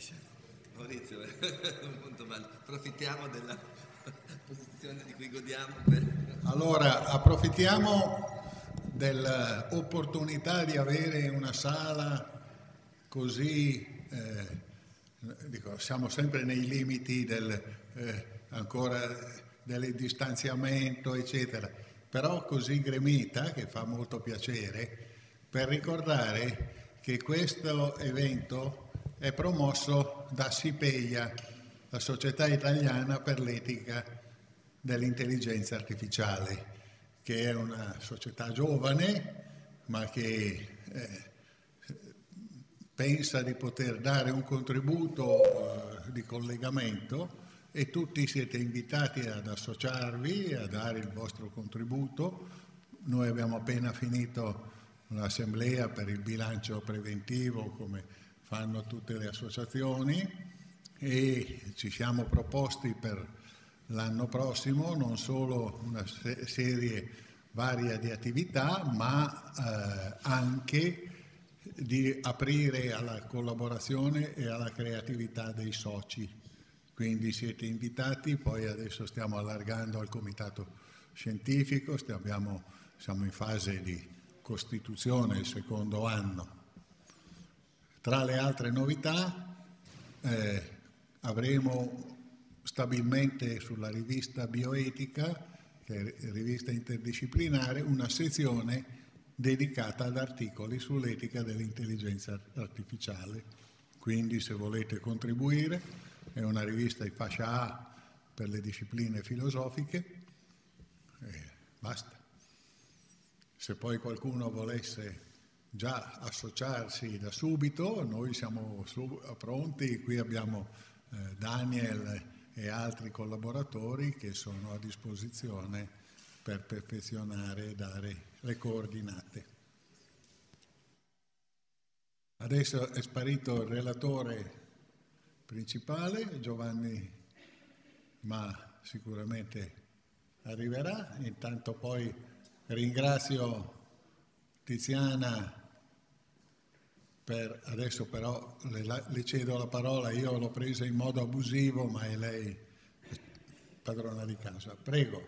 Maurizio, un punto valido. Approfittiamo della posizione di cui godiamo. Allora, approfittiamo dell'opportunità di avere una sala così, dico, siamo sempre nei limiti ancora del distanziamento, eccetera, però così gremita, che fa molto piacere, per ricordare che questo evento è promosso da SIPEIA, la Società Italiana per l'Etica dell'Intelligenza Artificiale, che è una società giovane, ma che pensa di poter dare un contributo di collegamento, e tutti siete invitati ad associarvi e a dare il vostro contributo. Noi abbiamo appena finito un'assemblea per il bilancio preventivo, come fanno tutte le associazioni, e ci siamo proposti per l'anno prossimo non solo una serie varia di attività, ma anche di aprire alla collaborazione e alla creatività dei soci. Quindi siete invitati. Poi adesso stiamo allargando al comitato scientifico, siamo in fase di costituzione, il secondo anno. Tra le altre novità avremo stabilmente sulla rivista Bioetica, che è rivista interdisciplinare, una sezione dedicata ad articoli sull'etica dell'intelligenza artificiale. Quindi, se volete contribuire, è una rivista di fascia A per le discipline filosofiche, basta. Se poi qualcuno volesse già associarsi da subito, noi siamo pronti. Qui abbiamo Daniel e altri collaboratori che sono a disposizione per perfezionare e dare le coordinate. Adesso è sparito il relatore principale, Giovanni, ma sicuramente arriverà. Intanto poi ringrazio Tiziana adesso, però le cedo la parola. Io l'ho presa in modo abusivo, ma è lei padrona di casa. Prego.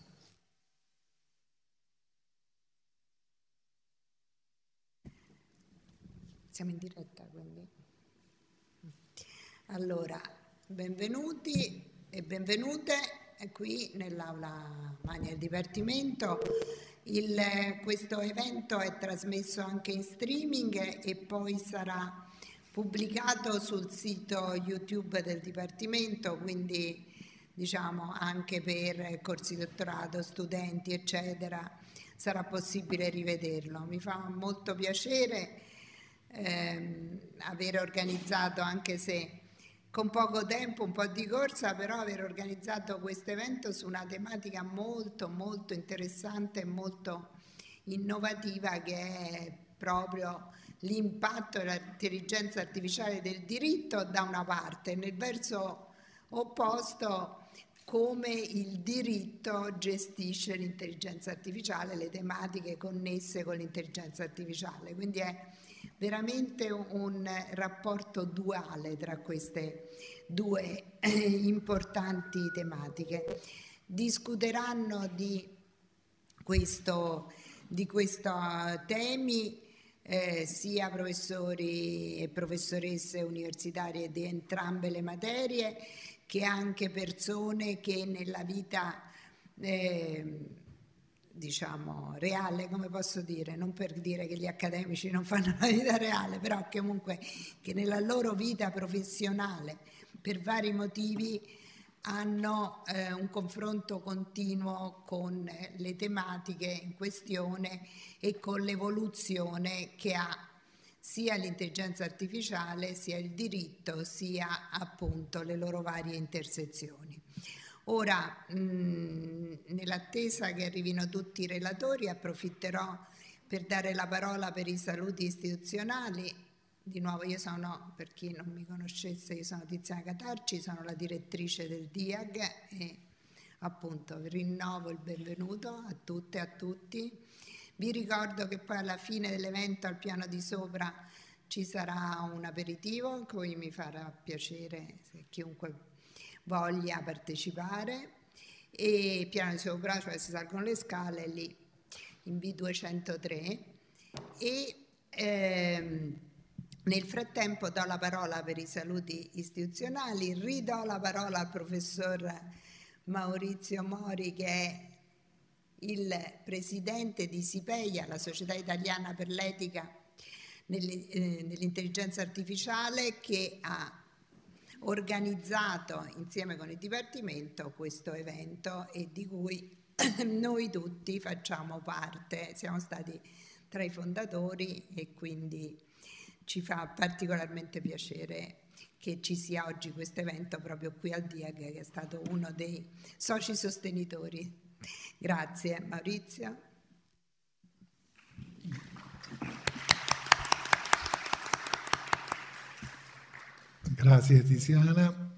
Siamo in diretta, quindi. Allora, benvenuti e benvenute qui nell'aula magna del Dipartimento. Questo evento è trasmesso anche in streaming e poi sarà pubblicato sul sito YouTube del Dipartimento, quindi diciamo anche per corsi di dottorato, studenti, eccetera, sarà possibile rivederlo. Mi fa molto piacere aver organizzato, anche se con poco tempo, un po' di corsa, però aver organizzato questo evento su una tematica molto molto interessante e molto innovativa, che è proprio l'impatto dell'intelligenza artificiale del diritto da una parte, nel verso opposto come il diritto gestisce l'intelligenza artificiale, le tematiche connesse con l'intelligenza artificiale. Quindi è veramente un rapporto duale tra queste due importanti tematiche. Discuteranno di questo temi sia professori e professoresse universitarie di entrambe le materie, che anche persone che nella vita diciamo reale, come posso dire, non per dire che gli accademici non fanno la vita reale, però comunque che nella loro vita professionale per vari motivi hanno un confronto continuo con le tematiche in questione e con l'evoluzione che ha sia l'intelligenza artificiale, sia il diritto, sia appunto le loro varie intersezioni. Ora, nell'attesa che arrivino tutti i relatori, approfitterò per dare la parola per i saluti istituzionali. Di nuovo, io sono, per chi non mi conoscesse, io sono Tiziana Catarci, sono la direttrice del DIAG e appunto rinnovo il benvenuto a tutte e a tutti. Vi ricordo che poi alla fine dell'evento, al piano di sopra, ci sarà un aperitivo in cui mi farà piacere se chiunque voglia partecipare, e piano di sopra, cioè si salgono le scale lì in B203, e nel frattempo do la parola per i saluti istituzionali, ridò la parola al professor Maurizio Mori, che è il presidente di SIPEIA, la Società Italiana per l'Etica nell'Intelligenza Artificiale, che ha organizzato insieme con il Dipartimento questo evento e di cui noi tutti facciamo parte, siamo stati tra i fondatori, e quindi ci fa particolarmente piacere che ci sia oggi questo evento proprio qui al DIAG, che è stato uno dei soci sostenitori. Grazie. Maurizio. Grazie Tiziana,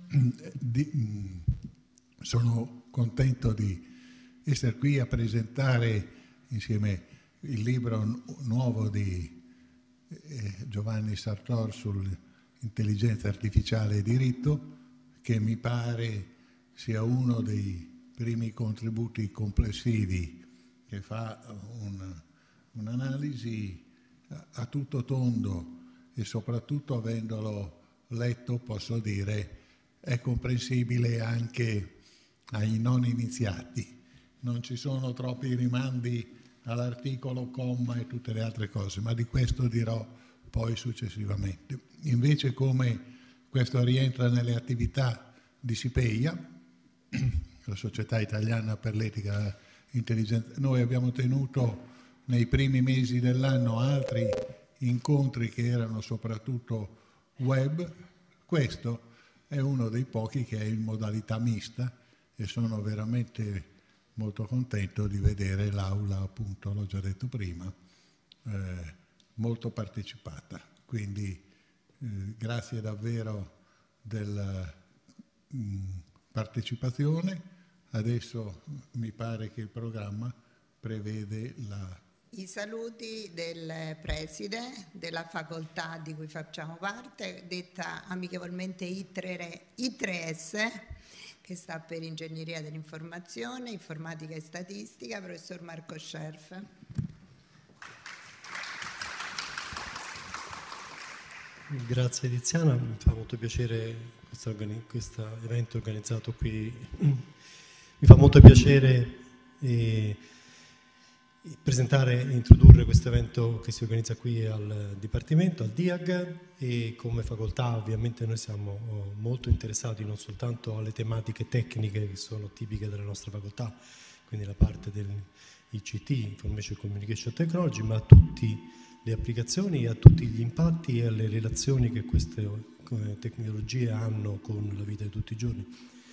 sono contento di essere qui a presentare insieme il libro nuovo di Giovanni Sartor sull'intelligenza artificiale e diritto, che mi pare sia uno dei primi contributi complessivi che fa un'analisi a tutto tondo, e soprattutto avendolo letto posso dire è comprensibile anche ai non iniziati. Non ci sono troppi rimandi all'articolo, comma e tutte le altre cose, ma di questo dirò poi successivamente. Invece, come questo rientra nelle attività di SIPEIA, la Società Italiana per l'Etica Intelligente, noi abbiamo tenuto nei primi mesi dell'anno altri incontri che erano soprattutto web. Questo è uno dei pochi che è in modalità mista, e sono veramente molto contento di vedere l'aula, appunto, l'ho già detto prima, molto partecipata. Quindi grazie davvero della partecipazione. Adesso mi pare che il programma prevede i saluti del preside della facoltà di cui facciamo parte, detta amichevolmente I3S, che sta per Ingegneria dell'Informazione, Informatica e Statistica, professor Marco Scherf. Grazie Tiziana, mi fa molto piacere questo evento organizzato qui. Mi fa molto piacere presentare e introdurre questo evento che si organizza qui al Dipartimento, al DIAG, e come facoltà ovviamente noi siamo molto interessati non soltanto alle tematiche tecniche che sono tipiche della nostra facoltà, quindi la parte dell'ICT, Information Communication Technology, ma a tutte le applicazioni, a tutti gli impatti e alle relazioni che queste tecnologie hanno con la vita di tutti i giorni.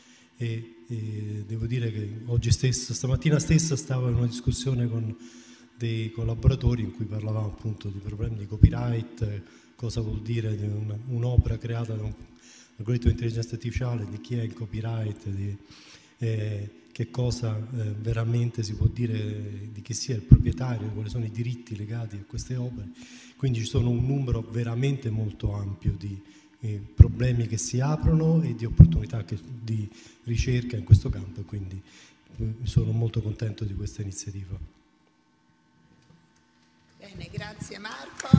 E devo dire che oggi stesso, stamattina stessa, stavo in una discussione con dei collaboratori in cui parlavamo appunto di problemi di copyright, cosa vuol dire di un'opera creata da un algoritmo di intelligenza artificiale, di chi è il copyright, che cosa veramente si può dire di chi sia il proprietario, quali sono i diritti legati a queste opere. Quindi ci sono un numero veramente molto ampio di problemi che si aprono e di opportunità di ricerca in questo campo, e quindi sono molto contento di questa iniziativa. Bene, grazie Marco.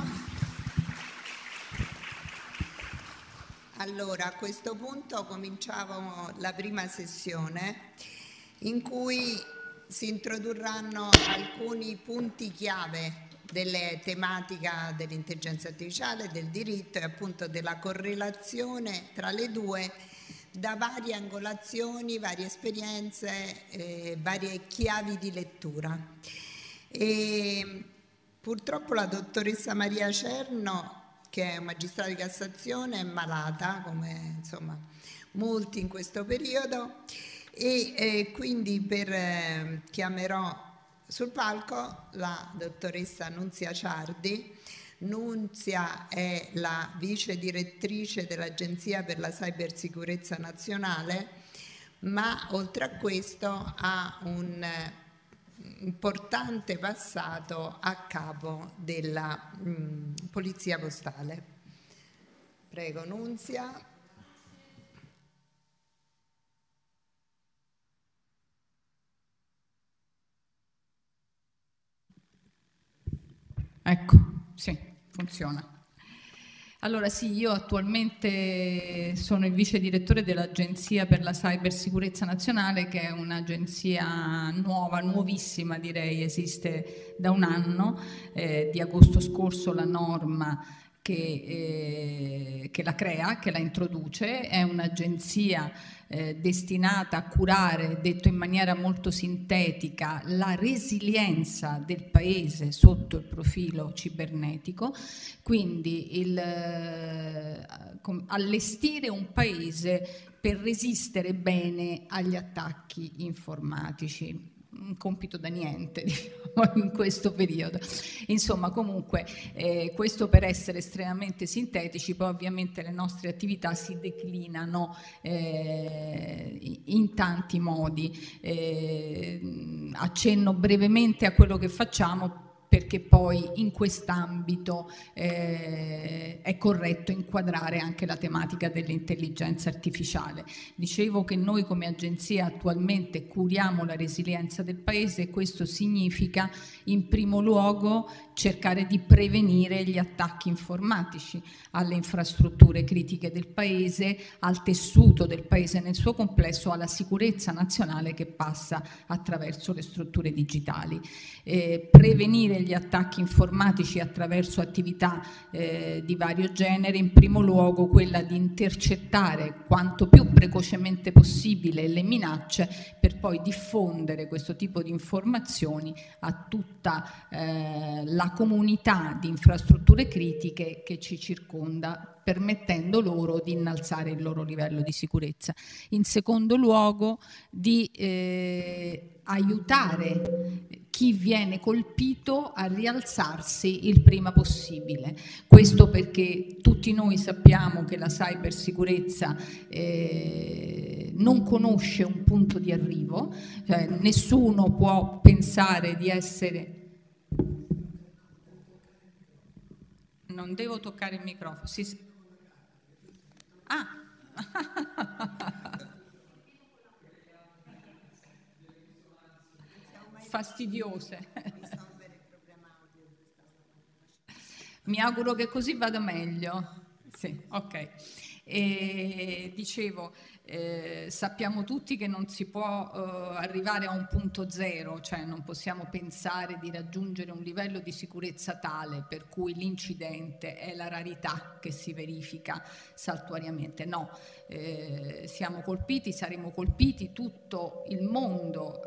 Allora, a questo punto cominciamo la prima sessione in cui si introdurranno alcuni punti chiave delle tematica dell'intelligenza artificiale, del diritto e appunto della correlazione tra le due da varie angolazioni, varie esperienze, varie chiavi di lettura. E purtroppo la dottoressa Maria Cerno, che è magistrato di Cassazione, è malata, come insomma molti in questo periodo, e quindi chiamerò sul palco la dottoressa Nunzia Ciardi. Nunzia è la vice direttrice dell'Agenzia per la Cybersicurezza Nazionale, ma oltre a questo ha importante passato a capo della Polizia Postale. Prego, Nunzia. Ecco, sì, funziona. Allora sì, io attualmente sono il vice direttore dell'Agenzia per la Cybersicurezza Nazionale, che è un'agenzia nuova, nuovissima direi, esiste da un anno, di agosto scorso la norma che la crea, che la introduce, è un'agenzia destinata a curare, detto in maniera molto sintetica, la resilienza del paese sotto il profilo cibernetico, quindi allestire un paese per resistere bene agli attacchi informatici. Un compito da niente, diciamo, in questo periodo. Insomma, comunque, questo per essere estremamente sintetici, poi ovviamente le nostre attività si declinano in tanti modi. Accenno brevemente a quello che facciamo, perché poi in quest'ambito è corretto inquadrare anche la tematica dell'intelligenza artificiale. Dicevo che noi come agenzia attualmente curiamo la resilienza del paese e questo significa in primo luogo cercare di prevenire gli attacchi informatici alle infrastrutture critiche del paese, al tessuto del paese nel suo complesso, alla sicurezza nazionale che passa attraverso le strutture digitali. Prevenire gli attacchi informatici attraverso attività di vario genere, in primo luogo quella di intercettare quanto più precocemente possibile le minacce per poi diffondere questo tipo di informazioni a tutta la comunità di infrastrutture critiche che ci circonda, permettendo loro di innalzare il loro livello di sicurezza. In secondo luogo, di aiutare chi viene colpito a rialzarsi il prima possibile. Questo perché tutti noi sappiamo che la cybersicurezza non conosce un punto di arrivo, cioè nessuno può pensare di essere... Non devo toccare il microfono. Sì. Ah! Fastidiose. Mi auguro che così vada meglio. Sì, ok. Dicevo, sappiamo tutti che non si può arrivare a un punto zero, cioè non possiamo pensare di raggiungere un livello di sicurezza tale per cui l'incidente è la rarità che si verifica saltuariamente. No, siamo colpiti, saremo colpiti, tutto il mondo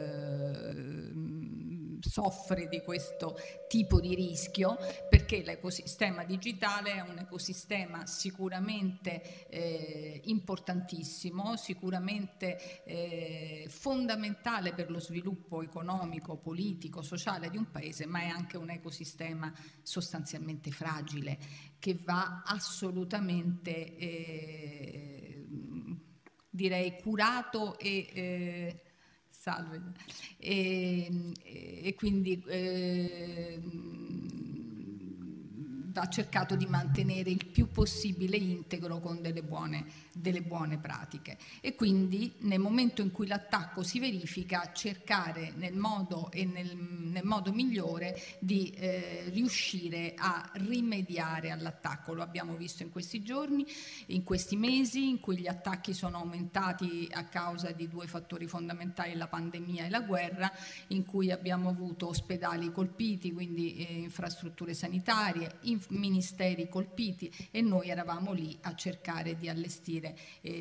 soffre di questo tipo di rischio perché l'ecosistema digitale è un ecosistema sicuramente importantissimo, sicuramente fondamentale per lo sviluppo economico, politico, sociale di un paese, ma è anche un ecosistema sostanzialmente fragile che va assolutamente direi curato e salve. E quindi va cercato di mantenere il più possibile integro con delle buone pratiche e quindi nel momento in cui l'attacco si verifica cercare nel modo migliore di riuscire a rimediare all'attacco. Lo abbiamo visto in questi giorni, in questi mesi in cui gli attacchi sono aumentati a causa di due fattori fondamentali, la pandemia e la guerra, in cui abbiamo avuto ospedali colpiti, quindi infrastrutture sanitarie, ministeri colpiti e noi eravamo lì a cercare di allestire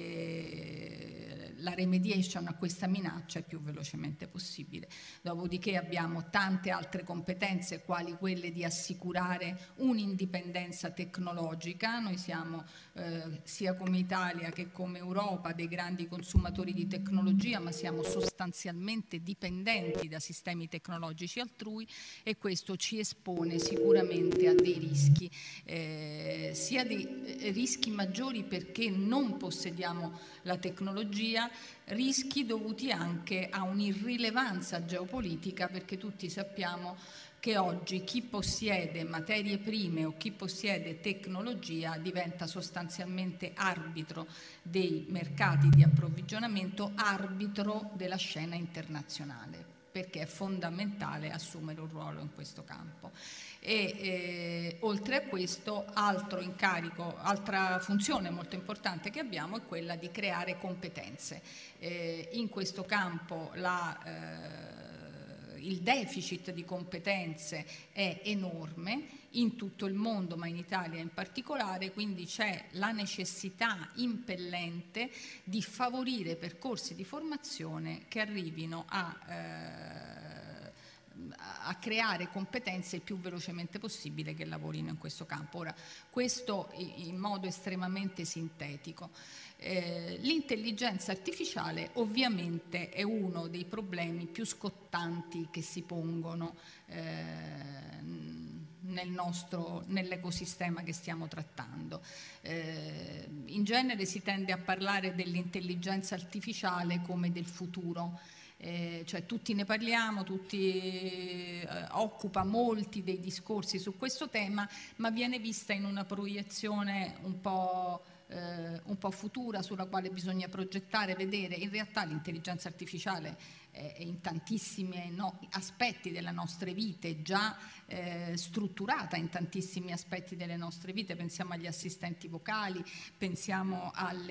la remediation a questa minaccia il più velocemente possibile. Dopodiché abbiamo tante altre competenze quali quelle di assicurare un'indipendenza tecnologica. Noi siamo sia come Italia che come Europa dei grandi consumatori di tecnologia, ma siamo sostanzialmente dipendenti da sistemi tecnologici altrui e questo ci espone sicuramente a dei rischi rischi, sia dei rischi maggiori perché non possediamo la tecnologia, rischi dovuti anche a un'irrilevanza geopolitica, perché tutti sappiamo che oggi chi possiede materie prime o chi possiede tecnologia diventa sostanzialmente arbitro dei mercati di approvvigionamento, arbitro della scena internazionale, perché è fondamentale assumere un ruolo in questo campo. E oltre a questo, altro incarico, altra funzione molto importante che abbiamo è quella di creare competenze. In questo campo il deficit di competenze è enorme in tutto il mondo, ma in Italia in particolare, quindi c'è la necessità impellente di favorire percorsi di formazione che arrivino a creare competenze il più velocemente possibile che lavorino in questo campo. Ora, questo in modo estremamente sintetico. L'intelligenza artificiale ovviamente è uno dei problemi più scottanti che si pongono nell'ecosistema che stiamo trattando. In genere si tende a parlare dell'intelligenza artificiale come del futuro. Cioè tutti ne parliamo, occupa molti dei discorsi su questo tema, ma viene vista in una proiezione un po' futura, sulla quale bisogna progettare, vedere. In realtà l'intelligenza artificiale è in tantissimi aspetti delle nostre vite, già strutturata in tantissimi aspetti delle nostre vite. Pensiamo agli assistenti vocali, pensiamo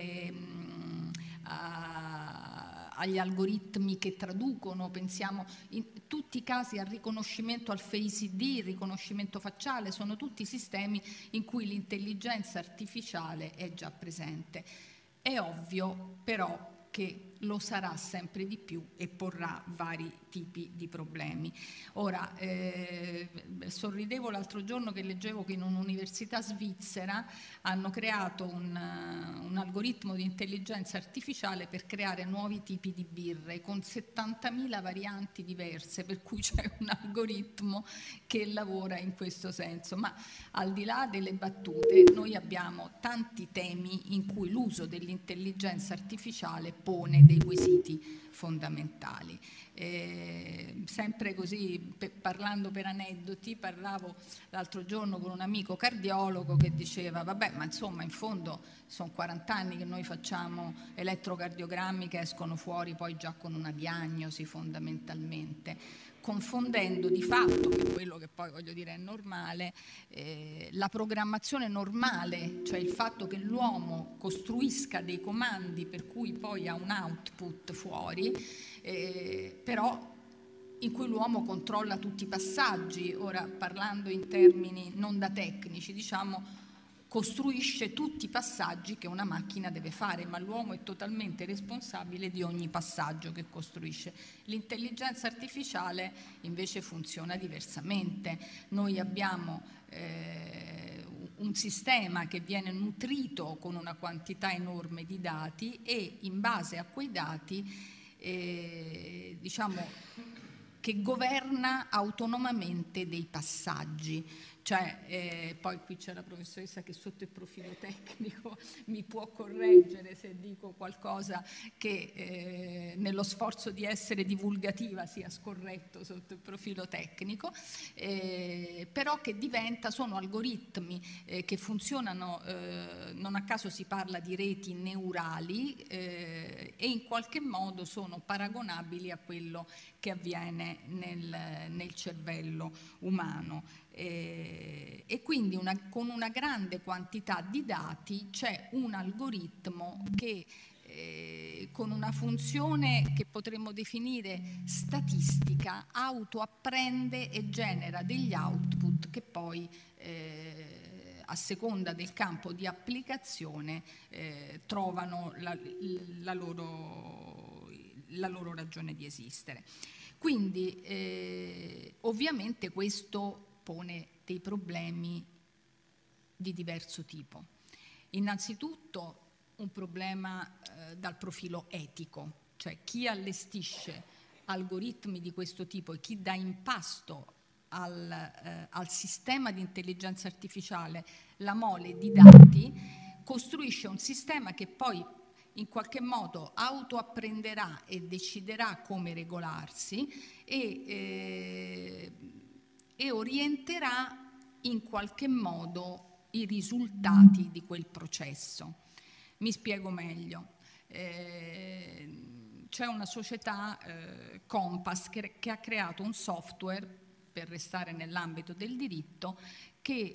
agli algoritmi che traducono, pensiamo in tutti i casi al riconoscimento, al Face ID, il riconoscimento facciale, sono tutti sistemi in cui l'intelligenza artificiale è già presente. È ovvio però che lo sarà sempre di più e porrà vari tipi di problemi. Ora, sorridevo l'altro giorno che leggevo che in un'università svizzera hanno creato un algoritmo di intelligenza artificiale per creare nuovi tipi di birre con 70.000 varianti diverse, per cui c'è un algoritmo che lavora in questo senso. Ma al di là delle battute, noi abbiamo tanti temi in cui l'uso dell'intelligenza artificiale pone dei quesiti fondamentali. Sempre così, parlando per aneddoti, parlavo l'altro giorno con un amico cardiologo che diceva vabbè, ma insomma in fondo sono 40 anni che noi facciamo elettrocardiogrammi che escono fuori poi già con una diagnosi, fondamentalmente, confondendo di fatto, che quello che poi voglio dire è normale, la programmazione normale, cioè il fatto che l'uomo costruisca dei comandi per cui poi ha un output fuori, però in cui l'uomo controlla tutti i passaggi. Ora, parlando in termini non da tecnici, diciamo, costruisce tutti i passaggi che una macchina deve fare, ma l'uomo è totalmente responsabile di ogni passaggio che costruisce. L'intelligenza artificiale invece funziona diversamente. Noi abbiamo un sistema che viene nutrito con una quantità enorme di dati e in base a quei dati diciamo che governa autonomamente dei passaggi. Cioè, poi qui c'è la professoressa che sotto il profilo tecnico mi può correggere se dico qualcosa che nello sforzo di essere divulgativa sia scorretto sotto il profilo tecnico, però che sono algoritmi che funzionano, non a caso si parla di reti neurali, e in qualche modo sono paragonabili a quello che avviene nel cervello umano. E quindi con una grande quantità di dati c'è un algoritmo che con una funzione che potremmo definire statistica autoapprende e genera degli output che poi a seconda del campo di applicazione trovano la loro ragione di esistere. Quindi ovviamente questo pone dei problemi di diverso tipo. Innanzitutto un problema dal profilo etico, cioè chi allestisce algoritmi di questo tipo e chi dà in pasto al sistema di intelligenza artificiale la mole di dati, costruisce un sistema che poi in qualche modo autoapprenderà e deciderà come regolarsi e orienterà in qualche modo i risultati di quel processo. Mi spiego meglio. C'è una società, Compass, che ha creato un software, per restare nell'ambito del diritto, che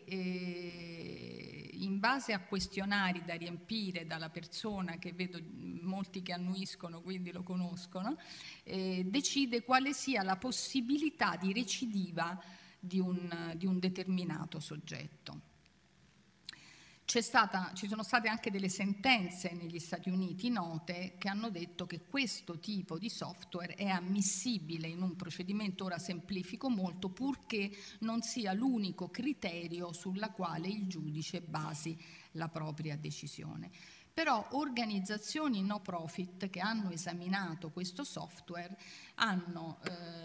in base a questionari da riempire dalla persona, che vedo molti che annuiscono, quindi lo conoscono, decide quale sia la possibilità di recidiva di un determinato soggetto. Ci sono state anche delle sentenze negli Stati Uniti note che hanno detto che questo tipo di software è ammissibile in un procedimento, ora semplifico molto, purché non sia l'unico criterio sulla quale il giudice basi la propria decisione. Però organizzazioni no profit che hanno esaminato questo software hanno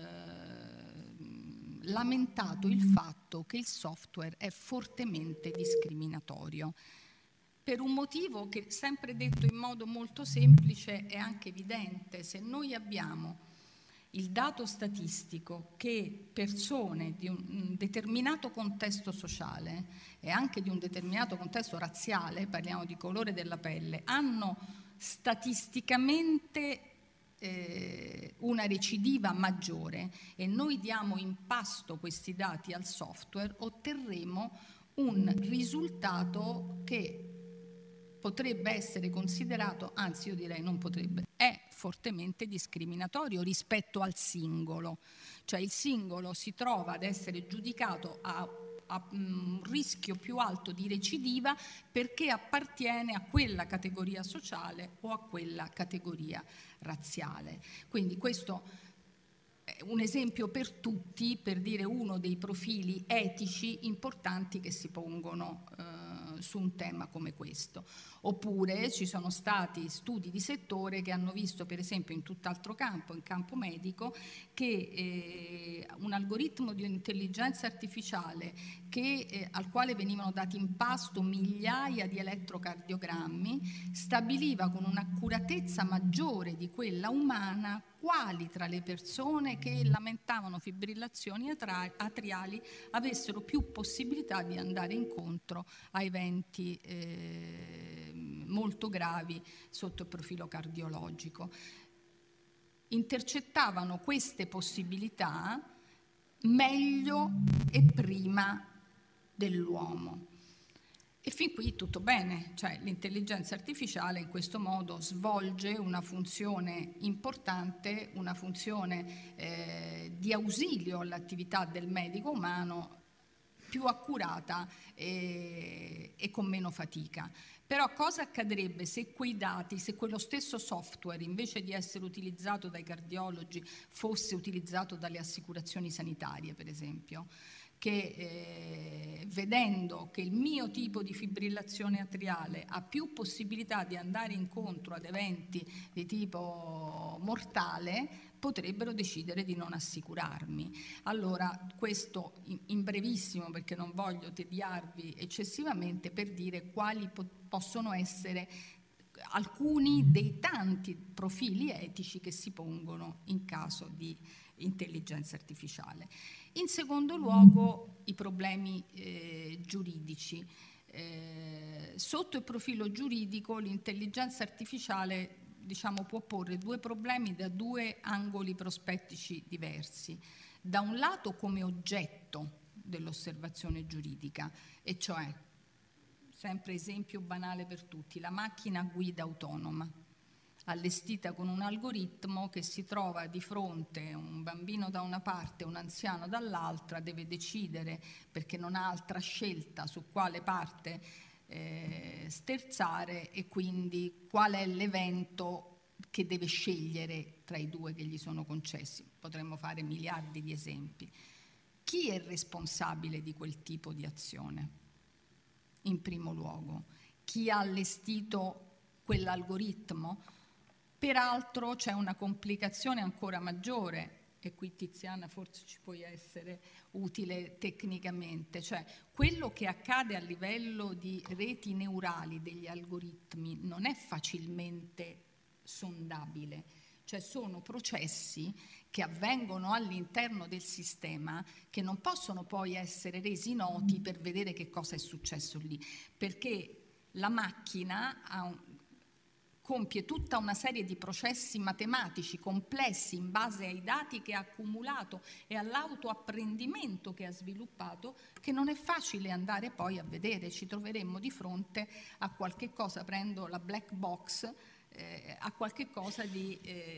lamentato il fatto che il software è fortemente discriminatorio, per un motivo che, sempre detto in modo molto semplice, è anche evidente. Se noi abbiamo il dato statistico che persone di un determinato contesto sociale e anche di un determinato contesto razziale, parliamo di colore della pelle, hanno statisticamente una recidiva maggiore e noi diamo in pasto questi dati al software, otterremo un risultato che potrebbe essere considerato, anzi io direi non potrebbe, è fortemente discriminatorio rispetto al singolo. Cioè il singolo si trova ad essere giudicato a un rischio più alto di recidiva perché appartiene a quella categoria sociale o a quella categoria razziale. Quindi questo è un esempio per tutti, per dire uno dei profili etici importanti che si pongono su un tema come questo. Oppure ci sono stati studi di settore che hanno visto, per esempio in tutt'altro campo, in campo medico, che un algoritmo di intelligenza artificiale al quale venivano dati in pasto migliaia di elettrocardiogrammi stabiliva con un'accuratezza maggiore di quella umana quali tra le persone che lamentavano fibrillazioni atriali avessero più possibilità di andare incontro a eventi molto gravi sotto il profilo cardiologico. Intercettavano queste possibilità meglio e prima dell'uomo. E fin qui tutto bene, cioè l'intelligenza artificiale in questo modo svolge una funzione importante, una funzione di ausilio all'attività del medico umano, più accurata e con meno fatica. Però cosa accadrebbe se quei dati, se quello stesso software, invece di essere utilizzato dai cardiologi, fosse utilizzato dalle assicurazioni sanitarie, per esempio, che vedendo che il mio tipo di fibrillazione atriale ha più possibilità di andare incontro ad eventi di tipo mortale, potrebbero decidere di non assicurarmi. Allora, questo in brevissimo, perché non voglio tediarvi eccessivamente, per dire quali possono essere alcuni dei tanti profili etici che si pongono in caso di intelligenza artificiale. In secondo luogo, i problemi giuridici. Sotto il profilo giuridico, l'intelligenza artificiale, diciamo, può porre due problemi da due angoli prospettici diversi. Da un lato come oggetto dell'osservazione giuridica, e cioè, sempre esempio banale per tutti, la macchina guida autonoma, allestita con un algoritmo che si trova di fronte un bambino da una parte e un anziano dall'altra, deve decidere, perché non ha altra scelta, su quale parte sterzare e quindi qual è l'evento che deve scegliere tra i due che gli sono concessi. Potremmo fare miliardi di esempi. Chi è responsabile di quel tipo di azione? In primo luogo, chi ha allestito quell'algoritmo? Peraltro c'è una complicazione ancora maggiore. e qui Tiziana forse ci puoi essere utile tecnicamente, cioè quello che accade a livello di reti neurali degli algoritmi non è facilmente sondabile, cioè sono processi che avvengono all'interno del sistema che non possono poi essere resi noti per vedere che cosa è successo lì, perché la macchina compie tutta una serie di processi matematici complessi in base ai dati che ha accumulato e all'autoapprendimento che ha sviluppato, che non è facile andare poi a vedere. Ci troveremmo di fronte a qualche cosa, prendo la black box, a qualche cosa di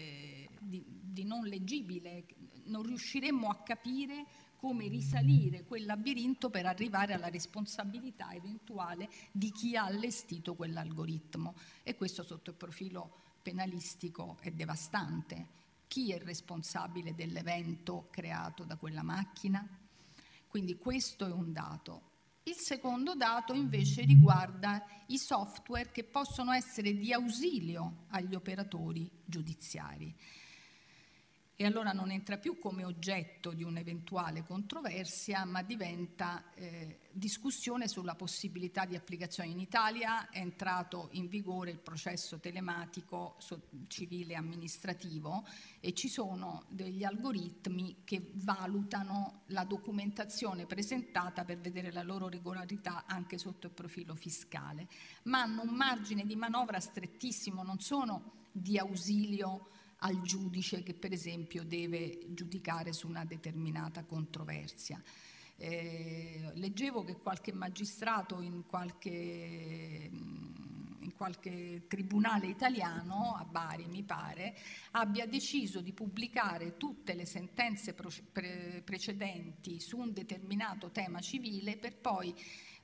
non leggibile. Non riusciremmo a capire come risalire quel labirinto per arrivare alla responsabilità eventuale di chi ha allestito quell'algoritmo. E questo sotto il profilo penalistico è devastante. Chi è responsabile dell'evento creato da quella macchina? Quindi questo è un dato. Il secondo dato invece riguarda i software che possono essere di ausilio agli operatori giudiziari. E allora non entra più come oggetto di un'eventuale controversia, ma diventa discussione sulla possibilità di applicazione. In Italia è entrato in vigore il processo telematico civile amministrativo e ci sono degli algoritmi che valutano la documentazione presentata per vedere la loro regolarità anche sotto il profilo fiscale, ma hanno un margine di manovra strettissimo, non sono di ausilio al giudice che per esempio deve giudicare su una determinata controversia. Leggevo che qualche magistrato in qualche tribunale italiano, a Bari mi pare, abbia deciso di pubblicare tutte le sentenze precedenti su un determinato tema civile per poi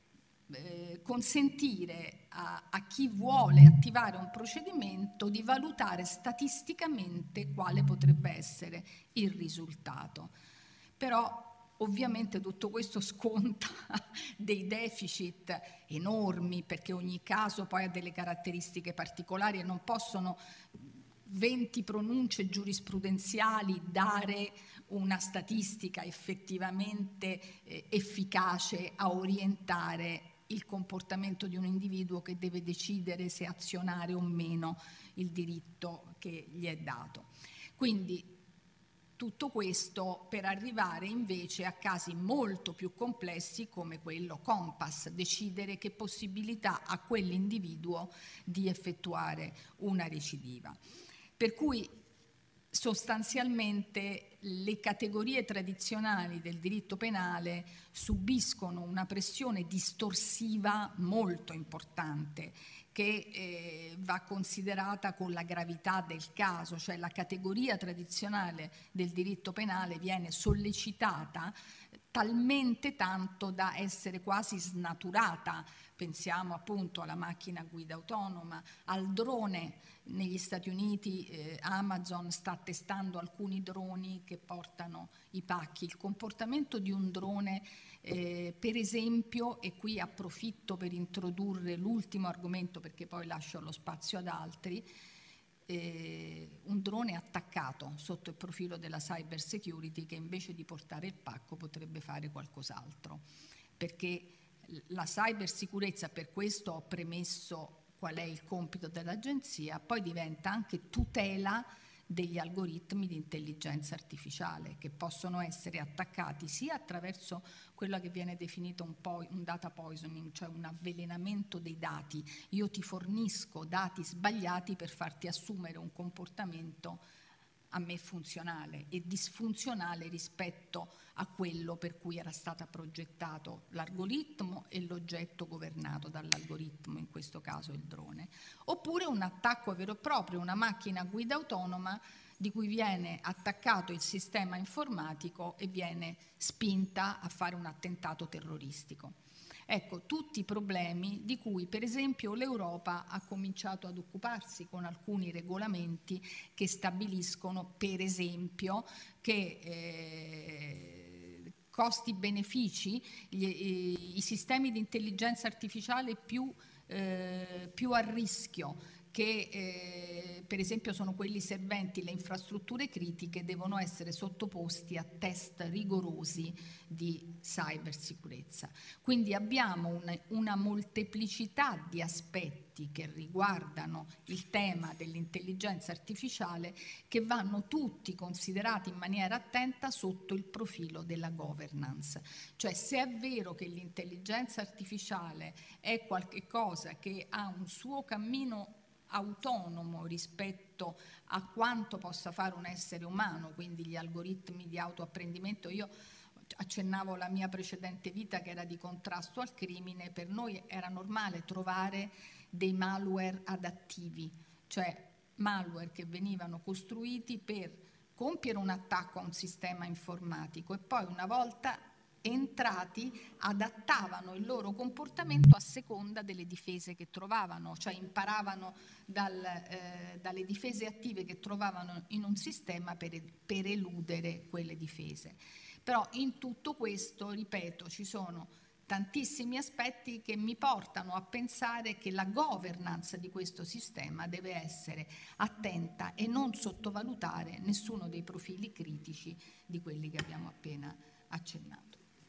consentire a chi vuole attivare un procedimento di valutare statisticamente quale potrebbe essere il risultato. Però ovviamente tutto questo sconta dei deficit enormi, perché ogni caso poi ha delle caratteristiche particolari e non possono 20 pronunce giurisprudenziali dare una statistica effettivamente efficace a orientare il comportamento di un individuo che deve decidere se azionare o meno il diritto che gli è dato. Quindi tutto questo per arrivare invece a casi molto più complessi come quello Compass, decidere che possibilità ha quell'individuo di effettuare una recidiva. Per cui sostanzialmente le categorie tradizionali del diritto penale subiscono una pressione distorsiva molto importante che va considerata con la gravità del caso, cioè la categoria tradizionale del diritto penale viene sollecitata talmente tanto da essere quasi snaturata. Pensiamo appunto alla macchina guida autonoma, al drone. Negli Stati Uniti Amazon sta testando alcuni droni che portano i pacchi. Il comportamento di un drone, per esempio, e qui approfitto per introdurre l'ultimo argomento perché poi lascio lo spazio ad altri, un drone attaccato sotto il profilo della cyber security che invece di portare il pacco potrebbe fare qualcos'altro, perché la cybersicurezza, per questo ho premesso qual è il compito dell'agenzia, poi diventa anche tutela degli algoritmi di intelligenza artificiale che possono essere attaccati sia attraverso quella che viene definita un data poisoning, cioè un avvelenamento dei dati. Io ti fornisco dati sbagliati per farti assumere un comportamento a me funzionale e disfunzionale rispetto a quello per cui era stato progettato l'algoritmo e l'oggetto governato dall'algoritmo, in questo caso il drone. Oppure un attacco vero e proprio, una macchina guida autonoma di cui viene attaccato il sistema informatico e viene spinta a fare un attentato terroristico. Ecco, tutti i problemi di cui per esempio l'Europa ha cominciato ad occuparsi con alcuni regolamenti che stabiliscono per esempio che costi-benefici, i sistemi di intelligenza artificiale più a rischio che per esempio sono quelli serventi le infrastrutture critiche, devono essere sottoposti a test rigorosi di cybersicurezza. Quindi abbiamo una molteplicità di aspetti che riguardano il tema dell'intelligenza artificiale che vanno tutti considerati in maniera attenta sotto il profilo della governance. Cioè, se è vero che l'intelligenza artificiale è qualcosa che ha un suo cammino autonomo rispetto a quanto possa fare un essere umano, quindi gli algoritmi di autoapprendimento, io accennavo la mia precedente vita che era di contrasto al crimine, per noi era normale trovare dei malware adattivi, cioè malware che venivano costruiti per compiere un attacco a un sistema informatico e poi una volta entrati adattavano il loro comportamento a seconda delle difese che trovavano, cioè imparavano dalle difese attive che trovavano in un sistema per eludere quelle difese. Però in tutto questo, ripeto, ci sono tantissimi aspetti che mi portano a pensare che la governance di questo sistema deve essere attenta e non sottovalutare nessuno dei profili critici di quelli che abbiamo appena accennato.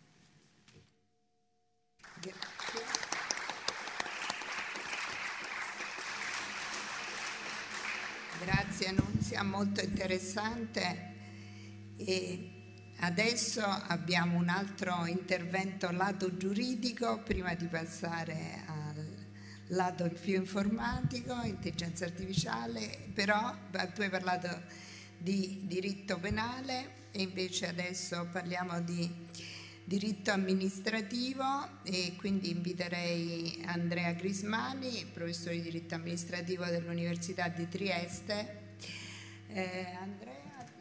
Grazie Nunzia, molto interessante. E adesso abbiamo un altro intervento lato giuridico prima di passare al lato più informatico, intelligenza artificiale, però tu hai parlato di diritto penale e invece adesso parliamo di diritto amministrativo e quindi inviterei Andrea Crismani, professore di diritto amministrativo dell'Università di Trieste. Andrea,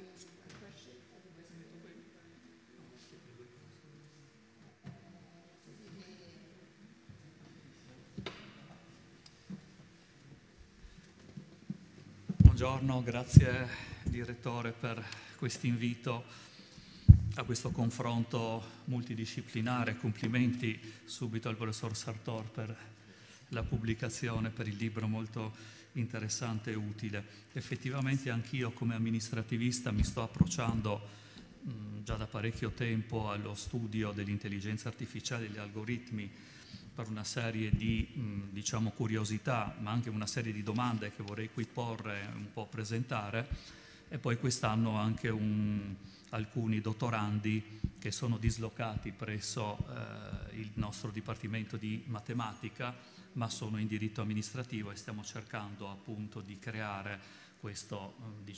Buongiorno, grazie direttore per questo invito a questo confronto multidisciplinare. Complimenti subito al professor Sartor per la pubblicazione, per il libro molto interessante e utile. Effettivamente anch'io come amministrativista mi sto approcciando già da parecchio tempo allo studio dell'intelligenza artificiale e degli algoritmi per una serie di diciamo curiosità, ma anche una serie di domande che vorrei qui porre, un po' presentare, e poi quest'anno anche alcuni dottorandi che sono dislocati presso il nostro Dipartimento di Matematica, ma sono in diritto amministrativo, e stiamo cercando appunto di creare questa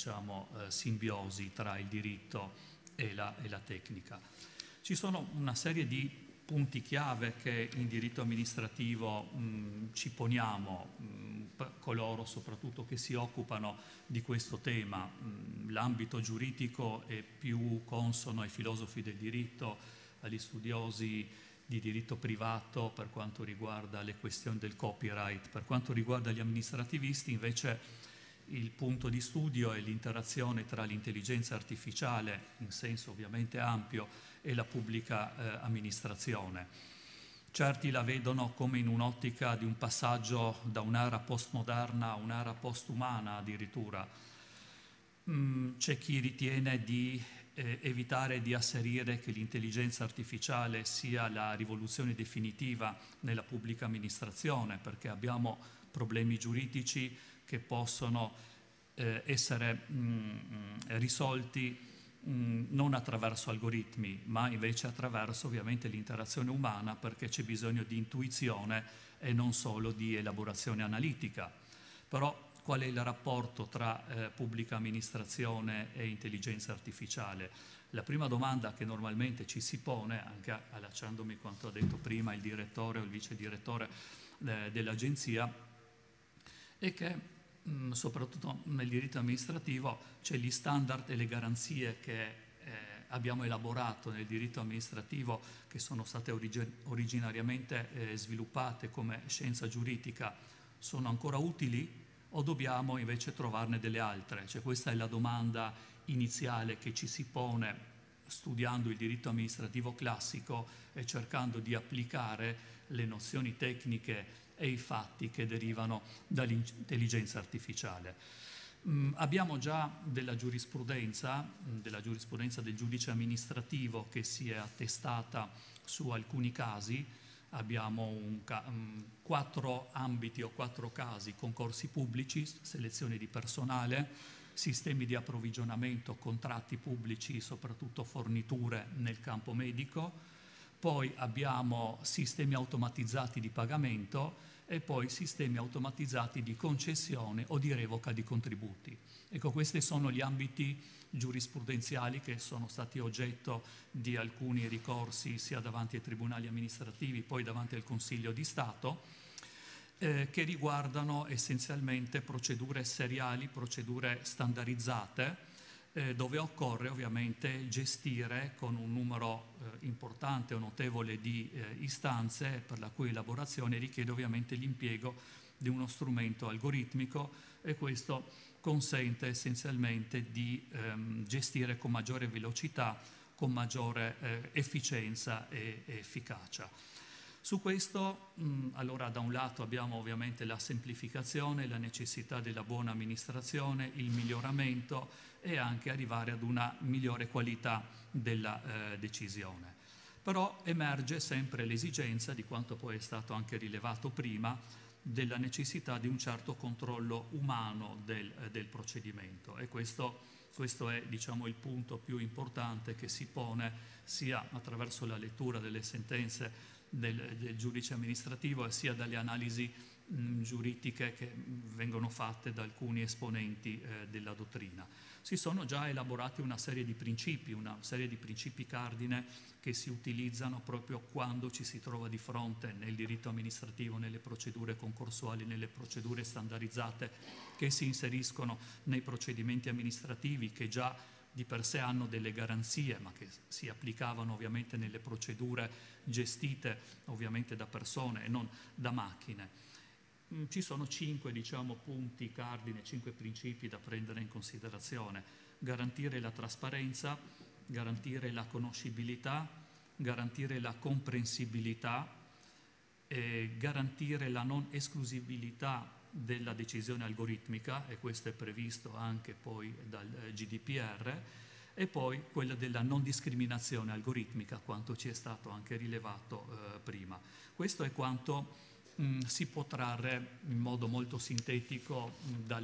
simbiosi tra il diritto e la tecnica. Ci sono una serie di punti chiave che in diritto amministrativo ci poniamo, coloro soprattutto che si occupano di questo tema. L'ambito giuridico è più consono ai filosofi del diritto, agli studiosi di diritto privato per quanto riguarda le questioni del copyright. Per quanto riguarda gli amministrativisti invece il punto di studio è l'interazione tra l'intelligenza artificiale, in senso ovviamente ampio, e la pubblica amministrazione. Certi la vedono come in un'ottica di un passaggio da un'era postmoderna a un'era postumana addirittura. C'è chi ritiene di evitare di asserire che l'intelligenza artificiale sia la rivoluzione definitiva nella pubblica amministrazione, perché abbiamo problemi giuridici che possono essere risolti non attraverso algoritmi, ma invece attraverso ovviamente l'interazione umana, perché c'è bisogno di intuizione e non solo di elaborazione analitica. Però qual è il rapporto tra pubblica amministrazione e intelligenza artificiale? La prima domanda che normalmente ci si pone, anche allacciandomi a quanto ha detto prima il direttore o il vice direttore dell'agenzia, è che soprattutto nel diritto amministrativo c'è gli standard e le garanzie che abbiamo elaborato nel diritto amministrativo, che sono state originariamente sviluppate come scienza giuridica, sono ancora utili o dobbiamo invece trovarne delle altre? Cioè, questa è la domanda iniziale che ci si pone studiando il diritto amministrativo classico e cercando di applicare le nozioni tecniche e i fatti che derivano dall'intelligenza artificiale. Abbiamo già della giurisprudenza del giudice amministrativo che si è attestata su alcuni casi. Abbiamo 4 ambiti o 4 casi: concorsi pubblici, selezione di personale, sistemi di approvvigionamento, contratti pubblici, soprattutto forniture nel campo medico, poi abbiamo sistemi automatizzati di pagamento e poi sistemi automatizzati di concessione o di revoca di contributi. Ecco, questi sono gli ambiti giurisprudenziali che sono stati oggetto di alcuni ricorsi sia davanti ai tribunali amministrativi, poi davanti al Consiglio di Stato, che riguardano essenzialmente procedure seriali, procedure standardizzate, dove occorre ovviamente gestire con un numero importante o notevole di istanze, per la cui elaborazione richiede ovviamente l'impiego di uno strumento algoritmico, e questo consente essenzialmente di gestire con maggiore velocità, con maggiore efficienza e efficacia. Su questo, allora, da un lato abbiamo ovviamente la semplificazione, la necessità della buona amministrazione, il miglioramento e anche arrivare ad una migliore qualità della decisione. Però emerge sempre l'esigenza, di quanto poi è stato anche rilevato prima, della necessità di un certo controllo umano del procedimento, e questo è, diciamo, il punto più importante che si pone sia attraverso la lettura delle sentenze del giudice amministrativo e sia dalle analisi giuridiche che vengono fatte da alcuni esponenti della dottrina. Si sono già elaborati una serie di principi cardine che si utilizzano proprio quando ci si trova di fronte nel diritto amministrativo, nelle procedure concorsuali, nelle procedure standardizzate che si inseriscono nei procedimenti amministrativi, che già di per sé hanno delle garanzie, ma che si applicavano ovviamente nelle procedure gestite ovviamente da persone e non da macchine. Ci sono 5, diciamo, punti cardine, 5 principi da prendere in considerazione: garantire la trasparenza, garantire la conoscibilità, garantire la comprensibilità, garantire la non esclusibilità della decisione algoritmica, e questo è previsto anche poi dal GDPR, e poi quella della non discriminazione algoritmica, quanto ci è stato anche rilevato prima. Questo è quanto si può trarre in modo molto sintetico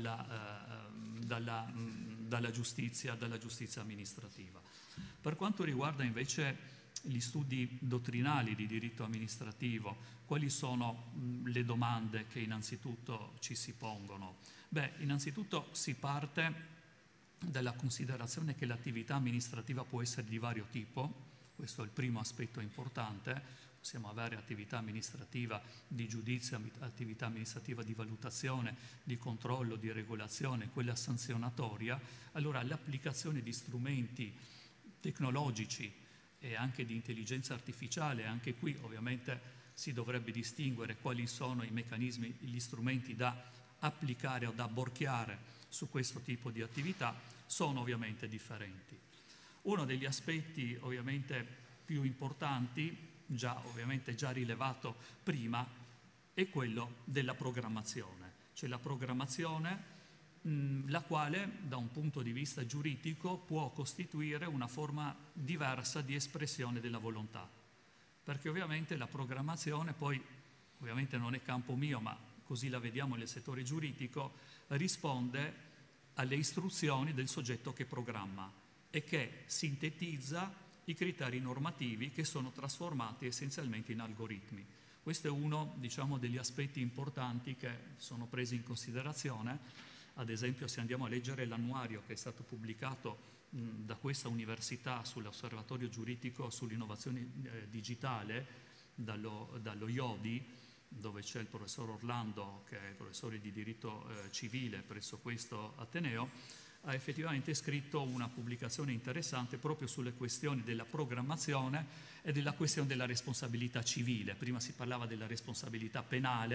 dalla giustizia amministrativa. Per quanto riguarda invece gli studi dottrinali di diritto amministrativo, quali sono le domande che innanzitutto ci si pongono? Beh, innanzitutto si parte dalla considerazione che l'attività amministrativa può essere di vario tipo. Questo è il primo aspetto importante. Possiamo avere attività amministrativa di giudizio, attività amministrativa di valutazione, di controllo, di regolazione, quella sanzionatoria. Allora l'applicazione di strumenti tecnologici e anche di intelligenza artificiale, anche qui ovviamente si dovrebbe distinguere quali sono i meccanismi, gli strumenti da applicare o da borchiare su questo tipo di attività, sono ovviamente differenti. Uno degli aspetti ovviamente più importanti, ovviamente già rilevato prima, è quello della programmazione, cioè la programmazione la quale da un punto di vista giuridico può costituire una forma diversa di espressione della volontà, perché ovviamente la programmazione, poi ovviamente non è campo mio, ma così la vediamo nel settore giuridico, risponde alle istruzioni del soggetto che programma e che sintetizza i criteri normativi che sono trasformati essenzialmente in algoritmi. Questo è uno, diciamo, degli aspetti importanti che sono presi in considerazione. Ad esempio, se andiamo a leggere l'annuario che è stato pubblicato da questa università sull'osservatorio giuridico sull'innovazione digitale, dallo IODI, dove c'è il professor Orlando, che è professore di diritto civile presso questo Ateneo, ha effettivamente scritto una pubblicazione interessante proprio sulle questioni della programmazione e della questione della responsabilità civile. Prima si parlava della responsabilità penale,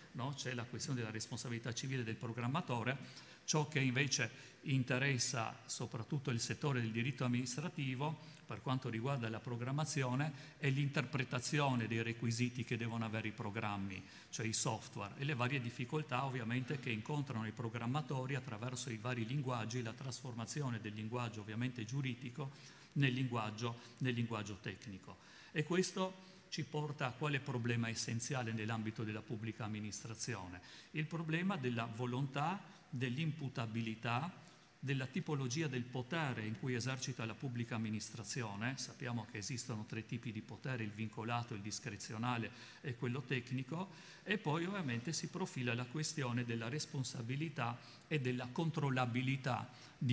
no? C'è la questione della responsabilità civile del programmatore. Ciò che invece interessa soprattutto il settore del diritto amministrativo per quanto riguarda la programmazione è l'interpretazione dei requisiti che devono avere i programmi, cioè i software, e le varie difficoltà ovviamente che incontrano i programmatori attraverso i vari linguaggi, la trasformazione del linguaggio ovviamente giuridico nel linguaggio tecnico. E questo ci porta a quale problema essenziale nell'ambito della pubblica amministrazione? Il problema della volontà, dell'imputabilità, della tipologia del potere in cui esercita la pubblica amministrazione. Sappiamo che esistono 3 tipi di potere, il vincolato, il discrezionale e quello tecnico, e poi ovviamente si profila la questione della responsabilità e della controllabilità di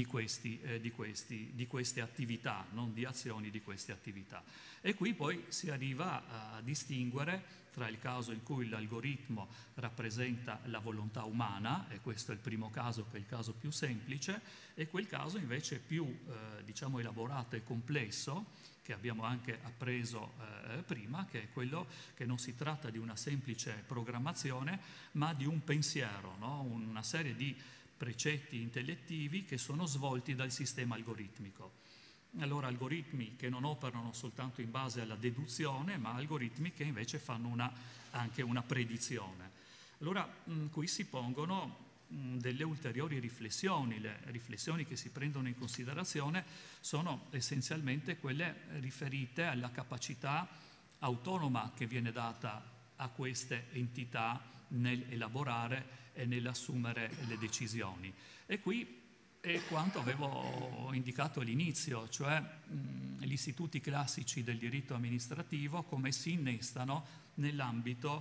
queste attività, non di azioni, di queste attività. E qui poi si arriva a distinguere tra il caso in cui l'algoritmo rappresenta la volontà umana, e questo è il primo caso, che è il caso più semplice, e quel caso invece più diciamo elaborato e complesso, che abbiamo anche appreso prima, che è quello che non si tratta di una semplice programmazione, ma di un pensiero, no? Una serie di precetti intellettivi che sono svolti dal sistema algoritmico. Allora, algoritmi che non operano soltanto in base alla deduzione, ma algoritmi che invece fanno anche una predizione. Allora, qui si pongono delle ulteriori riflessioni. Le riflessioni che si prendono in considerazione sono essenzialmente quelle riferite alla capacità autonoma che viene data a queste entità nell'elaborare e nell'assumere le decisioni. E qui è quanto avevo indicato all'inizio, cioè gli istituti classici del diritto amministrativo come si innestano nell'ambito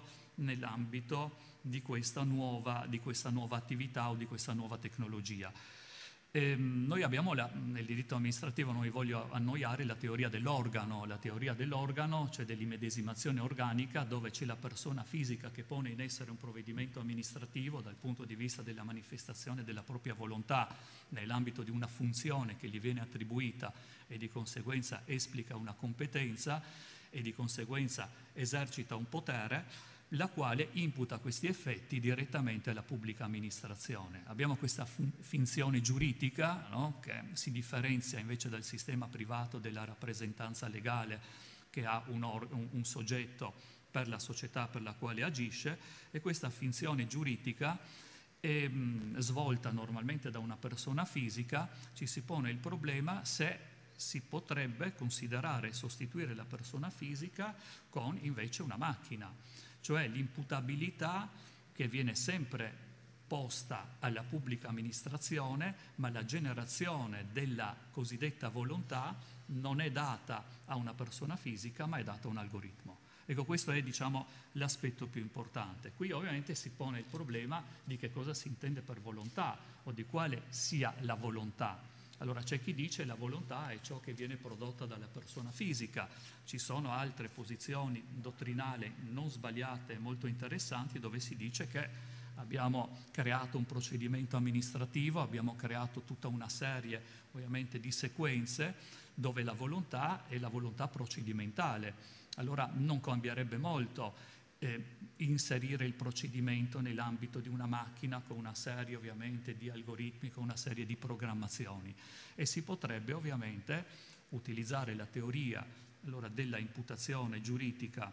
di questa nuova attività o di questa nuova tecnologia. Noi abbiamo nel diritto amministrativo, non vi voglio annoiare, la teoria dell'organo, cioè dell'immedesimazione organica, dove c'è la persona fisica che pone in essere un provvedimento amministrativo dal punto di vista della manifestazione della propria volontà nell'ambito di una funzione che gli viene attribuita e di conseguenza esplica una competenza e di conseguenza esercita un potere, la quale imputa questi effetti direttamente alla pubblica amministrazione. Abbiamo questa finzione giuridica, no? Che si differenzia invece dal sistema privato della rappresentanza legale, che ha un soggetto per la società per la quale agisce, e questa finzione giuridica è svolta normalmente da una persona fisica. Ci si pone il problema se si potrebbe considerare e sostituire la persona fisica con invece una macchina, cioè l'imputabilità che viene sempre posta alla pubblica amministrazione, ma la generazione della cosiddetta volontà non è data a una persona fisica, ma è data a un algoritmo. Ecco, questo è, diciamo, l'aspetto più importante. Qui ovviamente si pone il problema di che cosa si intende per volontà o di quale sia la volontà. Allora c'è chi dice che la volontà è ciò che viene prodotto dalla persona fisica. Ci sono altre posizioni dottrinali non sbagliate e molto interessanti dove si dice che abbiamo creato un procedimento amministrativo, abbiamo creato tutta una serie ovviamente di sequenze dove la volontà è la volontà procedimentale. Allora non cambierebbe molto inserire il procedimento nell'ambito di una macchina con una serie ovviamente di algoritmi, con una serie di programmazioni, e si potrebbe ovviamente utilizzare la teoria allora della imputazione giuridica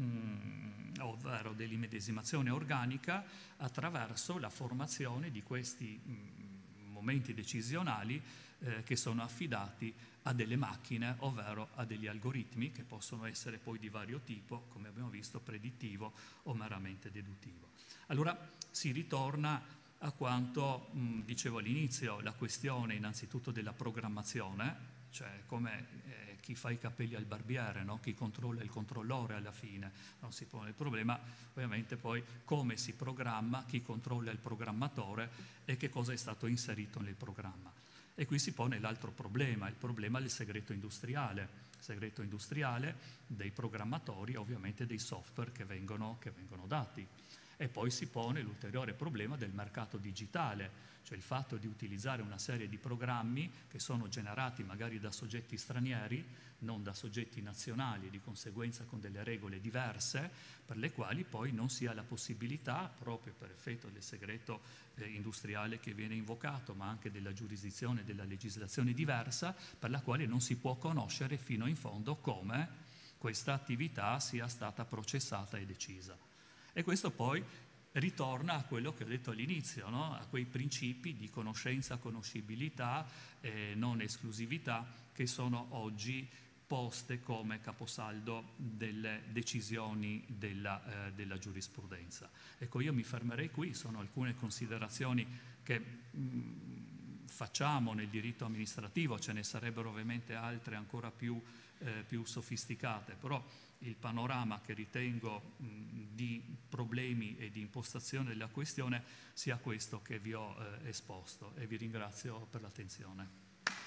ovvero dell'immedesimazione organica attraverso la formazione di questi momenti decisionali che sono affidati a delle macchine, ovvero a degli algoritmi che possono essere poi di vario tipo, come abbiamo visto, predittivo o meramente deduttivo. Allora si ritorna a quanto dicevo all'inizio, la questione innanzitutto della programmazione, cioè come chi fa i capelli al barbiere, no? Chi controlla il controllore alla fine, non si pone il problema ovviamente poi come si programma, chi controlla il programmatore e che cosa è stato inserito nel programma. E qui si pone l'altro problema, il problema del segreto industriale dei programmatori, ovviamente dei software che vengono dati. E poi si pone l'ulteriore problema del mercato digitale, cioè il fatto di utilizzare una serie di programmi che sono generati magari da soggetti stranieri, non da soggetti nazionali, di conseguenza con delle regole diverse, per le quali poi non si ha la possibilità, proprio per effetto del segreto industriale che viene invocato, ma anche della giurisdizione, della legislazione diversa, per la quale non si può conoscere fino in fondo come questa attività sia stata processata e decisa. E questo poi ritorna a quello che ho detto all'inizio, no? A quei principi di conoscenza, conoscibilità e non esclusività che sono oggi poste come caposaldo delle decisioni della giurisprudenza. Ecco, io mi fermerei qui, sono alcune considerazioni che facciamo nel diritto amministrativo, ce ne sarebbero ovviamente altre ancora più sofisticate, però il panorama che ritengo di problemi e di impostazione della questione sia questo che vi ho esposto, e vi ringrazio per l'attenzione.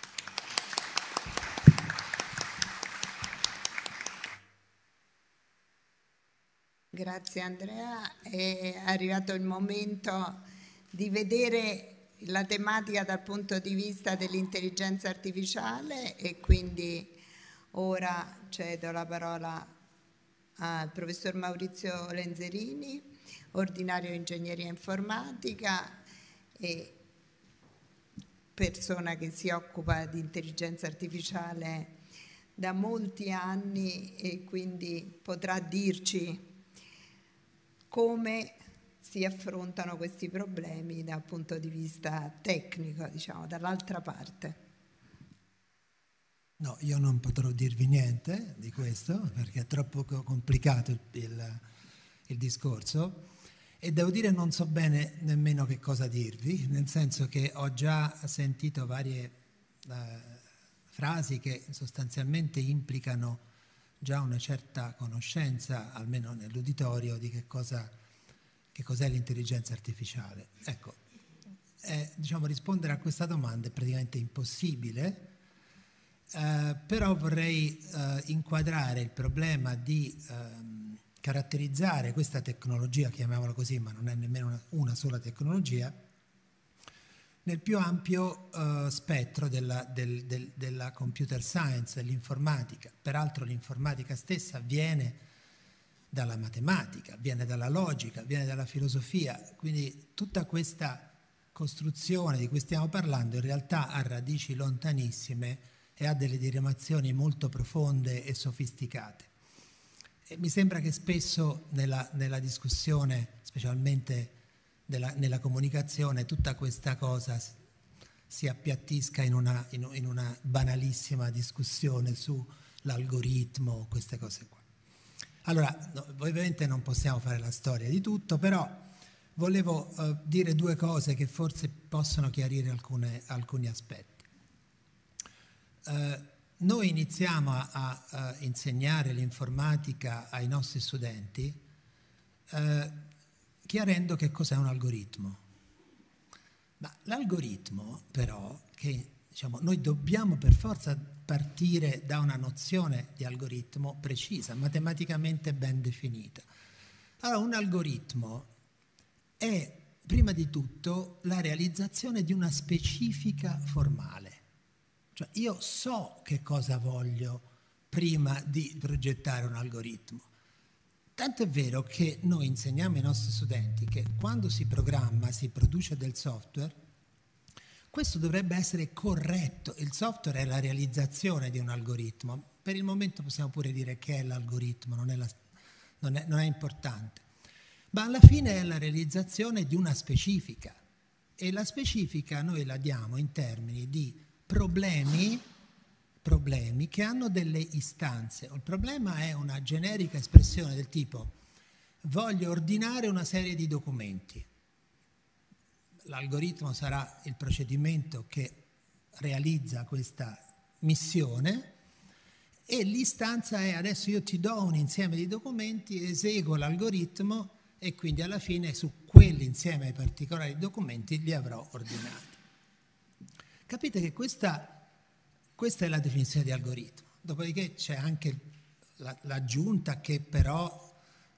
Grazie Andrea, è arrivato il momento di vedere la tematica dal punto di vista dell'intelligenza artificiale, e quindi ora cedo la parola al professor Maurizio Lenzerini, ordinario ingegneria informatica e persona che si occupa di intelligenza artificiale da molti anni, e quindi potrà dirci come si affrontano questi problemi dal punto di vista tecnico, diciamo, dall'altra parte. No, io non potrò dirvi niente di questo perché è troppo complicato il discorso, e devo dire non so bene nemmeno che cosa dirvi, nel senso che ho già sentito varie frasi che sostanzialmente implicano già una certa conoscenza, almeno nell'uditorio, di che cos'è l'intelligenza artificiale. Ecco, diciamo, rispondere a questa domanda è praticamente impossibile. Però vorrei inquadrare il problema di caratterizzare questa tecnologia, chiamiamola così, ma non è nemmeno una sola tecnologia, nel più ampio spettro della computer science, dell'informatica. Peraltro l'informatica stessa viene dalla matematica, viene dalla logica, viene dalla filosofia, quindi tutta questa costruzione di cui stiamo parlando in realtà ha radici lontanissime e ha delle diramazioni molto profonde e sofisticate. E mi sembra che spesso nella discussione, specialmente nella comunicazione, tutta questa cosa si appiattisca in una banalissima discussione sull'algoritmo, queste cose qua. Allora, no, ovviamente non possiamo fare la storia di tutto, però volevo dire due cose che forse possono chiarire alcuni aspetti. Noi iniziamo a insegnare l'informatica ai nostri studenti chiarendo che cos'è un algoritmo. Ma l'algoritmo però, che diciamo, noi dobbiamo per forza partire da una nozione di algoritmo precisa, matematicamente ben definita. Allora, un algoritmo è prima di tutto la realizzazione di una specifica formale. Cioè io so che cosa voglio prima di progettare un algoritmo. Tanto è vero che noi insegniamo ai nostri studenti che quando si programma, si produce del software, questo dovrebbe essere corretto. Il software è la realizzazione di un algoritmo. Per il momento possiamo pure dire che è l'algoritmo, non è importante. Ma alla fine è la realizzazione di una specifica. E la specifica noi la diamo in termini di problemi che hanno delle istanze. Il problema è una generica espressione del tipo: voglio ordinare una serie di documenti. L'algoritmo sarà il procedimento che realizza questa missione, e l'istanza è: adesso io ti do un insieme di documenti, eseguo l'algoritmo e quindi alla fine su quell'insieme particolari di documenti li avrò ordinati. Capite che questa è la definizione di algoritmo. Dopodiché c'è anche l'aggiunta che però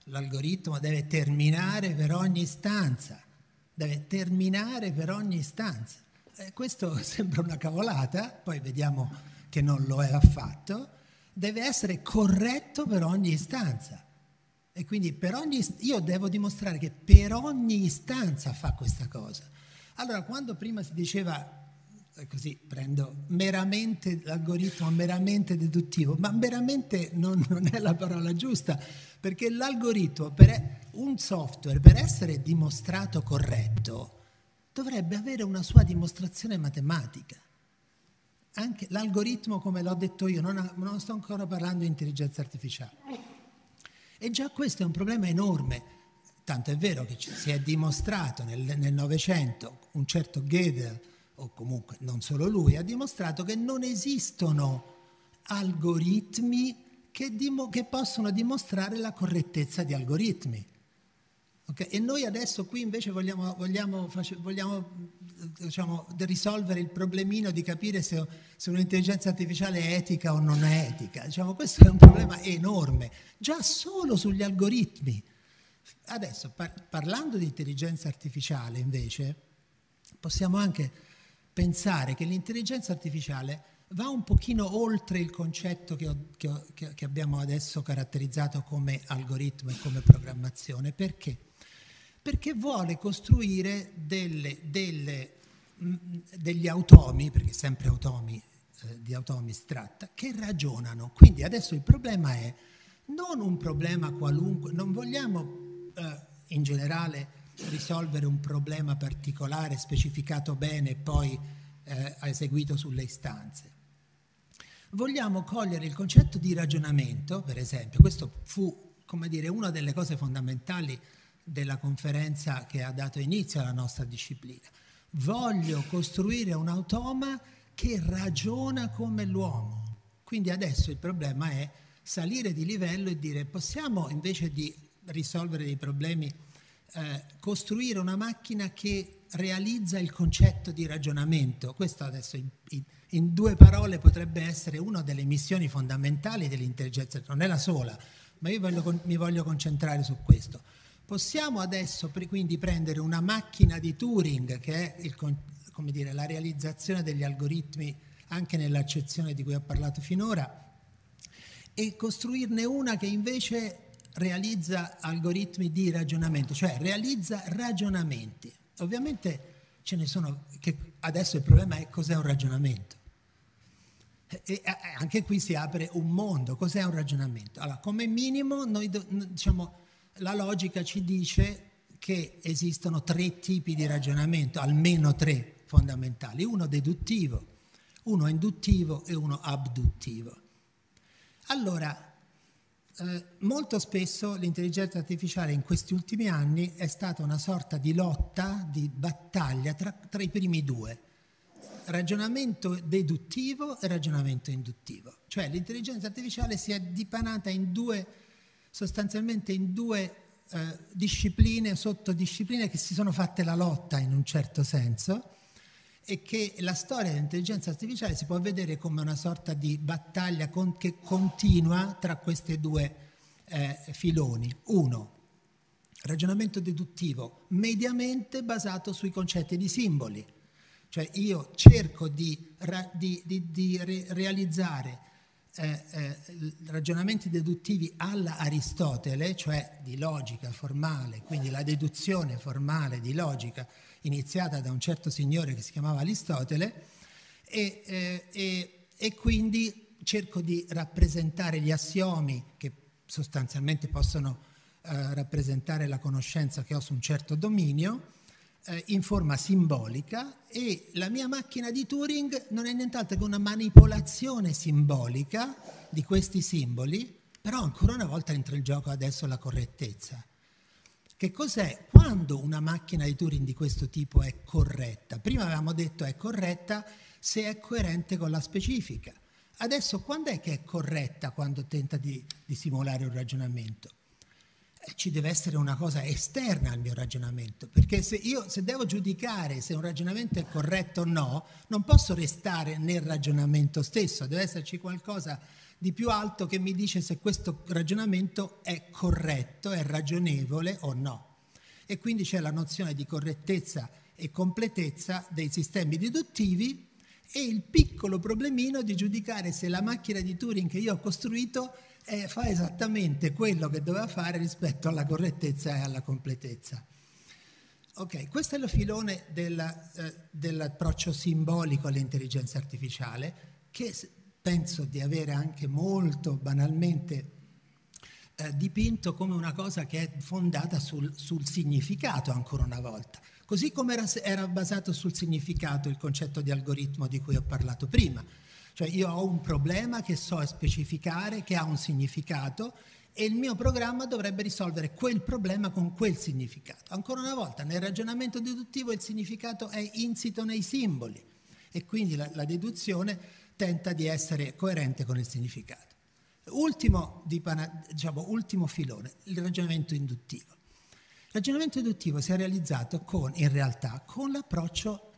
l'algoritmo deve terminare per ogni istanza, deve terminare per ogni istanza. Questo sembra una cavolata, poi vediamo che non lo è affatto, deve essere corretto per ogni istanza. E quindi io devo dimostrare che per ogni istanza fa questa cosa. Allora, quando prima si diceva, così prendo meramente l'algoritmo meramente deduttivo, ma meramente non è la parola giusta, perché l'algoritmo, un software, per essere dimostrato corretto, dovrebbe avere una sua dimostrazione matematica. Anche l'algoritmo, come l'ho detto io, non sto ancora parlando di intelligenza artificiale. E già questo è un problema enorme. Tanto è vero che si è dimostrato nel Novecento, un certo Gödel, o comunque non solo lui, ha dimostrato che non esistono algoritmi che possono dimostrare la correttezza di algoritmi. Okay? E noi adesso qui invece vogliamo diciamo, risolvere il problemino di capire se un'intelligenza artificiale è etica o non è etica. Diciamo, questo è un problema enorme, già solo sugli algoritmi. Adesso, parlando di intelligenza artificiale, invece, possiamo anche pensare che l'intelligenza artificiale va un pochino oltre il concetto che abbiamo adesso caratterizzato come algoritmo e come programmazione. Perché? Perché vuole costruire degli automi, perché sempre di automi si tratta, che ragionano. Quindi adesso il problema è non un problema qualunque, non vogliamo in generale risolvere un problema particolare, specificato bene e poi eseguito sulle istanze. Vogliamo cogliere il concetto di ragionamento, per esempio. Questo fu, come dire, una delle cose fondamentali della conferenza che ha dato inizio alla nostra disciplina. Voglio costruire un automa che ragiona come l'uomo. Quindi adesso il problema è salire di livello e dire: possiamo, invece di risolvere dei problemi, costruire una macchina che realizza il concetto di ragionamento. Questo adesso in due parole potrebbe essere una delle missioni fondamentali dell'intelligenza, non è la sola, ma io mi voglio concentrare su questo. Possiamo adesso quindi prendere una macchina di Turing, che è come dire, la realizzazione degli algoritmi anche nell'accezione di cui ho parlato finora, e costruirne una che invece realizza algoritmi di ragionamento, cioè realizza ragionamenti. Ovviamente ce ne sono, che adesso il problema è cos'è un ragionamento. E anche qui si apre un mondo. Cos'è un ragionamento? Allora, come minimo, diciamo, la logica ci dice che esistono 3 tipi di ragionamento, almeno 3 fondamentali: uno deduttivo, uno induttivo e uno abduttivo. Allora, molto spesso l'intelligenza artificiale in questi ultimi anni è stata una sorta di lotta, di battaglia tra i primi 2, ragionamento deduttivo e ragionamento induttivo. Cioè l'intelligenza artificiale si è dipanata sostanzialmente in due discipline, sottodiscipline, che si sono fatte la lotta in un certo senso, e che la storia dell'intelligenza artificiale si può vedere come una sorta di battaglia che continua tra questi 2 filoni. Uno, ragionamento deduttivo, mediamente basato sui concetti di simboli. Cioè io cerco di realizzare ragionamenti deduttivi alla Aristotele, cioè di logica formale, quindi la deduzione formale di logica iniziata da un certo signore che si chiamava Aristotele, e quindi cerco di rappresentare gli assiomi, che sostanzialmente possono rappresentare la conoscenza che ho su un certo dominio, in forma simbolica, e la mia macchina di Turing non è nient'altro che una manipolazione simbolica di questi simboli, però ancora una volta entra in gioco adesso la correttezza. Che cos'è? Quando una macchina di Turing di questo tipo è corretta? Prima avevamo detto è corretta se è coerente con la specifica. Adesso quando è che è corretta quando tenta di simulare un ragionamento? Ci deve essere una cosa esterna al mio ragionamento, perché se devo giudicare se un ragionamento è corretto o no, non posso restare nel ragionamento stesso, deve esserci qualcosa di più alto che mi dice se questo ragionamento è corretto, è ragionevole o no. E quindi c'è la nozione di correttezza e completezza dei sistemi deduttivi e il piccolo problemino di giudicare se la macchina di Turing che io ho costruito fa esattamente quello che doveva fare rispetto alla correttezza e alla completezza. Ok, questo è il filone dell'approccio simbolico all'intelligenza artificiale, che penso di avere anche molto banalmente dipinto come una cosa che è fondata sul significato, ancora una volta. Così come era basato sul significato il concetto di algoritmo di cui ho parlato prima. Cioè io ho un problema che so specificare, che ha un significato, e il mio programma dovrebbe risolvere quel problema con quel significato. Ancora una volta, nel ragionamento deduttivo il significato è insito nei simboli e quindi la deduzione tenta di essere coerente con il significato. Ultimo filone, il ragionamento induttivo. Il ragionamento induttivo si è realizzato in realtà con l'approccio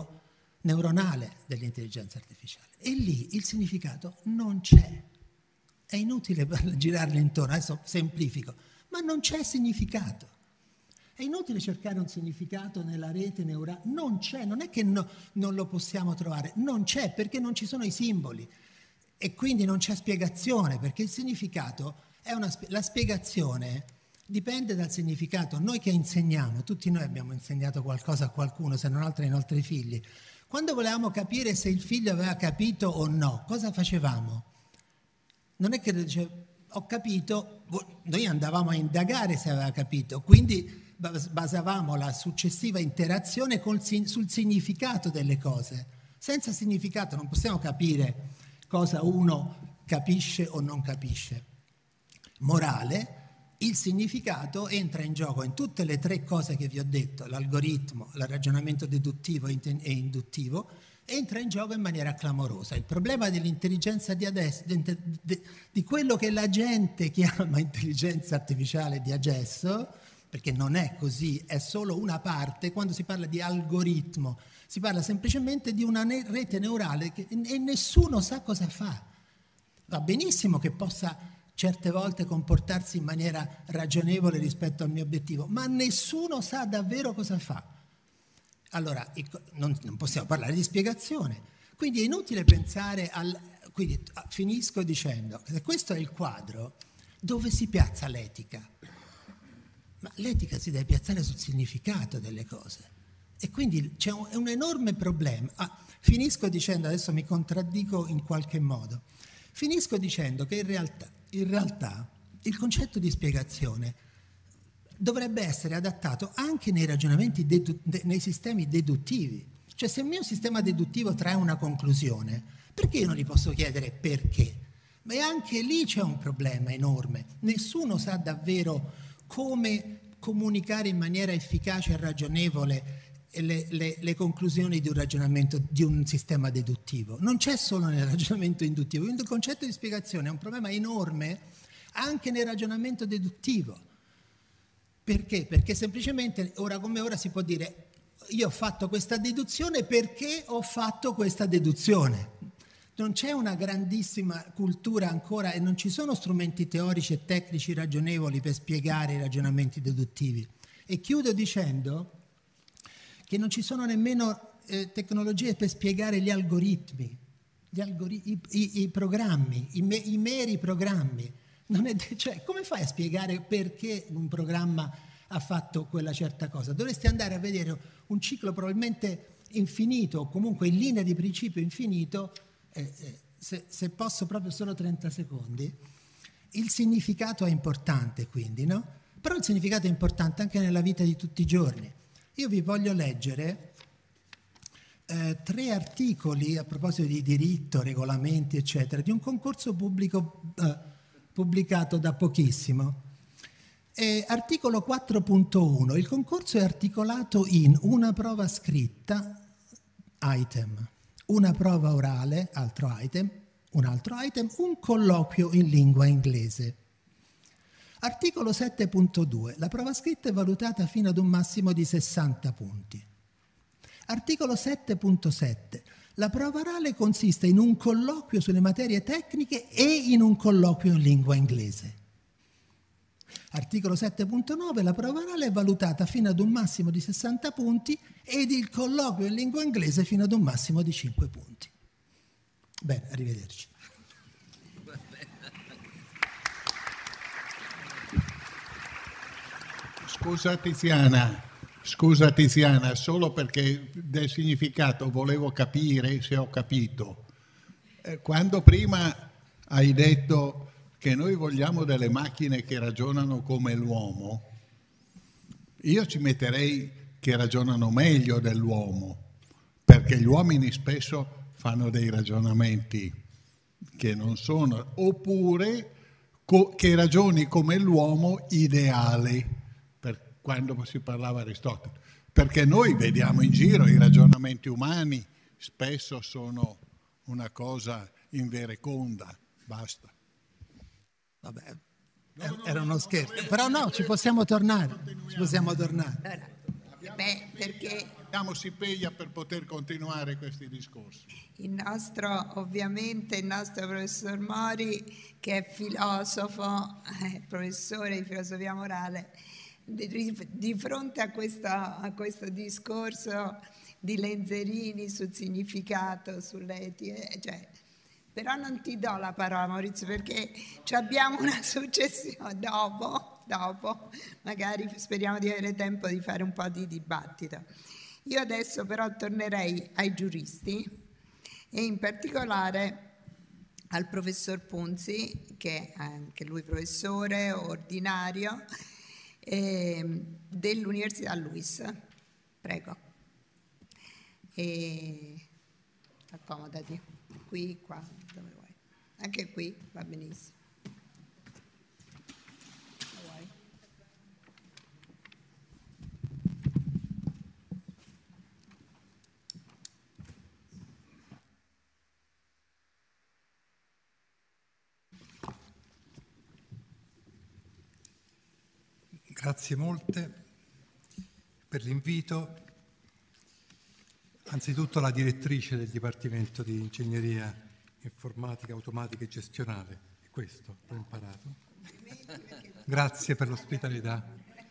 neuronale dell'intelligenza artificiale e lì il significato non c'è. È inutile girarle intorno, adesso semplifico, ma non c'è significato. È inutile cercare un significato nella rete neurale, non c'è, non è che non lo possiamo trovare, non c'è perché non ci sono i simboli e quindi non c'è spiegazione, perché il significato è la spiegazione dipende dal significato. Noi che insegniamo, tutti noi abbiamo insegnato qualcosa a qualcuno, se non altro ai nostri figli. Quando volevamo capire se il figlio aveva capito o no, cosa facevamo? Non è che dice, ho capito, noi andavamo a indagare se aveva capito, quindi basavamo la successiva interazione sul significato delle cose. Senza significato non possiamo capire cosa uno capisce o non capisce. Morale, il significato entra in gioco in tutte le tre cose che vi ho detto, l'algoritmo, il ragionamento deduttivo e induttivo, entra in gioco in maniera clamorosa. Il problema dell'intelligenza di adesso, di quello che la gente chiama intelligenza artificiale di adesso, perché non è così, è solo una parte, quando si parla di algoritmo, si parla semplicemente di una rete neurale e nessuno sa cosa fa. Va benissimo che possa certe volte comportarsi in maniera ragionevole rispetto al mio obiettivo, ma nessuno sa davvero cosa fa. Allora, non possiamo parlare di spiegazione. Quindi è inutile pensare quindi finisco dicendo che questo è il quadro dove si piazza l'etica. Ma l'etica si deve piazzare sul significato delle cose. E quindi c'è un enorme problema. Finisco dicendo, adesso mi contraddico in qualche modo, finisco dicendo che in realtà il concetto di spiegazione dovrebbe essere adattato anche nei ragionamenti, nei sistemi deduttivi. Cioè se il mio sistema deduttivo trae una conclusione, perché io non gli posso chiedere perché? Ma anche lì c'è un problema enorme. Nessuno sa davvero come comunicare in maniera efficace e ragionevole le conclusioni di un ragionamento, di un sistema deduttivo. Non c'è solo nel ragionamento induttivo. Quindi il concetto di spiegazione è un problema enorme anche nel ragionamento deduttivo. Perché? Perché semplicemente ora come ora si può dire io ho fatto questa deduzione perché ho fatto questa deduzione. Non c'è una grandissima cultura ancora e non ci sono strumenti teorici e tecnici ragionevoli per spiegare i ragionamenti deduttivi. E chiudo dicendo che non ci sono nemmeno tecnologie per spiegare gli algoritmi, i programmi, i meri programmi. Cioè, come fai a spiegare perché un programma ha fatto quella certa cosa? Dovresti andare a vedere un ciclo probabilmente infinito, o comunque in linea di principio infinito, se posso proprio solo 30 secondi. Il significato è importante quindi, no? Però il significato è importante anche nella vita di tutti i giorni. Io vi voglio leggere 3 articoli a proposito di diritto, regolamenti, eccetera, di un concorso pubblico pubblicato da pochissimo. Articolo 4.1. Il concorso è articolato in una prova scritta, item, una prova orale, altro item, un altro item, un colloquio in lingua inglese. Articolo 7.2. La prova scritta è valutata fino ad un massimo di 60 punti. Articolo 7.7. La prova orale consiste in un colloquio sulle materie tecniche e in un colloquio in lingua inglese. Articolo 7.9, la prova orale è valutata fino ad un massimo di 60 punti ed il colloquio in lingua inglese fino ad un massimo di 5 punti. Bene, arrivederci. Scusa Tiziana, solo perché del significato volevo capire se ho capito. Quando prima hai detto che noi vogliamo delle macchine che ragionano come l'uomo, io ci metterei che ragionano meglio dell'uomo, perché gli uomini spesso fanno dei ragionamenti che non sono, oppure che ragioni come l'uomo ideale, quando si parlava Aristotele, perché noi vediamo in giro i ragionamenti umani spesso sono una cosa invereconda, basta. Vabbè, era uno scherzo, però no, ci possiamo tornare, Allora, perché Abbiamo Sipeglia per poter continuare questi discorsi. ovviamente il nostro professor Mori, che è filosofo, professore di filosofia morale, di fronte a questo discorso di Lenzerini sul significato, sull'etica, però non ti do la parola, Maurizio, perché abbiamo una successione dopo, magari speriamo di avere tempo di fare un po' di dibattito. Io adesso però tornerei ai giuristi e in particolare al professor Punzi, che è anche lui professore ordinario dell'Università Luis. Prego. Accomodati. Qui, qua, dove vuoi. Anche qui va benissimo. Vuoi? Grazie molte per l'invito. Anzitutto la direttrice del Dipartimento di Ingegneria Informatica, Automatica e Gestionale, è questo, l'ho imparato. Grazie per l'ospitalità.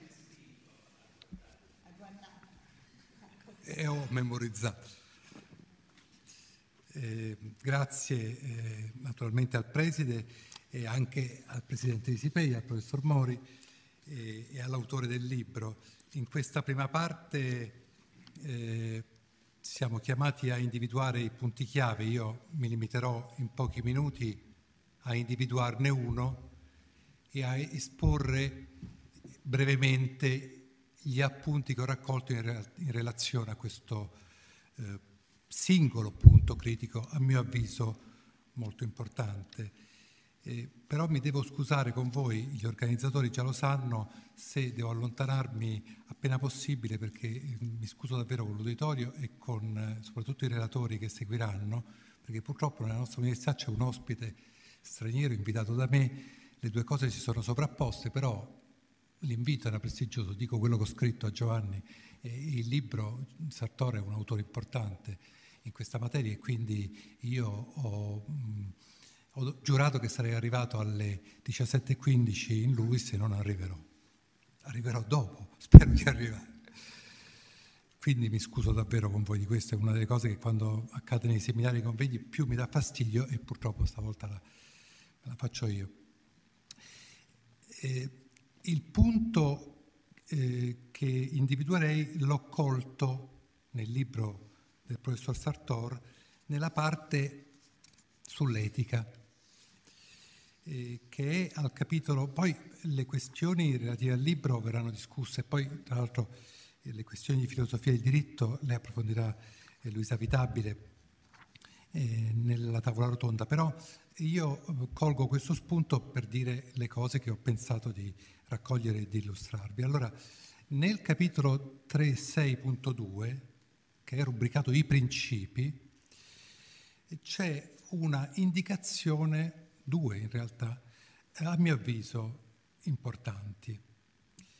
E ho memorizzato. Grazie naturalmente al preside e anche al presidente di Sipeglia, al professor Mori e all'autore del libro. In questa prima parte siamo chiamati a individuare i punti chiave. Io mi limiterò in pochi minuti a individuarne uno e a esporre brevemente gli appunti che ho raccolto in relazione a questo singolo punto critico, a mio avviso molto importante. Però mi devo scusare con voi, gli organizzatori già lo sanno, se devo allontanarmi appena possibile, perché mi scuso davvero con l'uditorio e con soprattutto i relatori che seguiranno, perché purtroppo nella nostra università c'è un ospite straniero invitato da me, le due cose si sono sovrapposte, però l'invito era prestigioso, dico quello che ho scritto a Giovanni, il libro, Sartor è un autore importante in questa materia e quindi io ho giurato che sarei arrivato alle 17:15 in Luis e non arriverò dopo, spero di arrivare. Quindi mi scuso davvero con voi di questo, è una delle cose che quando accade nei seminari e convegni più mi dà fastidio e purtroppo stavolta la faccio io. Il punto che individuerei l'ho colto nel libro del professor Sartor nella parte sull'etica, che è al capitolo, poi le questioni relative al libro verranno discusse, poi tra l'altro le questioni di filosofia del diritto le approfondirà Luisa Vitabile nella tavola rotonda, però io colgo questo spunto per dire le cose che ho pensato di raccogliere e di illustrarvi. Allora, nel capitolo 3.6.2, che è rubricato I principi, c'è una indicazione, due in realtà, a mio avviso importanti.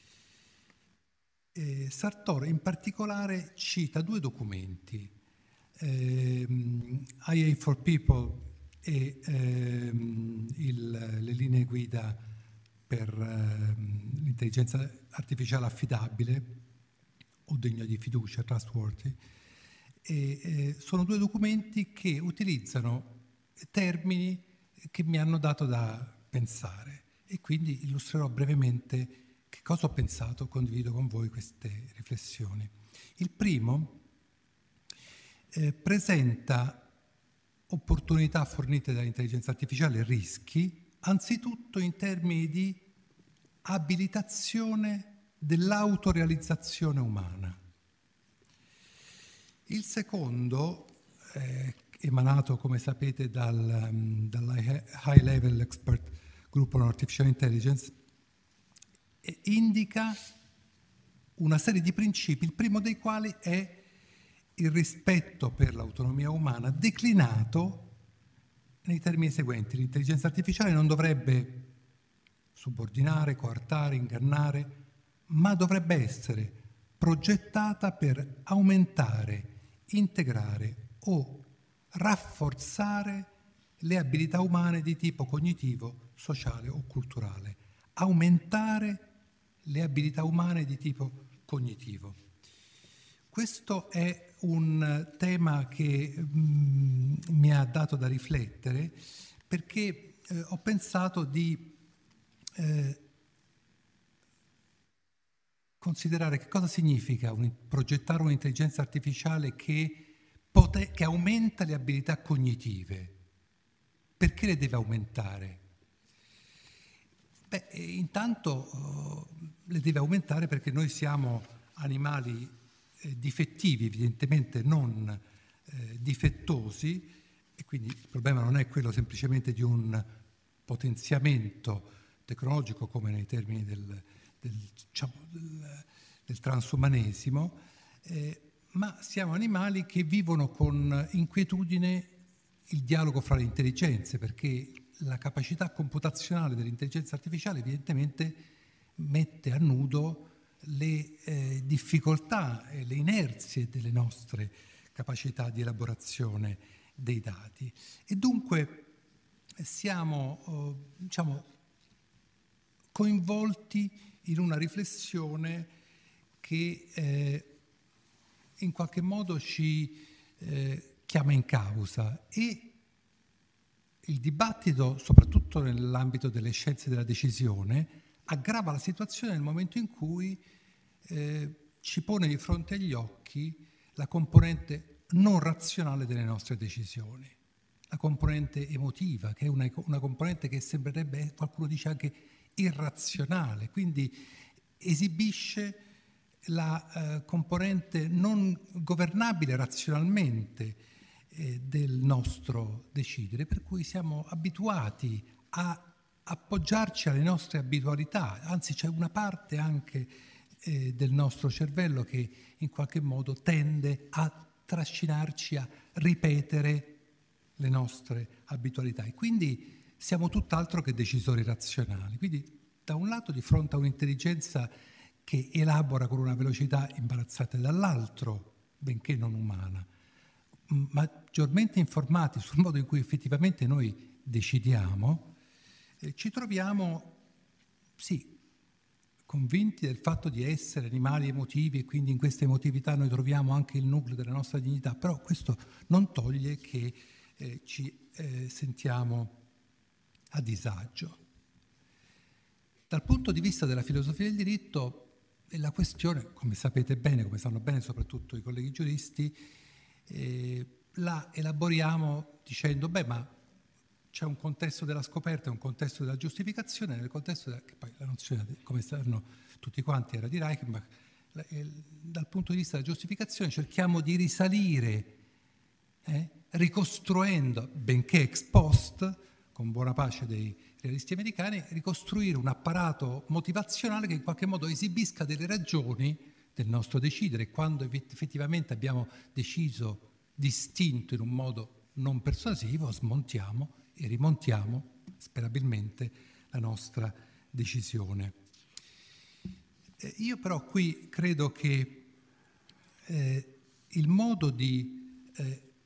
Sartor in particolare cita due documenti IA for People e le linee guida per l'intelligenza artificiale affidabile o degna di fiducia, trustworthy, sono due documenti che utilizzano termini che mi hanno dato da pensare e quindi illustrerò brevemente che cosa ho pensato, condivido con voi queste riflessioni. Il primo presenta opportunità fornite dall'intelligenza artificiale e rischi, anzitutto in termini di abilitazione dell'autorealizzazione umana. Il secondo, emanato come sapete dalla High Level Expert Group on Artificial Intelligence, indica una serie di principi, il primo dei quali è il rispetto per l'autonomia umana declinato nei termini seguenti: l'intelligenza artificiale non dovrebbe subordinare, coartare, ingannare, ma dovrebbe essere progettata per aumentare, integrare o rafforzare le abilità umane di tipo cognitivo, sociale o culturale. Aumentare le abilità umane di tipo cognitivo. Questo è un tema che mi ha dato da riflettere, perché ho pensato di considerare che cosa significa progettare un'intelligenza artificiale che aumenta le abilità cognitive. Perché le deve aumentare? Beh, intanto le deve aumentare perché noi siamo animali difettivi, evidentemente non difettosi, e quindi il problema non è quello semplicemente di un potenziamento tecnologico come nei termini del transumanesimo, ma siamo animali che vivono con inquietudine il dialogo fra le intelligenze, perché la capacità computazionale dell'intelligenza artificiale evidentemente mette a nudo le difficoltà e le inerzie delle nostre capacità di elaborazione dei dati. E dunque siamo coinvolti in una riflessione che in qualche modo ci chiama in causa, e il dibattito, soprattutto nell'ambito delle scienze della decisione, aggrava la situazione nel momento in cui ci pone di fronte agli occhi la componente non razionale delle nostre decisioni, la componente emotiva, che è una componente che sembrerebbe, qualcuno dice anche irrazionale, quindi esibisce la componente non governabile razionalmente del nostro decidere, per cui siamo abituati a appoggiarci alle nostre abitualità, anzi c'è una parte anche del nostro cervello che in qualche modo tende a trascinarci a ripetere le nostre abitualità, e quindi siamo tutt'altro che decisori razionali. Quindi da un lato di fronte a un'intelligenza che elabora con una velocità imbarazzante, dall'altro, benché non umana, maggiormente informati sul modo in cui effettivamente noi decidiamo, ci troviamo, sì, convinti del fatto di essere animali emotivi, e quindi in questa emotività noi troviamo anche il nucleo della nostra dignità, però questo non toglie che ci sentiamo a disagio. Dal punto di vista della filosofia del diritto, la questione, come sapete bene, come sanno bene soprattutto i colleghi giuristi, la elaboriamo dicendo, ma c'è un contesto della scoperta e un contesto della giustificazione. Nel contesto che poi la nozione, come sanno tutti quanti, era di Reichenbach, dal punto di vista della giustificazione cerchiamo di risalire, ricostruendo, benché ex post, con buona pace dei realisti americani, ricostruire un apparato motivazionale che in qualche modo esibisca delle ragioni del nostro decidere. Quando effettivamente abbiamo deciso distinto in un modo non persuasivo, smontiamo e rimontiamo sperabilmente la nostra decisione. Io però qui credo che il modo di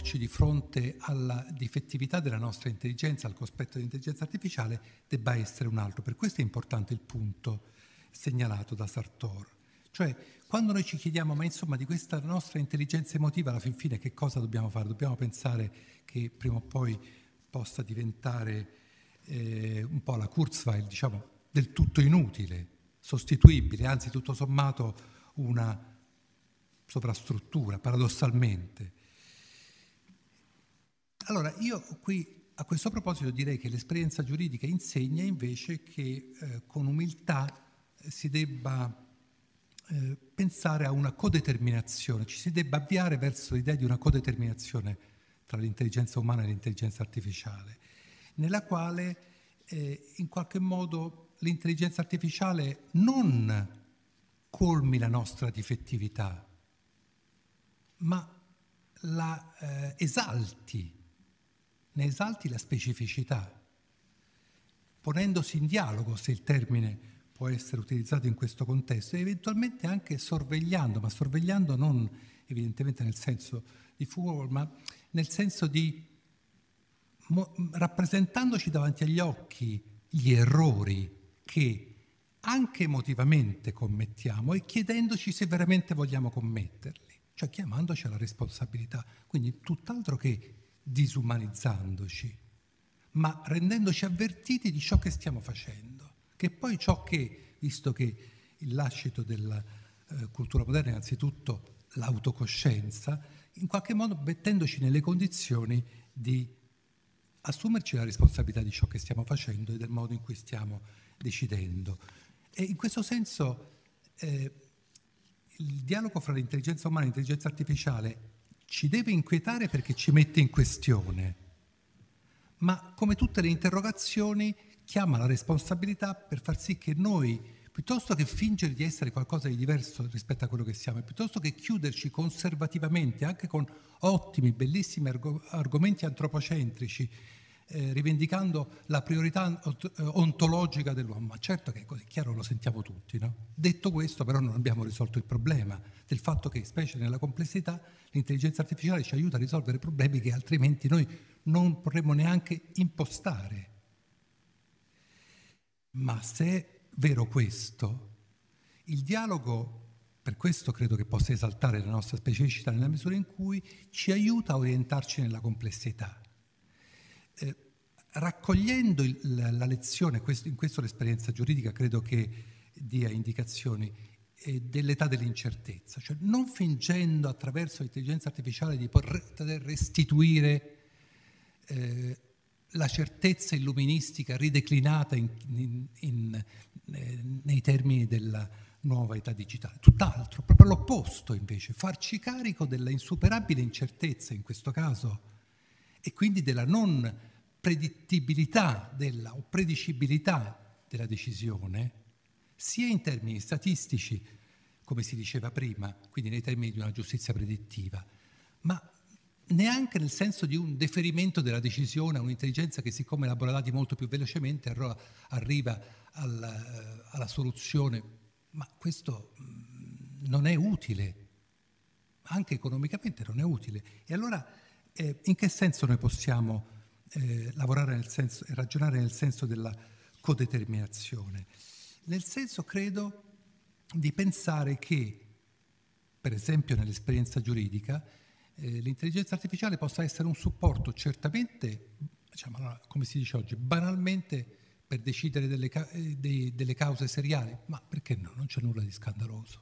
porci di fronte alla difettività della nostra intelligenza, al cospetto dell'intelligenza artificiale, debba essere un altro. Per questo è importante il punto segnalato da Sartor. Cioè, quando noi ci chiediamo, ma insomma, di questa nostra intelligenza emotiva, alla fin fine che cosa dobbiamo fare? Dobbiamo pensare che prima o poi possa diventare un po' la Kurzweil, diciamo, del tutto inutile, sostituibile, anzi tutto sommato una sovrastruttura, paradossalmente. Allora, io qui a questo proposito direi che l'esperienza giuridica insegna invece che con umiltà si debba pensare a una codeterminazione, ci si debba avviare verso l'idea di una codeterminazione tra l'intelligenza umana e l'intelligenza artificiale, nella quale in qualche modo l'intelligenza artificiale non colmi la nostra difettività, ma la esalti, ne esalti la specificità, ponendosi in dialogo, se il termine può essere utilizzato in questo contesto, e eventualmente anche sorvegliando, ma sorvegliando non evidentemente nel senso di furore, ma nel senso di rappresentandoci davanti agli occhi gli errori che anche emotivamente commettiamo e chiedendoci se veramente vogliamo commetterli, cioè chiamandoci alla responsabilità, quindi tutt'altro che disumanizzandoci, ma rendendoci avvertiti di ciò che stiamo facendo. Che poi ciò che, visto che il lascito della cultura moderna è innanzitutto l'autocoscienza, in qualche modo mettendoci nelle condizioni di assumerci la responsabilità di ciò che stiamo facendo e del modo in cui stiamo decidendo. E in questo senso il dialogo fra l'intelligenza umana e l'intelligenza artificiale ci deve inquietare perché ci mette in questione, ma come tutte le interrogazioni chiama la responsabilità per far sì che noi, piuttosto che fingere di essere qualcosa di diverso rispetto a quello che siamo, e piuttosto che chiuderci conservativamente, anche con ottimi, bellissimi argomenti antropocentrici, rivendicando la priorità ontologica dell'uomo, ma certo che è così, chiaro, lo sentiamo tutti, no? Detto questo, però, non abbiamo risolto il problema del fatto che, specie nella complessità, l'intelligenza artificiale ci aiuta a risolvere problemi che altrimenti noi non potremmo neanche impostare. Ma se è vero questo, il dialogo, per questo credo che possa esaltare la nostra specificità nella misura in cui ci aiuta a orientarci nella complessità. Raccogliendo la lezione, in questo l'esperienza giuridica credo che dia indicazioni dell'età dell'incertezza, cioè non fingendo attraverso l'intelligenza artificiale di poter restituire la certezza illuministica rideclinata nei termini della nuova età digitale. Tutt'altro, proprio l'opposto invece, farci carico della insuperabile incertezza in questo caso e quindi della non predittibilità o predicibilità della decisione, sia in termini statistici, come si diceva prima, quindi nei termini di una giustizia predittiva, ma neanche nel senso di un deferimento della decisione a un'intelligenza che, siccome elabora dati molto più velocemente, allora arriva alla soluzione. Ma questo non è utile, anche economicamente non è utile. E allora in che senso noi possiamo lavorare nel senso e ragionare nel senso della codeterminazione? Nel senso, credo, di pensare che, per esempio nell'esperienza giuridica, l'intelligenza artificiale possa essere un supporto certamente, diciamo, come si dice oggi, banalmente per decidere delle cause seriali, ma perché no? Non c'è nulla di scandaloso.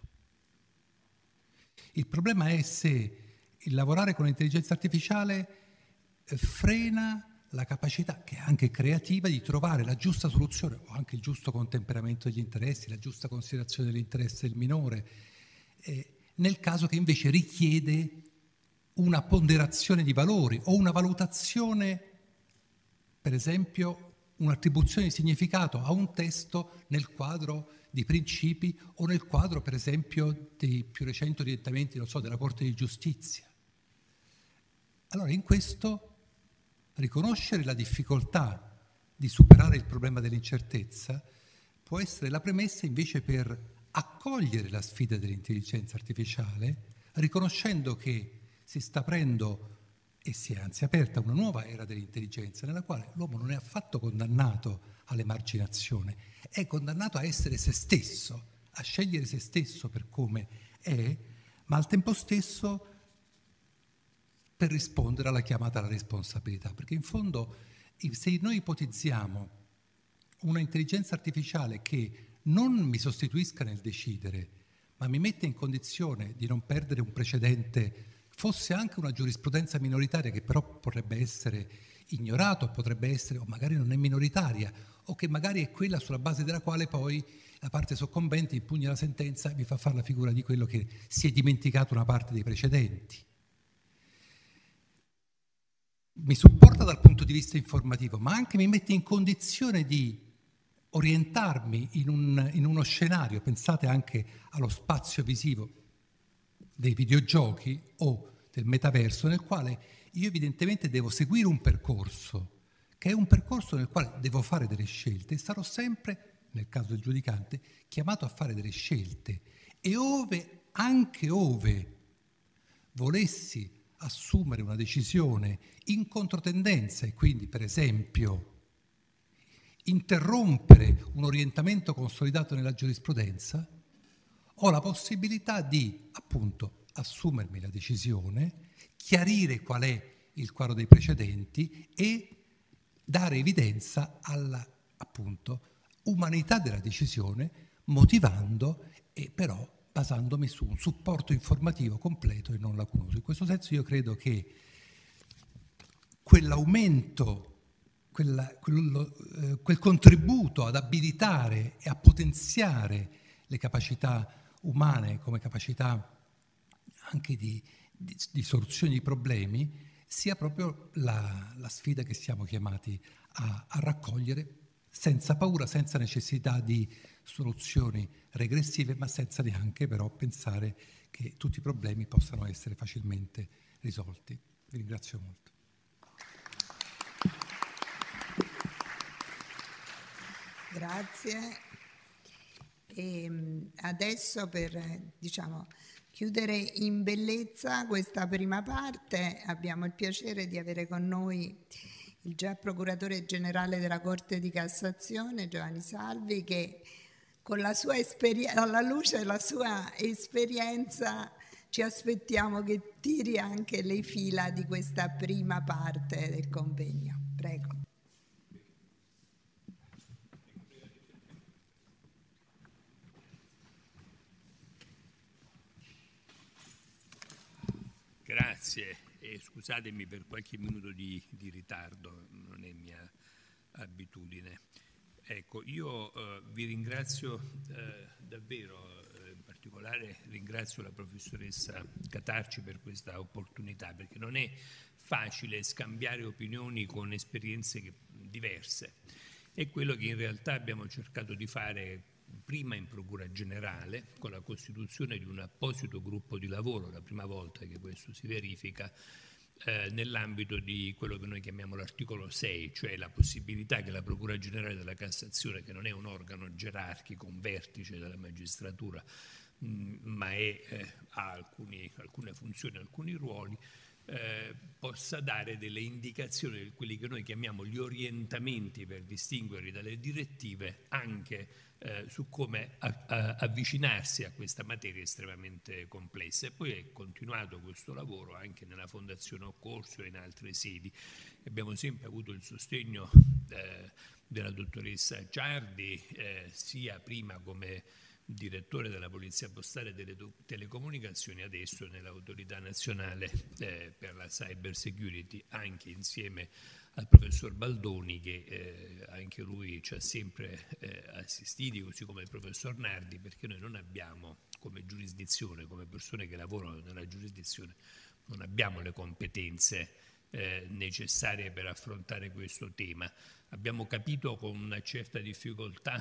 Il problema è se il lavorare con l'intelligenza artificiale frena la capacità, che è anche creativa, di trovare la giusta soluzione o anche il giusto contemperamento degli interessi, la giusta considerazione dell'interesse del minore, nel caso che invece richiede una ponderazione di valori o una valutazione, per esempio un'attribuzione di significato a un testo nel quadro di principi o nel quadro, per esempio, dei più recenti orientamenti, non so, della Corte di Giustizia. Allora, in questo riconoscere la difficoltà di superare il problema dell'incertezza può essere la premessa invece per accogliere la sfida dell'intelligenza artificiale, riconoscendo che si sta aprendo e si è anzi aperta una nuova era dell'intelligenza nella quale l'uomo non è affatto condannato all'emarginazione, è condannato a essere se stesso, a scegliere se stesso per come è, ma al tempo stesso per rispondere alla chiamata alla responsabilità. Perché in fondo, se noi ipotizziamo una intelligenza artificiale che non mi sostituisca nel decidere, ma mi mette in condizione di non perdere un precedente, fosse anche una giurisprudenza minoritaria che però potrebbe essere ignorato, potrebbe essere, o magari non è minoritaria, o che magari è quella sulla base della quale poi la parte soccombente impugna la sentenza e mi fa fare la figura di quello che si è dimenticato una parte dei precedenti. Mi supporta dal punto di vista informativo, ma anche mi mette in condizione di orientarmi in uno scenario, pensate anche allo spazio visivo dei videogiochi o del metaverso, nel quale io evidentemente devo seguire un percorso, che è un percorso nel quale devo fare delle scelte e sarò sempre, nel caso del giudicante, chiamato a fare delle scelte. E anche ove volessi assumere una decisione in controtendenza e quindi, per esempio, interrompere un orientamento consolidato nella giurisprudenza, ho la possibilità di, appunto, assumermi la decisione, chiarire qual è il quadro dei precedenti e dare evidenza alla, appunto, umanità della decisione, motivando e però basandomi su un supporto informativo completo e non lacunoso. In questo senso io credo che quell'aumento, quel contributo ad abilitare e a potenziare le capacità umane come capacità anche di soluzione di problemi, sia proprio la sfida che siamo chiamati a raccogliere senza paura, senza necessità di soluzioni regressive, ma senza neanche però pensare che tutti i problemi possano essere facilmente risolti. Vi ringrazio molto. Grazie. E adesso per chiudere in bellezza questa prima parte abbiamo il piacere di avere con noi il già procuratore generale della Corte di Cassazione Giovanni Salvi, che con la sua alla luce della sua esperienza ci aspettiamo che tiri anche le fila di questa prima parte del convegno. Prego. Grazie e scusatemi per qualche minuto di ritardo, non è mia abitudine. Ecco, io vi ringrazio davvero, in particolare ringrazio la professoressa Catarci per questa opportunità, perché non è facile scambiare opinioni con esperienze diverse. È quello che in realtà abbiamo cercato di fare prima in Procura Generale, con la costituzione di un apposito gruppo di lavoro, la prima volta che questo si verifica, nell'ambito di quello che noi chiamiamo l'articolo 6, cioè la possibilità che la Procura Generale della Cassazione, che non è un organo gerarchico, un vertice della magistratura, ma ha alcune funzioni, alcuni ruoli, possa dare delle indicazioni di quelli che noi chiamiamo gli orientamenti per distinguerli dalle direttive, anche su come avvicinarsi a questa materia estremamente complessa. E poi è continuato questo lavoro anche nella Fondazione Occorsio e in altre sedi. Abbiamo sempre avuto il sostegno della dottoressa Ciardi, sia prima come direttore della Polizia Postale e delle Telecomunicazioni, adesso nell'Autorità Nazionale per la Cyber Security, anche insieme al professor Baldoni, che anche lui ci ha sempre assistiti, così come il professor Nardi, perché noi non abbiamo come giurisdizione, come persone che lavorano nella giurisdizione, non abbiamo le competenze necessarie per affrontare questo tema. Abbiamo capito con una certa difficoltà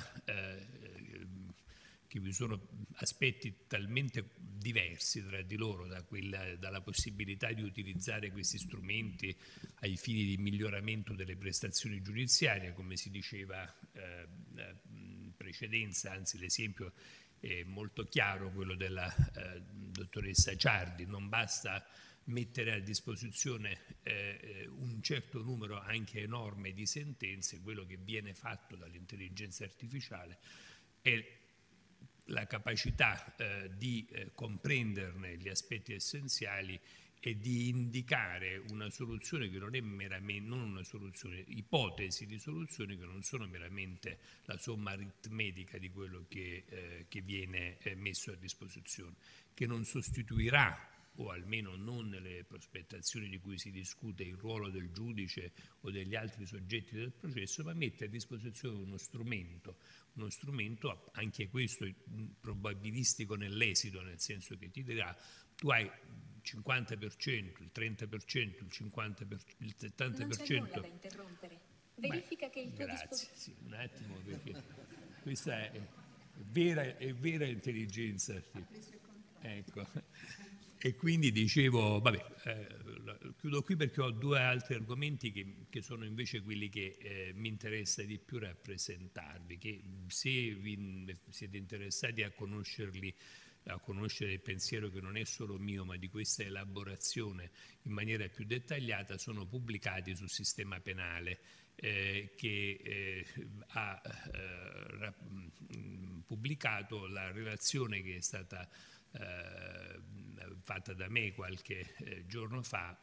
che vi sono aspetti talmente diversi tra di loro, dalla possibilità di utilizzare questi strumenti ai fini di miglioramento delle prestazioni giudiziarie, come si diceva in precedenza, anzi l'esempio è molto chiaro, quello della dottoressa Ciardi. Non basta mettere a disposizione un certo numero anche enorme di sentenze. Quello che viene fatto dall'intelligenza artificiale è la capacità di comprenderne gli aspetti essenziali e di indicare una soluzione che non è meramente, non una soluzione, ipotesi di soluzioni che non sono meramente la somma aritmetica di quello che viene messo a disposizione, che non sostituirà, o almeno non nelle prospettazioni di cui si discute, il ruolo del giudice o degli altri soggetti del processo, ma mette a disposizione uno strumento anche questo probabilistico nell'esito, nel senso che ti dirà: tu hai il 50%, il 30%, il 50%, il 70%. Non c'è nulla da interrompere. Verifica che il tuo dispositivo... Sì, un attimo, perché questa è vera intelligenza. Ecco. E quindi dicevo, chiudo qui perché ho due altri argomenti che sono invece quelli che mi interessa di più rappresentarvi, che se vi siete interessati a conoscerli, a conoscere il pensiero che non è solo mio ma di questa elaborazione in maniera più dettagliata, sono pubblicati sul Sistema Penale, che ha pubblicato la relazione che è stata fatta da me qualche giorno fa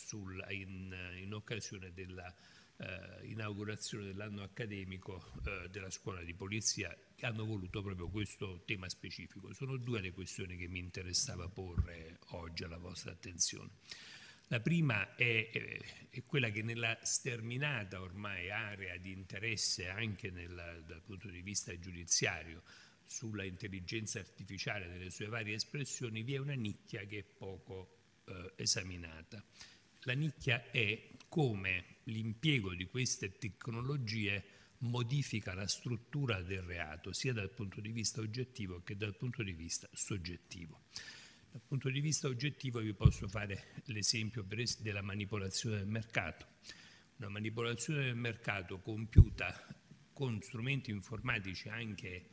in occasione della inaugurazione dell'anno accademico della scuola di polizia, che hanno voluto proprio questo tema specifico. Sono due le questioni che mi interessava porre oggi alla vostra attenzione. La prima è quella che nella sterminata ormai area di interesse anche dal punto di vista giudiziario sulla intelligenza artificiale nelle sue varie espressioni vi è una nicchia che è poco esaminata. La nicchia è come l'impiego di queste tecnologie modifica la struttura del reato, sia dal punto di vista oggettivo che dal punto di vista soggettivo. Dal punto di vista oggettivo vi posso fare l'esempio della manipolazione del mercato. Una manipolazione del mercato compiuta con strumenti informatici anche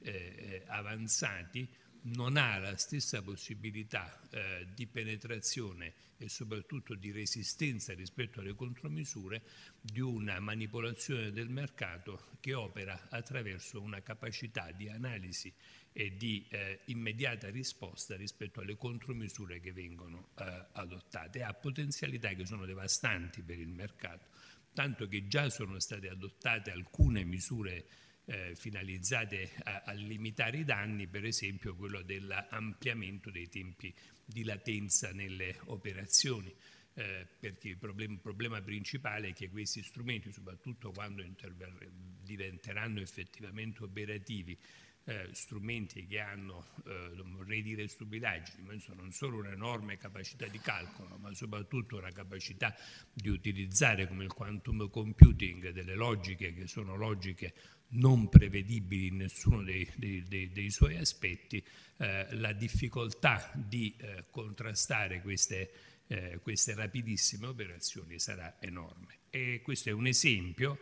avanzati non ha la stessa possibilità di penetrazione e soprattutto di resistenza rispetto alle contromisure di una manipolazione del mercato che opera attraverso una capacità di analisi e di immediata risposta rispetto alle contromisure che vengono adottate. Ha potenzialità che sono devastanti per il mercato, tanto che già sono state adottate alcune misure finalizzate a limitare i danni, per esempio quello dell'ampliamento dei tempi di latenza nelle operazioni, perché il problema principale è che questi strumenti, soprattutto quando diventeranno effettivamente operativi, strumenti che hanno, non vorrei dire stupidaggini, ma non solo un'enorme capacità di calcolo, ma soprattutto una capacità di utilizzare come il quantum computing delle logiche che sono logiche non prevedibili in nessuno dei suoi aspetti, la difficoltà di contrastare queste rapidissime operazioni sarà enorme. E questo è un esempio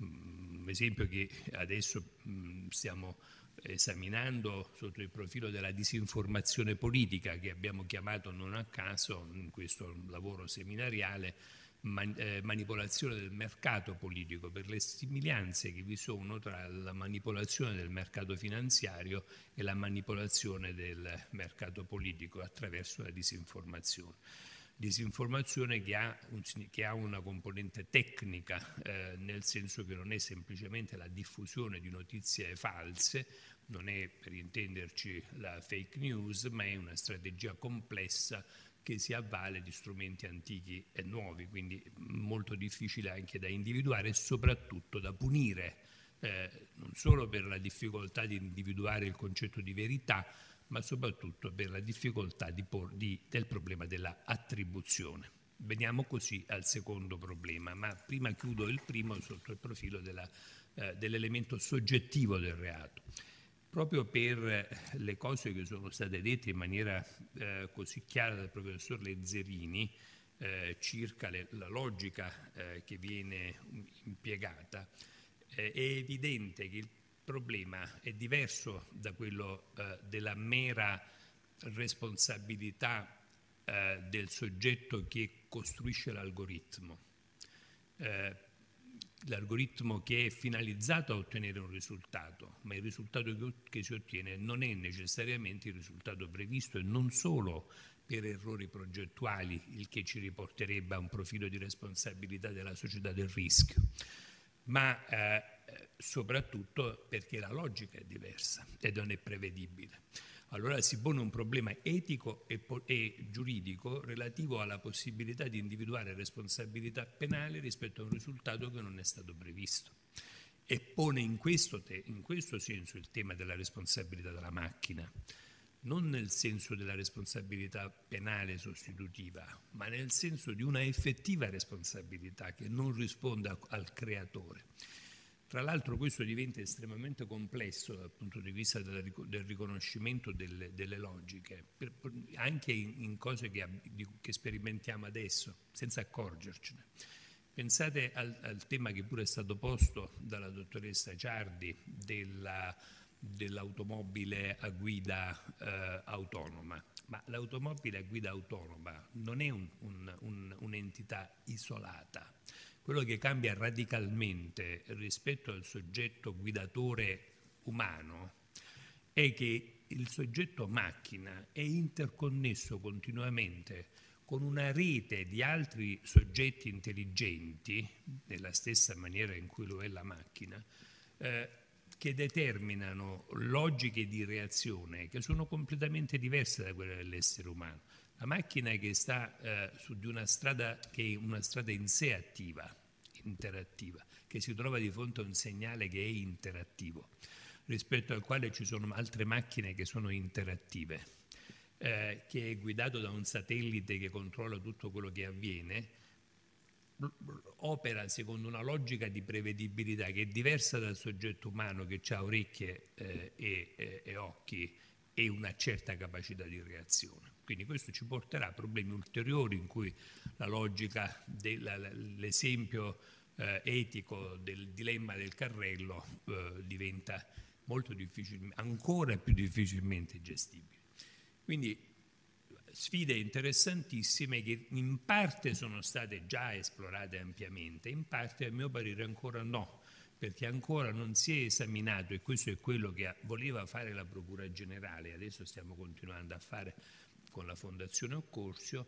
che adesso stiamo esaminando sotto il profilo della disinformazione politica, che abbiamo chiamato non a caso in questo lavoro seminariale manipolazione del mercato politico, per le somiglianze che vi sono tra la manipolazione del mercato finanziario e la manipolazione del mercato politico attraverso la disinformazione. Disinformazione che ha una componente tecnica, nel senso che non è semplicemente la diffusione di notizie false, non è, per intenderci, la fake news, ma è una strategia complessa che si avvale di strumenti antichi e nuovi, quindi molto difficile anche da individuare e soprattutto da punire, non solo per la difficoltà di individuare il concetto di verità, ma soprattutto per la difficoltà del problema della attribuzione. Veniamo così al secondo problema, ma prima chiudo il primo sotto il profilo dell'elemento soggettivo del reato. Proprio per le cose che sono state dette in maniera così chiara dal professor Lezzerini circa la logica che viene impiegata, è evidente che il problema è diverso da quello della mera responsabilità del soggetto che costruisce l'algoritmo che è finalizzato a ottenere un risultato, ma il risultato che si ottiene non è necessariamente il risultato previsto, e non solo per errori progettuali, il che ci riporterebbe a un profilo di responsabilità della società del rischio, ma soprattutto perché la logica è diversa e non è prevedibile. Allora si pone un problema etico e giuridico relativo alla possibilità di individuare responsabilità penali rispetto a un risultato che non è stato previsto, e pone in questo senso il tema della responsabilità della macchina, non nel senso della responsabilità penale sostitutiva, ma nel senso di una effettiva responsabilità che non risponda al creatore. Tra l'altro questo diventa estremamente complesso dal punto di vista del riconoscimento delle logiche, anche in cose che sperimentiamo adesso, senza accorgercene. Pensate al tema che pure è stato posto dalla dottoressa Ciardi dell'automobile a guida autonoma. Ma l'automobile a guida autonoma non è un'entità isolata. Quello che cambia radicalmente rispetto al soggetto guidatore umano è che il soggetto macchina è interconnesso continuamente con una rete di altri soggetti intelligenti, nella stessa maniera in cui lo è la macchina, che determinano logiche di reazione che sono completamente diverse da quelle dell'essere umano. La macchina che sta su di una strada che è una strada in sé attiva, interattiva, che si trova di fronte a un segnale che è interattivo, rispetto al quale ci sono altre macchine che sono interattive, che è guidato da un satellite che controlla tutto quello che avviene, opera secondo una logica di prevedibilità che è diversa dal soggetto umano, che ha orecchie e occhi e una certa capacità di reazione. Quindi questo ci porterà a problemi ulteriori in cui la logica, l'esempio etico del dilemma del carrello diventa molto difficile, ancora più difficilmente gestibile. Quindi sfide interessantissime che in parte sono state già esplorate ampiamente, in parte a mio parere ancora no, perché ancora non si è esaminato, e questo è quello che voleva fare la Procura Generale, adesso stiamo continuando a fare con la Fondazione Occorsio,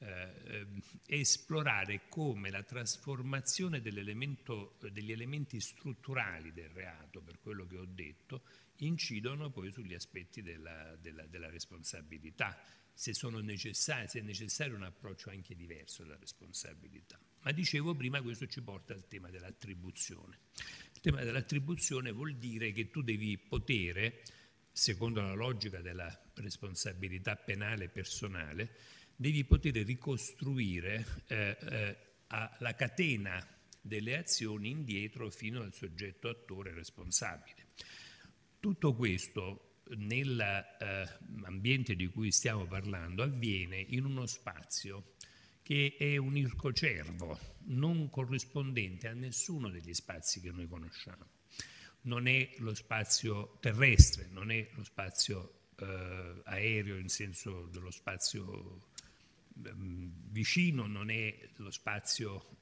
esplorare come la trasformazione degli elementi strutturali del reato, per quello che ho detto, incidono poi sugli aspetti della responsabilità, se è necessario un approccio anche diverso alla responsabilità. Ma dicevo prima, questo ci porta al tema dell'attribuzione. Il tema dell'attribuzione vuol dire che tu devi potere, secondo la logica della responsabilità penale personale, devi poter ricostruire la catena delle azioni indietro fino al soggetto attore responsabile. Tutto questo nell'ambiente di cui stiamo parlando avviene in uno spazio che è un ircocervo, non corrispondente a nessuno degli spazi che noi conosciamo. Non è lo spazio terrestre, non è lo spazio aereo in senso dello spazio vicino, non è lo spazio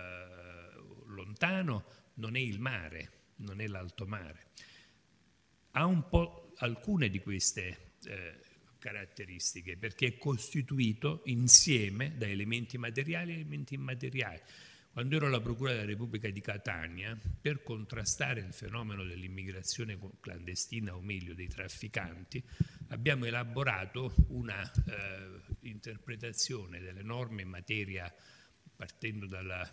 lontano, non è il mare, non è l'alto mare. Ha un po' alcune di queste caratteristiche, perché è costituito insieme da elementi materiali e elementi immateriali. Quando ero alla Procura della Repubblica di Catania, per contrastare il fenomeno dell'immigrazione clandestina, o meglio dei trafficanti, abbiamo elaborato una interpretazione delle norme in materia, partendo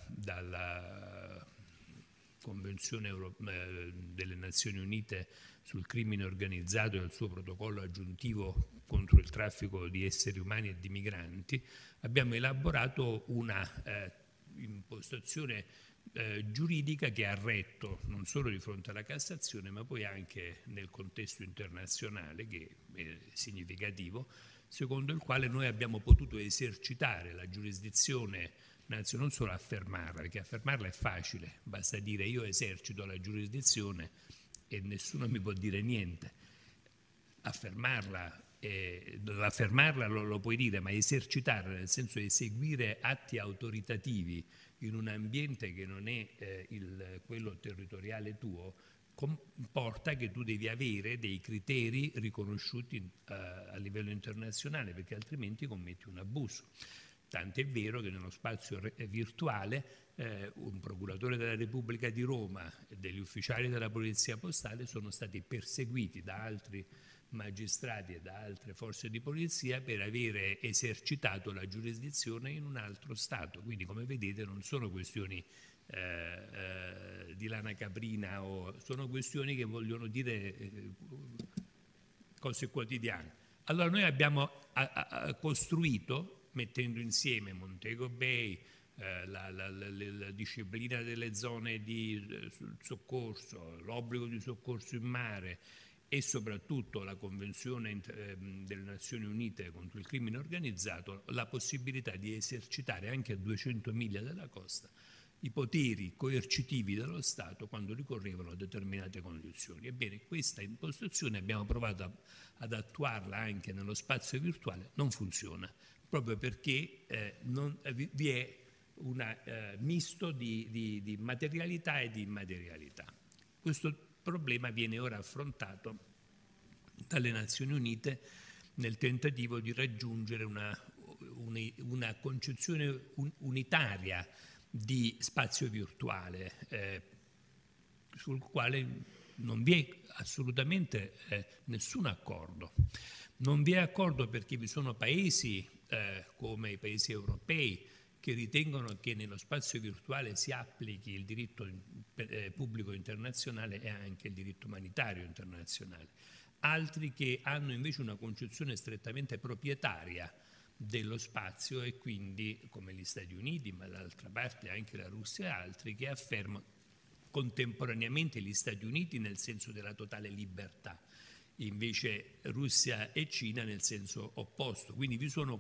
dalla Convenzione delle Nazioni Unite sul crimine organizzato e al suo protocollo aggiuntivo contro il traffico di esseri umani e di migranti. Abbiamo elaborato una impostazione giuridica che ha retto non solo di fronte alla Cassazione, ma poi anche nel contesto internazionale, che è significativo, secondo il quale noi abbiamo potuto esercitare la giurisdizione nazionale, non solo affermarla, perché affermarla è facile, basta dire io esercito la giurisdizione e nessuno mi può dire niente. Affermarla affermarla lo puoi dire, ma esercitarla, nel senso di eseguire atti autoritativi in un ambiente che non è quello territoriale tuo, comporta che tu devi avere dei criteri riconosciuti a livello internazionale, perché altrimenti commetti un abuso. Tant'è vero che nello spazio virtuale un procuratore della Repubblica di Roma e degli ufficiali della Polizia Postale sono stati perseguiti da altri magistrati e da altre forze di polizia per avere esercitato la giurisdizione in un altro Stato. Quindi, come vedete, non sono questioni di lana caprina, sono questioni che vogliono dire cose quotidiane. Allora noi abbiamo costruito, mettendo insieme Montego Bay, la disciplina delle zone di soccorso, l'obbligo di soccorso in mare e soprattutto la Convenzione delle Nazioni Unite contro il crimine organizzato, la possibilità di esercitare anche a 200 miglia dalla costa i poteri coercitivi dello Stato quando ricorrevano a determinate condizioni. Ebbene, questa impostazione abbiamo provato ad attuarla anche nello spazio virtuale, non funziona, proprio perché vi è un misto di materialità e di immaterialità. Questo problema viene ora affrontato dalle Nazioni Unite nel tentativo di raggiungere una concezione unitaria di spazio virtuale, sul quale non vi è assolutamente nessun accordo. Non vi è accordo perché vi sono paesi come i paesi europei che ritengono che nello spazio virtuale si applichi il diritto pubblico internazionale e anche il diritto umanitario internazionale. Altri che hanno invece una concezione strettamente proprietaria dello spazio e quindi, come gli Stati Uniti, ma d'altra parte anche la Russia e altri, che affermano contemporaneamente gli Stati Uniti nel senso della totale libertà, invece Russia e Cina nel senso opposto. Quindi vi sono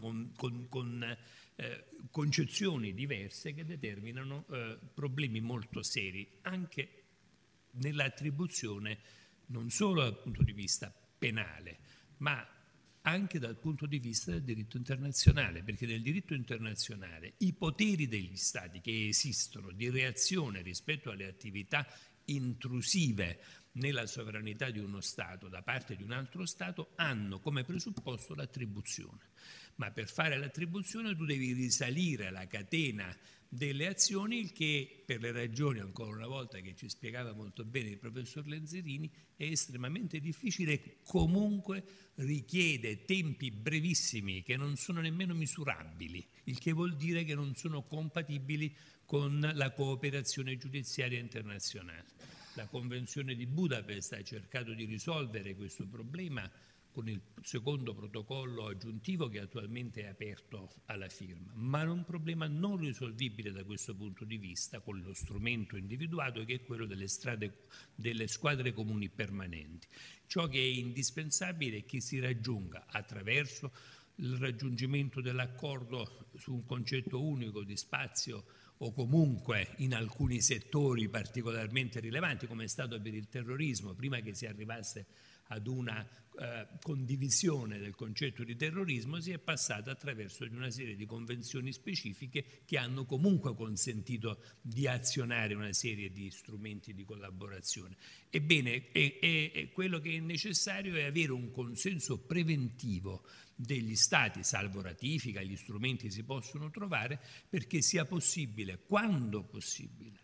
concezioni diverse che determinano problemi molto seri, anche nell'attribuzione non solo dal punto di vista penale, ma anche dal punto di vista del diritto internazionale, perché nel diritto internazionale i poteri degli Stati che esistono di reazione rispetto alle attività intrusive nella sovranità di uno Stato da parte di un altro Stato hanno come presupposto l'attribuzione. Ma per fare l'attribuzione tu devi risalire la catena delle azioni, il che per le ragioni, ancora una volta, che ci spiegava molto bene il professor Lenzerini, è estremamente difficile e comunque richiede tempi brevissimi che non sono nemmeno misurabili, il che vuol dire che non sono compatibili con la cooperazione giudiziaria internazionale. La Convenzione di Budapest ha cercato di risolvere questo problema con il secondo protocollo aggiuntivo che attualmente è aperto alla firma, ma è un problema non risolvibile da questo punto di vista con lo strumento individuato che è quello delle squadre comuni permanenti. Ciò che è indispensabile è che si raggiunga attraverso il raggiungimento dell'accordo su un concetto unico di spazio o comunque in alcuni settori particolarmente rilevanti, come è stato per il terrorismo, prima che si arrivasse ad una condivisione del concetto di terrorismo, si è passata attraverso una serie di convenzioni specifiche che hanno comunque consentito di azionare una serie di strumenti di collaborazione. Ebbene, quello che è necessario è avere un consenso preventivo degli Stati, salvo ratifica, gli strumenti si possono trovare, perché sia possibile, quando possibile,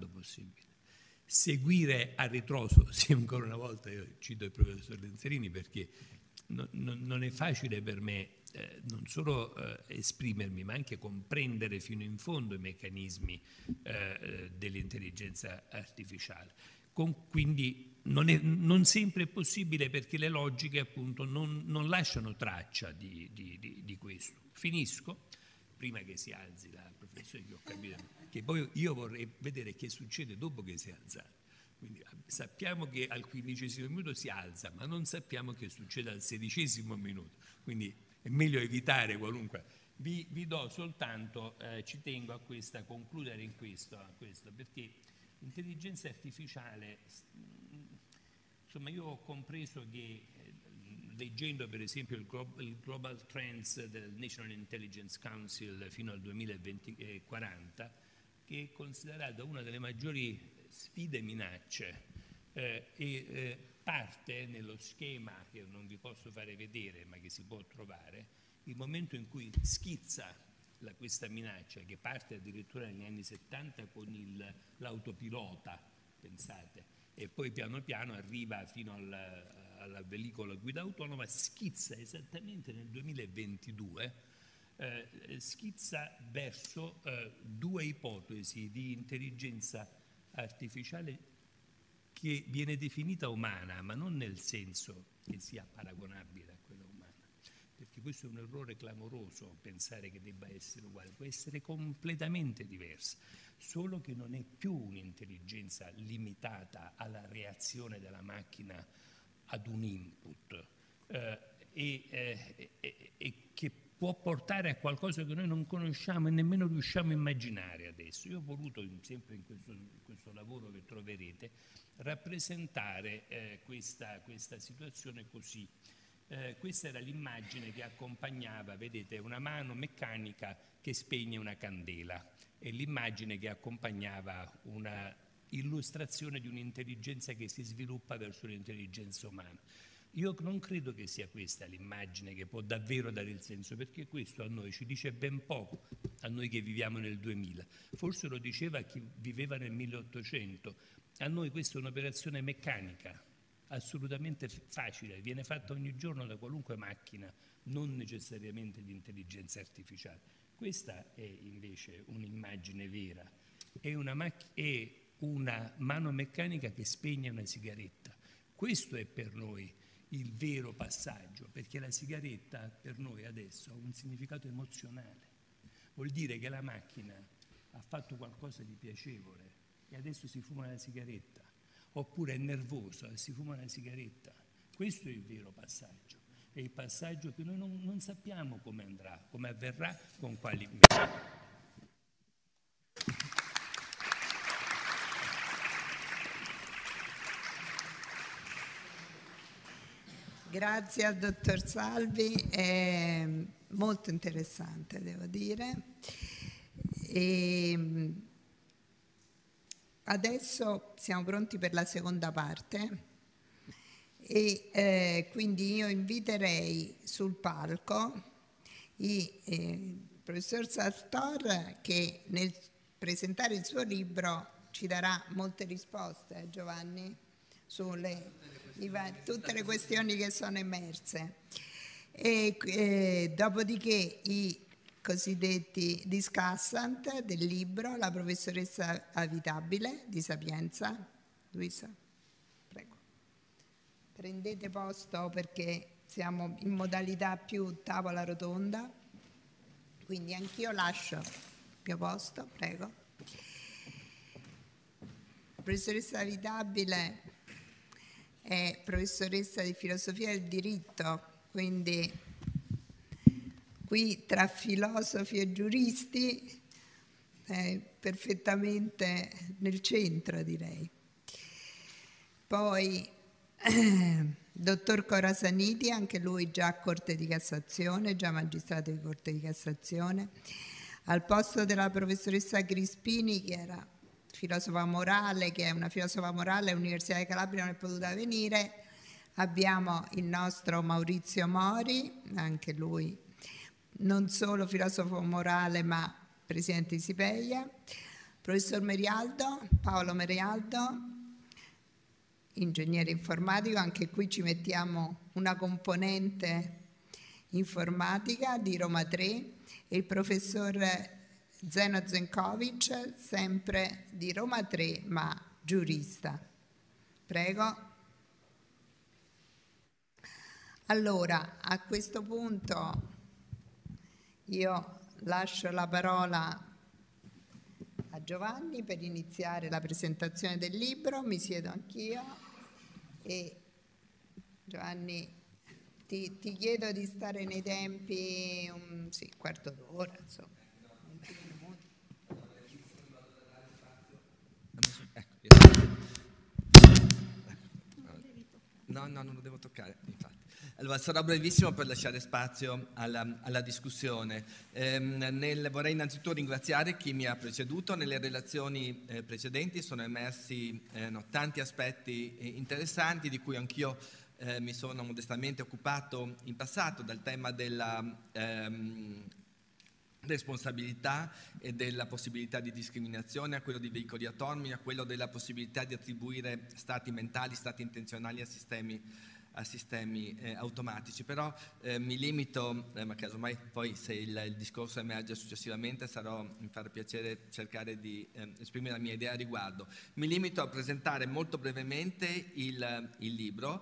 seguire a ritroso. Sì, ancora una volta io cito il professor Lenzerini perché non è facile per me non solo esprimermi, ma anche comprendere fino in fondo i meccanismi dell'intelligenza artificiale. Quindi non sempre è possibile, perché le logiche appunto non lasciano traccia di questo. Finisco, prima che si alzi la professione, che ho capito, che poi io vorrei vedere che succede dopo che si è alzato. Quindi sappiamo che al 15° minuto si alza, ma non sappiamo che succede al 16° minuto. Quindi è meglio evitare qualunque. Vi do soltanto, ci tengo a concludere in questo, perché l'intelligenza artificiale, insomma, io ho compreso che leggendo per esempio il Global Trends del National Intelligence Council fino al 2040, che è considerata una delle maggiori sfide e minacce, parte nello schema che non vi posso fare vedere ma che si può trovare, il momento in cui schizza questa minaccia, che parte addirittura negli anni 70 con l'autopilota, pensate, e poi piano piano arriva fino alla velivolo a guida autonoma, schizza esattamente nel 2022, schizza verso due ipotesi di intelligenza artificiale che viene definita umana, ma non nel senso che sia paragonabile a quella umana, perché questo è un errore clamoroso, pensare che debba essere uguale, può essere completamente diversa, solo che non è più un'intelligenza limitata alla reazione della macchina ad un input, e che può portare a qualcosa che noi non conosciamo e nemmeno riusciamo a immaginare adesso. Io ho voluto, sempre in questo lavoro che troverete, rappresentare questa situazione così. Questa era l'immagine che accompagnava, vedete, una mano meccanica che spegne una candela, e l'immagine che accompagnava una illustrazione di un'intelligenza che si sviluppa verso l'intelligenza umana. Io non credo che sia questa l'immagine che può davvero dare il senso, perché questo a noi ci dice ben poco, a noi che viviamo nel 2000. Forse lo diceva chi viveva nel 1800. A noi questa è un'operazione meccanica, assolutamente facile, viene fatta ogni giorno da qualunque macchina, non necessariamente di intelligenza artificiale. Questa è invece un'immagine vera, è una mano meccanica che spegne una sigaretta. Questo è per noi il vero passaggio, perché la sigaretta per noi adesso ha un significato emozionale. Vuol dire che la macchina ha fatto qualcosa di piacevole e adesso si fuma una sigaretta, oppure è nervosa e si fuma una sigaretta. Questo è il vero passaggio, è il passaggio che noi non sappiamo come andrà, come avverrà, con quali metodi. Grazie al dottor Salvi, è molto interessante, devo dire. E adesso siamo pronti per la seconda parte e quindi io inviterei sul palco il professor Sartor, che nel presentare il suo libro ci darà molte risposte, Giovanni, sulle tutte le questioni che sono emerse, e dopodiché i cosiddetti discussant del libro, la professoressa Avitabile di Sapienza. Luisa, prego, prendete posto perché siamo in modalità più tavola rotonda, quindi anch'io lascio il mio posto, prego. La professoressa Avitabile è professoressa di filosofia del diritto, quindi qui tra filosofi e giuristi è perfettamente nel centro, direi. Poi dottor Corasaniti, anche lui già Corte di Cassazione, già magistrato di Corte di Cassazione, al posto della professoressa Crispini, che era filosofa morale, che è una filosofa morale, l'Università di Calabria non è potuta venire, abbiamo il nostro Maurizio Mori, anche lui non solo filosofo morale ma presidente di Sipeia, professor Merialdo, Paolo Merialdo, ingegnere informatico, anche qui ci mettiamo una componente informatica di Roma 3, e il professor Zeno Zenkovic, sempre di Roma 3, ma giurista. Prego. Allora, a questo punto io lascio la parola a Giovanni per iniziare la presentazione del libro, mi siedo anch'io e Giovanni ti chiedo di stare nei tempi, sì, quarto d'ora, insomma. No, non lo devo toccare, infatti. Allora, sarò brevissimo per lasciare spazio alla discussione. Vorrei innanzitutto ringraziare chi mi ha preceduto. Nelle relazioni precedenti sono emersi tanti aspetti interessanti di cui anch'io mi sono modestamente occupato in passato, dal tema della responsabilità e della possibilità di discriminazione a quello di veicoli autonomi, a quello della possibilità di attribuire stati mentali, stati intenzionali a sistemi automatici. Però mi limito, ma casomai poi se il discorso emerge successivamente mi farà piacere cercare di esprimere la mia idea a riguardo. Mi limito a presentare molto brevemente il libro,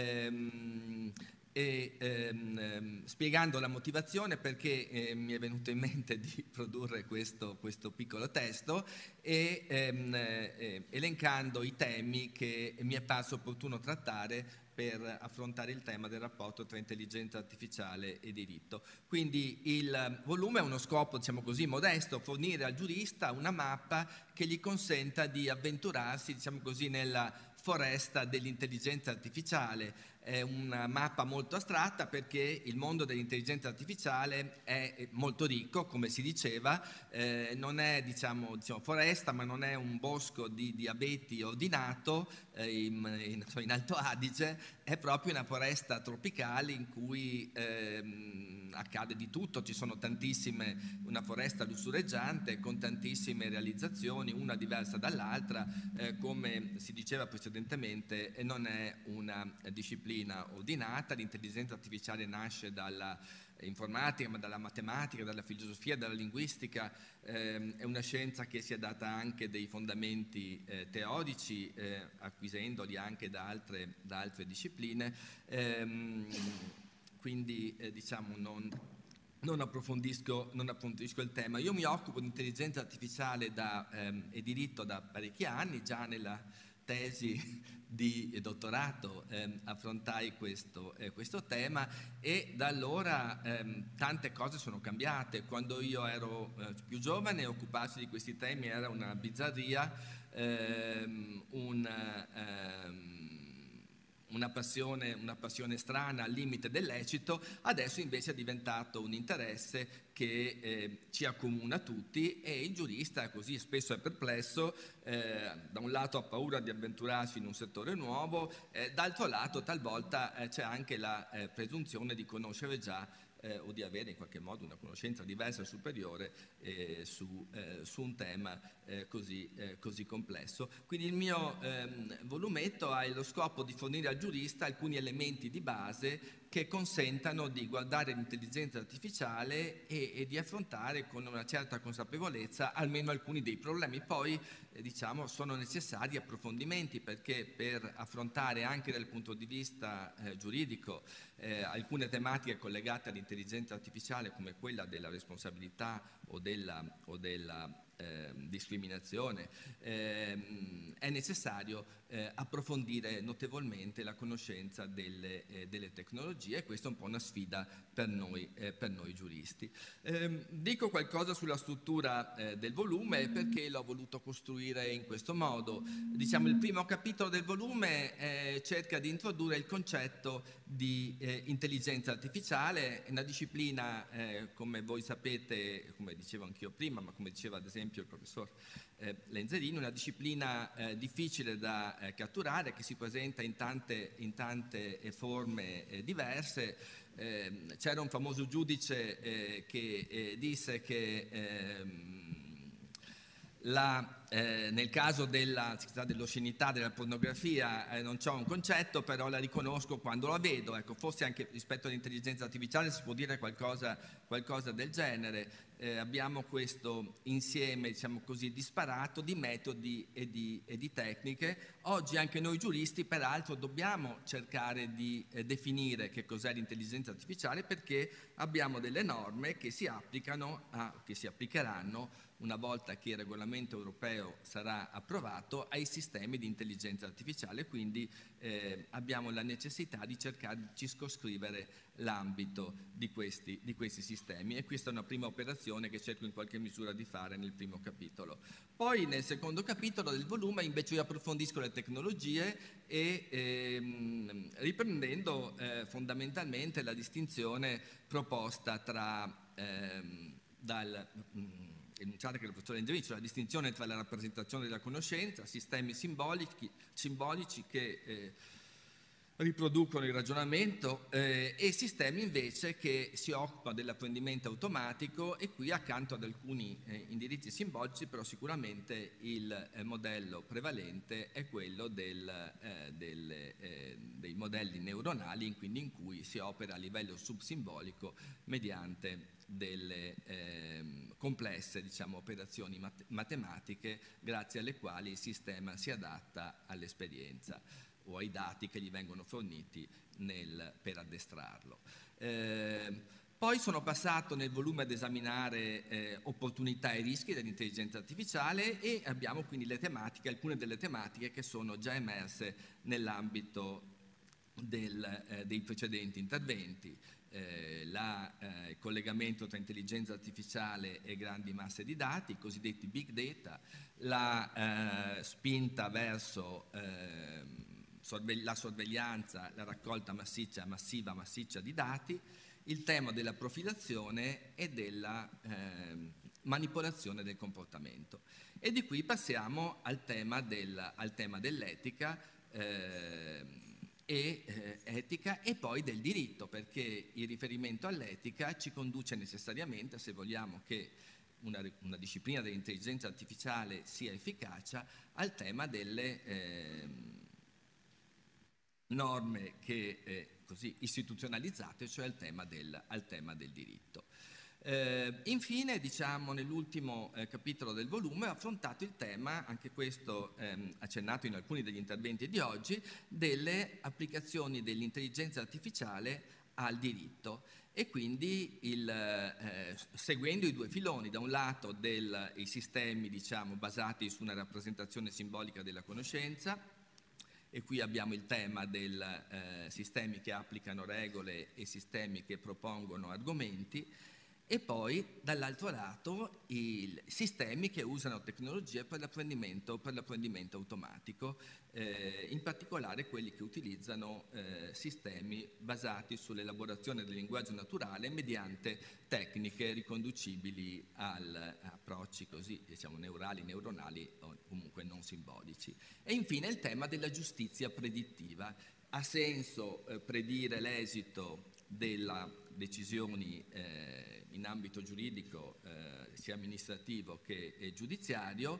spiegando la motivazione perché mi è venuto in mente di produrre questo piccolo testo e elencando i temi che mi è parso opportuno trattare per affrontare il tema del rapporto tra intelligenza artificiale e diritto. Quindi il volume ha uno scopo, diciamo così, modesto: fornire al giurista una mappa che gli consenta di avventurarsi, diciamo così, nella foresta dell'intelligenza artificiale. È una mappa molto astratta perché il mondo dell'intelligenza artificiale è molto ricco, come si diceva, non è diciamo foresta, ma non è un bosco di abeti ordinato in Alto Adige, è proprio una foresta tropicale in cui accade di tutto. Ci sono una foresta lussureggiante con tantissime realizzazioni, una diversa dall'altra, come si diceva precedentemente, e non è una disciplina ordinata. L'intelligenza artificiale nasce dalla informatica, ma dalla matematica, dalla filosofia, dalla linguistica. È una scienza che si è data anche dei fondamenti teorici, acquisendoli anche da altre discipline. Quindi diciamo non approfondisco il tema. Io mi occupo di intelligenza artificiale e diritto da parecchi anni. Già nella tesi di dottorato affrontai questo tema, e da allora tante cose sono cambiate. Quando io ero più giovane, occuparsi di questi temi era una bizzarria, una passione strana al limite del lecito. Adesso invece è diventato un interesse che ci accomuna tutti, e il giurista così spesso è perplesso, da un lato ha paura di avventurarsi in un settore nuovo, d'altro lato talvolta c'è anche la presunzione di conoscere già o di avere in qualche modo una conoscenza diversa e superiore su un tema così complesso. Quindi il mio volumetto ha lo scopo di fornire al giurista alcuni elementi di base che consentano di guardare l'intelligenza artificiale e di affrontare con una certa consapevolezza almeno alcuni dei problemi. Poi diciamo sono necessari approfondimenti, perché per affrontare anche dal punto di vista giuridico alcune tematiche collegate all'intelligenza artificiale, come quella della responsabilità o della discriminazione, è necessario approfondire notevolmente la conoscenza delle tecnologie, e questa è un po' una sfida per noi giuristi. Dico qualcosa sulla struttura del volume, perché l'ho voluto costruire in questo modo. Diciamo, il primo capitolo del volume cerca di introdurre il concetto di intelligenza artificiale, una disciplina, come voi sapete, come dicevo anch'io prima, ma come diceva ad esempio il professor Lenzerini, una disciplina difficile da catturare, che si presenta in tante forme diverse. C'era un famoso giudice che disse che nel caso dell'oscenità, della pornografia, non c'ho un concetto, però la riconosco quando la vedo. Ecco, forse anche rispetto all'intelligenza artificiale si può dire qualcosa del genere. Abbiamo questo insieme, diciamo così, disparato di metodi e di tecniche. Oggi anche noi giuristi, peraltro, dobbiamo cercare di definire che cos'è l'intelligenza artificiale, perché abbiamo delle norme che si applicheranno una volta che il regolamento europeo europeo sarà approvato, ai sistemi di intelligenza artificiale, quindi abbiamo la necessità di cercare di circoscrivere l'ambito di questi sistemi, e questa è una prima operazione che cerco in qualche misura di fare nel primo capitolo. Poi nel secondo capitolo del volume invece io approfondisco le tecnologie e riprendendo fondamentalmente la distinzione proposta tra enunciata che il professore Angelici, cioè la distinzione tra la rappresentazione della conoscenza, sistemi simbolici che riproducono il ragionamento e sistemi invece che si occupano dell'apprendimento automatico, e qui accanto ad alcuni indirizzi simbolici però sicuramente il modello prevalente è quello dei modelli neuronali, quindi in cui si opera a livello subsimbolico mediante delle complesse operazioni matematiche grazie alle quali il sistema si adatta all'esperienza o ai dati che gli vengono forniti per addestrarlo. Poi sono passato nel volume ad esaminare opportunità e rischi dell'intelligenza artificiale, e abbiamo quindi alcune delle tematiche che sono già emerse nell'ambito dei precedenti interventi. Il collegamento tra intelligenza artificiale e grandi masse di dati, i cosiddetti big data, la spinta verso la sorveglianza, la raccolta massiccia di dati, il tema della profilazione e della manipolazione del comportamento. E di qui passiamo al tema dell'etica etica e poi del diritto, perché il riferimento all'etica ci conduce necessariamente, se vogliamo che una disciplina dell'intelligenza artificiale sia efficace, al tema delle norme così istituzionalizzate, cioè al tema del diritto. Infine, nell'ultimo capitolo del volume ho affrontato il tema, anche questo accennato in alcuni degli interventi di oggi, delle applicazioni dell'intelligenza artificiale al diritto, e quindi seguendo i due filoni, da un lato i sistemi basati su una rappresentazione simbolica della conoscenza, e qui abbiamo il tema dei sistemi che applicano regole e sistemi che propongono argomenti, e poi dall'altro lato i sistemi che usano tecnologie per l'apprendimento automatico, in particolare quelli che utilizzano sistemi basati sull'elaborazione del linguaggio naturale mediante tecniche riconducibili a approcci così neuronali o comunque non simbolici. E infine il tema della giustizia predittiva. Ha senso predire l'esito delle decisioni in ambito giuridico, sia amministrativo che giudiziario,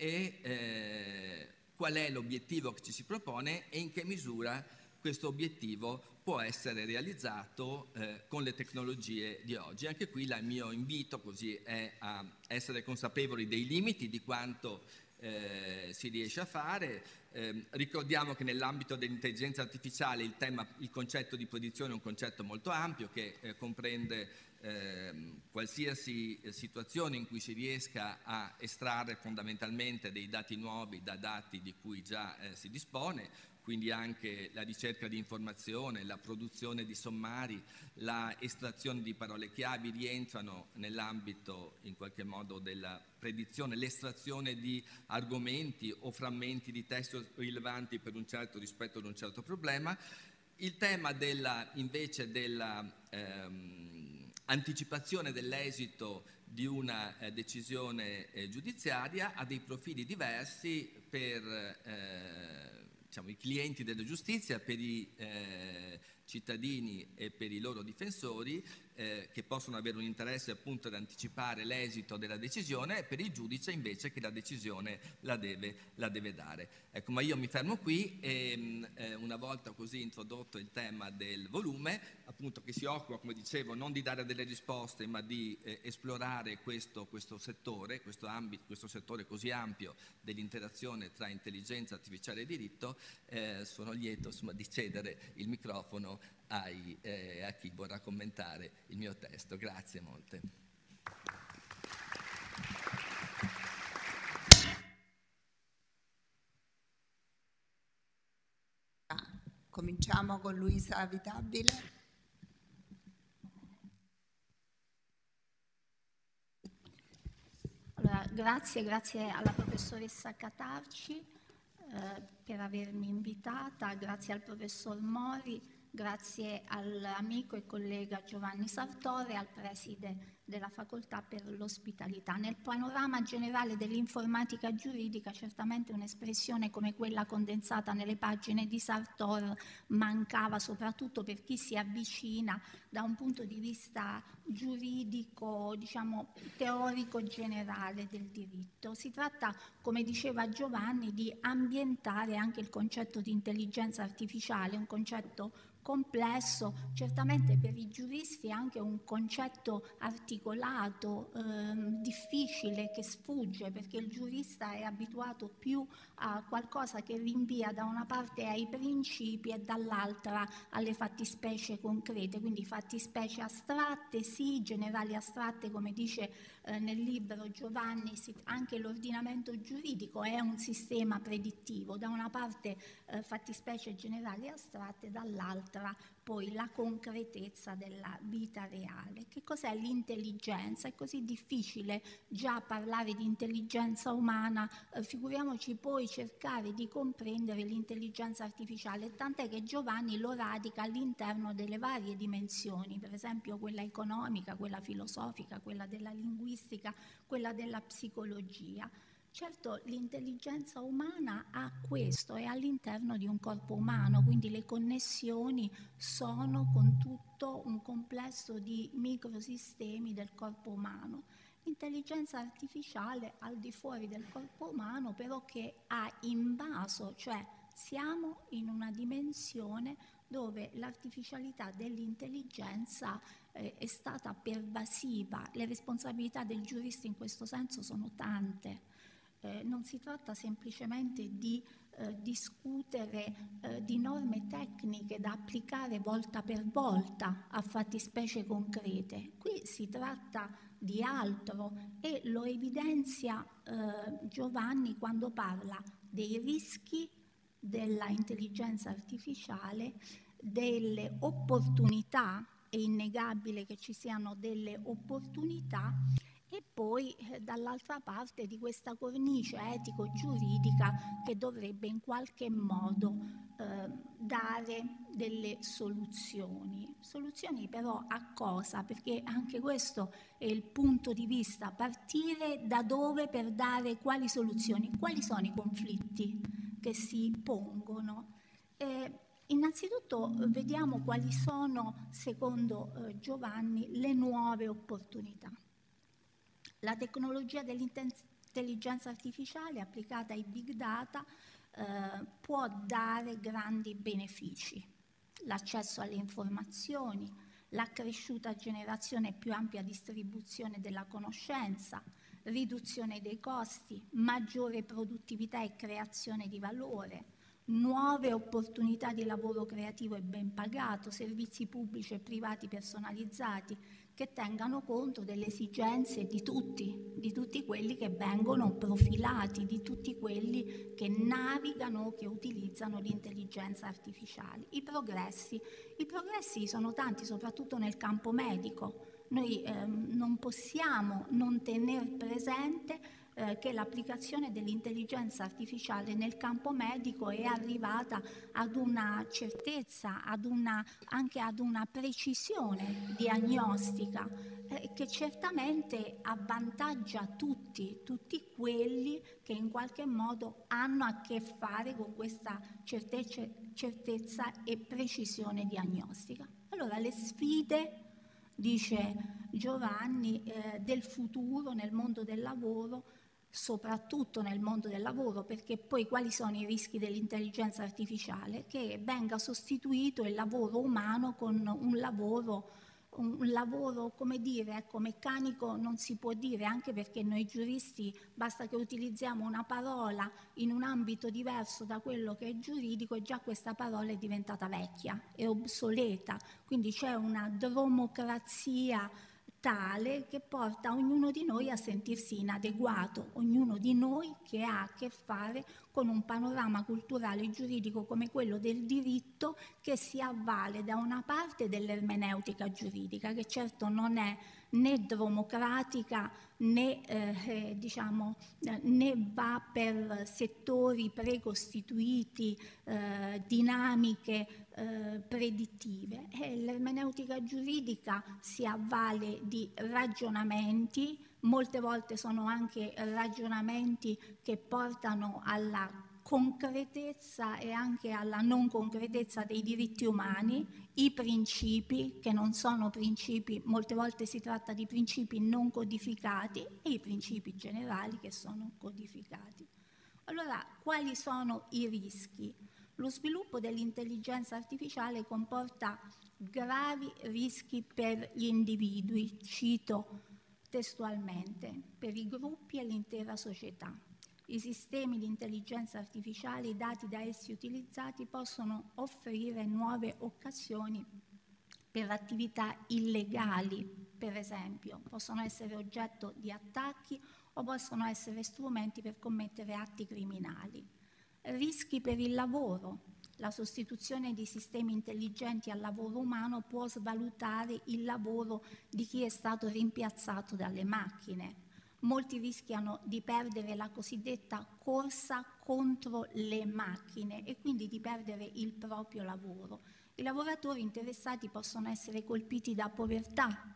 e qual è l'obiettivo che ci si propone e in che misura questo obiettivo può essere realizzato con le tecnologie di oggi. Anche qui il mio invito così è a essere consapevoli dei limiti di quanto si riesce a fare. Ricordiamo che nell'ambito dell'intelligenza artificiale il concetto di predizione è un concetto molto ampio che comprende qualsiasi situazione in cui si riesca a estrarre fondamentalmente dei dati nuovi da dati di cui già si dispone, quindi anche la ricerca di informazione, la produzione di sommari, la estrazione di parole chiavi rientrano nell'ambito in qualche modo della predizione, l'estrazione di argomenti o frammenti di testo rilevanti per rispetto ad un certo problema. Il tema invece della anticipazione dell'esito di una decisione giudiziaria ha dei profili diversi per i clienti della giustizia, per i cittadini e per i loro difensori, che possono avere un interesse appunto ad anticipare l'esito della decisione, e per il giudice invece che la decisione la deve dare. Ecco, ma io mi fermo qui e una volta così introdotto il tema del volume, appunto, che si occupa, come dicevo, non di dare delle risposte ma di esplorare questo settore, questo settore così ampio dell'interazione tra intelligenza artificiale e diritto, sono lieto di cedere il microfono a chi vorrà commentare il mio testo. Grazie molte. Cominciamo con Luisa Avitabile. Allora, grazie alla professoressa Catarci per avermi invitata, grazie al professor Mori, grazie all'amico e collega Giovanni Sartore e al preside della facoltà per l'ospitalità. Nel panorama generale dell'informatica giuridica certamente un'espressione come quella condensata nelle pagine di Sartor mancava, soprattutto per chi si avvicina da un punto di vista giuridico, diciamo teorico generale del diritto. Si tratta, come diceva Giovanni, di ambientare anche il concetto di intelligenza artificiale, un concetto complesso, certamente per i giuristi è anche un concetto articolato, difficile, che sfugge, perché il giurista è abituato più a qualcosa che rinvia da una parte ai principi e dall'altra alle fattispecie concrete, quindi fattispecie astratte, sì, generali astratte, come dice nel libro Giovanni, anche l'ordinamento giuridico è un sistema predittivo, da una parte fattispecie generali astratte, dall'altra poi la concretezza della vita reale. Che cos'è l'intelligenza? È così difficile già parlare di intelligenza umana, figuriamoci poi cercare di comprendere l'intelligenza artificiale, tant'è che Giovanni lo radica all'interno delle varie dimensioni, per esempio quella economica, quella filosofica, quella della linguistica, quella della psicologia. Certo, l'intelligenza umana ha questo, è all'interno di un corpo umano, quindi le connessioni sono con tutto un complesso di microsistemi del corpo umano. L'intelligenza artificiale al di fuori del corpo umano, però che ha invaso, cioè siamo in una dimensione dove l'artificialità dell'intelligenza è stata pervasiva. Le responsabilità del giurista in questo senso sono tante. Non si tratta semplicemente di discutere di norme tecniche da applicare volta per volta a fattispecie concrete. Qui si tratta di altro e lo evidenzia Giovanni quando parla dei rischi della intelligenza artificiale, delle opportunità, è innegabile che ci siano delle opportunità, e poi dall'altra parte di questa cornice etico-giuridica che dovrebbe in qualche modo dare delle soluzioni. Soluzioni però a cosa? Perché anche questo è il punto di vista, partire da dove per dare quali soluzioni, quali sono i conflitti che si pongono. Innanzitutto vediamo quali sono, secondo Giovanni, le nuove opportunità. La tecnologia dell'intelligenza artificiale applicata ai big data può dare grandi benefici. L'accesso alle informazioni, l'accresciuta generazione e più ampia distribuzione della conoscenza, riduzione dei costi, maggiore produttività e creazione di valore, nuove opportunità di lavoro creativo e ben pagato, servizi pubblici e privati personalizzati che tengano conto delle esigenze di tutti quelli che vengono profilati, di tutti quelli che navigano o che utilizzano l'intelligenza artificiale. I progressi sono tanti, soprattutto nel campo medico. Noi non possiamo non tener presente che l'applicazione dell'intelligenza artificiale nel campo medico è arrivata ad una certezza, anche ad una precisione diagnostica che certamente avvantaggia tutti quelli che in qualche modo hanno a che fare con questa certezza e precisione diagnostica. Allora le sfide, dice Giovanni, del futuro nel mondo del lavoro, soprattutto nel mondo del lavoro, perché poi quali sono i rischi dell'intelligenza artificiale? Che venga sostituito il lavoro umano con un lavoro, come dire, ecco, meccanico non si può dire, anche perché noi giuristi basta che utilizziamo una parola in un ambito diverso da quello che è giuridico e già questa parola è diventata vecchia, è obsoleta, quindi c'è una dromocrazia tale che porta ognuno di noi a sentirsi inadeguato, ognuno di noi che ha a che fare con un panorama culturale e giuridico come quello del diritto, che si avvale da una parte dell'ermeneutica giuridica, che certo non è né democratica né va per settori precostituiti, dinamiche predittive. L'ermeneutica giuridica si avvale di ragionamenti, molte volte sono anche ragionamenti che portano alla concretezza e anche alla non concretezza dei diritti umani, i principi, che non sono principi, molte volte si tratta di principi non codificati, e i principi generali che sono codificati. Allora, quali sono i rischi? Lo sviluppo dell'intelligenza artificiale comporta gravi rischi per gli individui, cito testualmente, per i gruppi e l'intera società. I sistemi di intelligenza artificiale, i dati da essi utilizzati possono offrire nuove occasioni per attività illegali, per esempio, possono essere oggetto di attacchi o possono essere strumenti per commettere atti criminali. Rischi per il lavoro. La sostituzione di sistemi intelligenti al lavoro umano può svalutare il lavoro di chi è stato rimpiazzato dalle macchine. Molti rischiano di perdere la cosiddetta corsa contro le macchine e quindi di perdere il proprio lavoro. I lavoratori interessati possono essere colpiti da povertà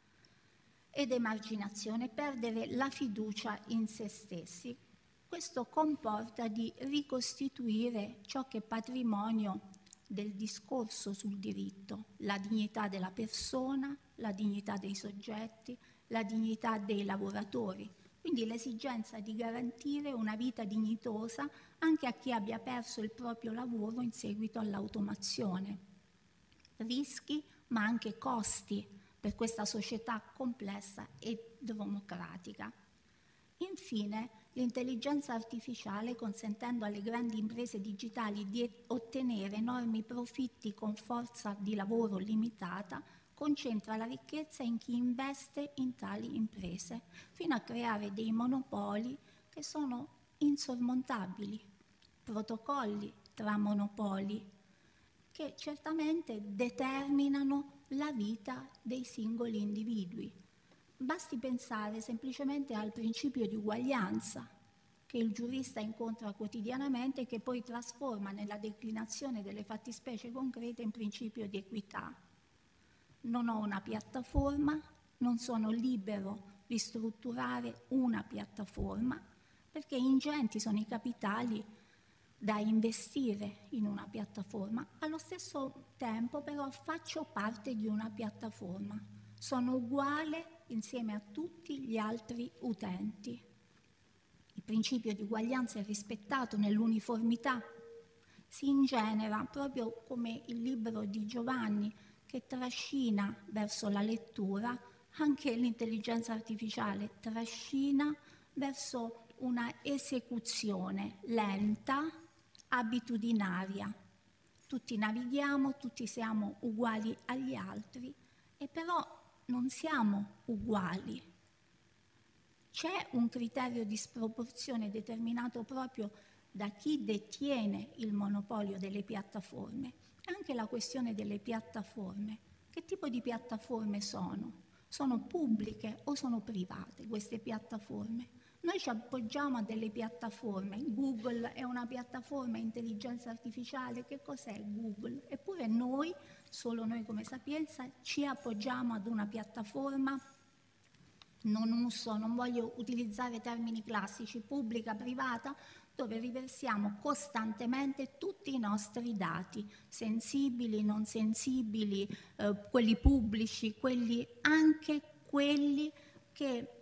ed emarginazione, perdere la fiducia in se stessi. Questo comporta di ricostituire ciò che è patrimonio del discorso sul diritto, la dignità della persona, la dignità dei soggetti, la dignità dei lavoratori, quindi l'esigenza di garantire una vita dignitosa anche a chi abbia perso il proprio lavoro in seguito all'automazione. Rischi, ma anche costi per questa società complessa e democratica. Infine, l'intelligenza artificiale, consentendo alle grandi imprese digitali di ottenere enormi profitti con forza di lavoro limitata, concentra la ricchezza in chi investe in tali imprese, fino a creare dei monopoli che sono insormontabili, protocolli tra monopoli che certamente determinano la vita dei singoli individui. Basti pensare semplicemente al principio di uguaglianza che il giurista incontra quotidianamente e che poi trasforma nella declinazione delle fattispecie concrete in principio di equità. Non ho una piattaforma, non sono libero di strutturare una piattaforma perché ingenti sono i capitali da investire in una piattaforma. Allo stesso tempo però faccio parte di una piattaforma, sono uguale insieme a tutti gli altri utenti. Il principio di uguaglianza è rispettato nell'uniformità, si ingenera proprio come il libro di Giovanni che trascina verso la lettura, anche l'intelligenza artificiale trascina verso una esecuzione lenta, abitudinaria. Tutti navighiamo, tutti siamo uguali agli altri, e però non siamo uguali. C'è un criterio di sproporzione determinato proprio da chi detiene il monopolio delle piattaforme. Anche la questione delle piattaforme. Che tipo di piattaforme sono? Sono pubbliche o sono private queste piattaforme? Noi ci appoggiamo a delle piattaforme. Google è una piattaforma intelligenza artificiale. Che cos'è Google? Eppure noi, solo noi come Sapienza, ci appoggiamo ad una piattaforma. Non voglio utilizzare termini classici, pubblica, privata, dove riversiamo costantemente tutti i nostri dati, sensibili, non sensibili, quelli pubblici, anche quelli che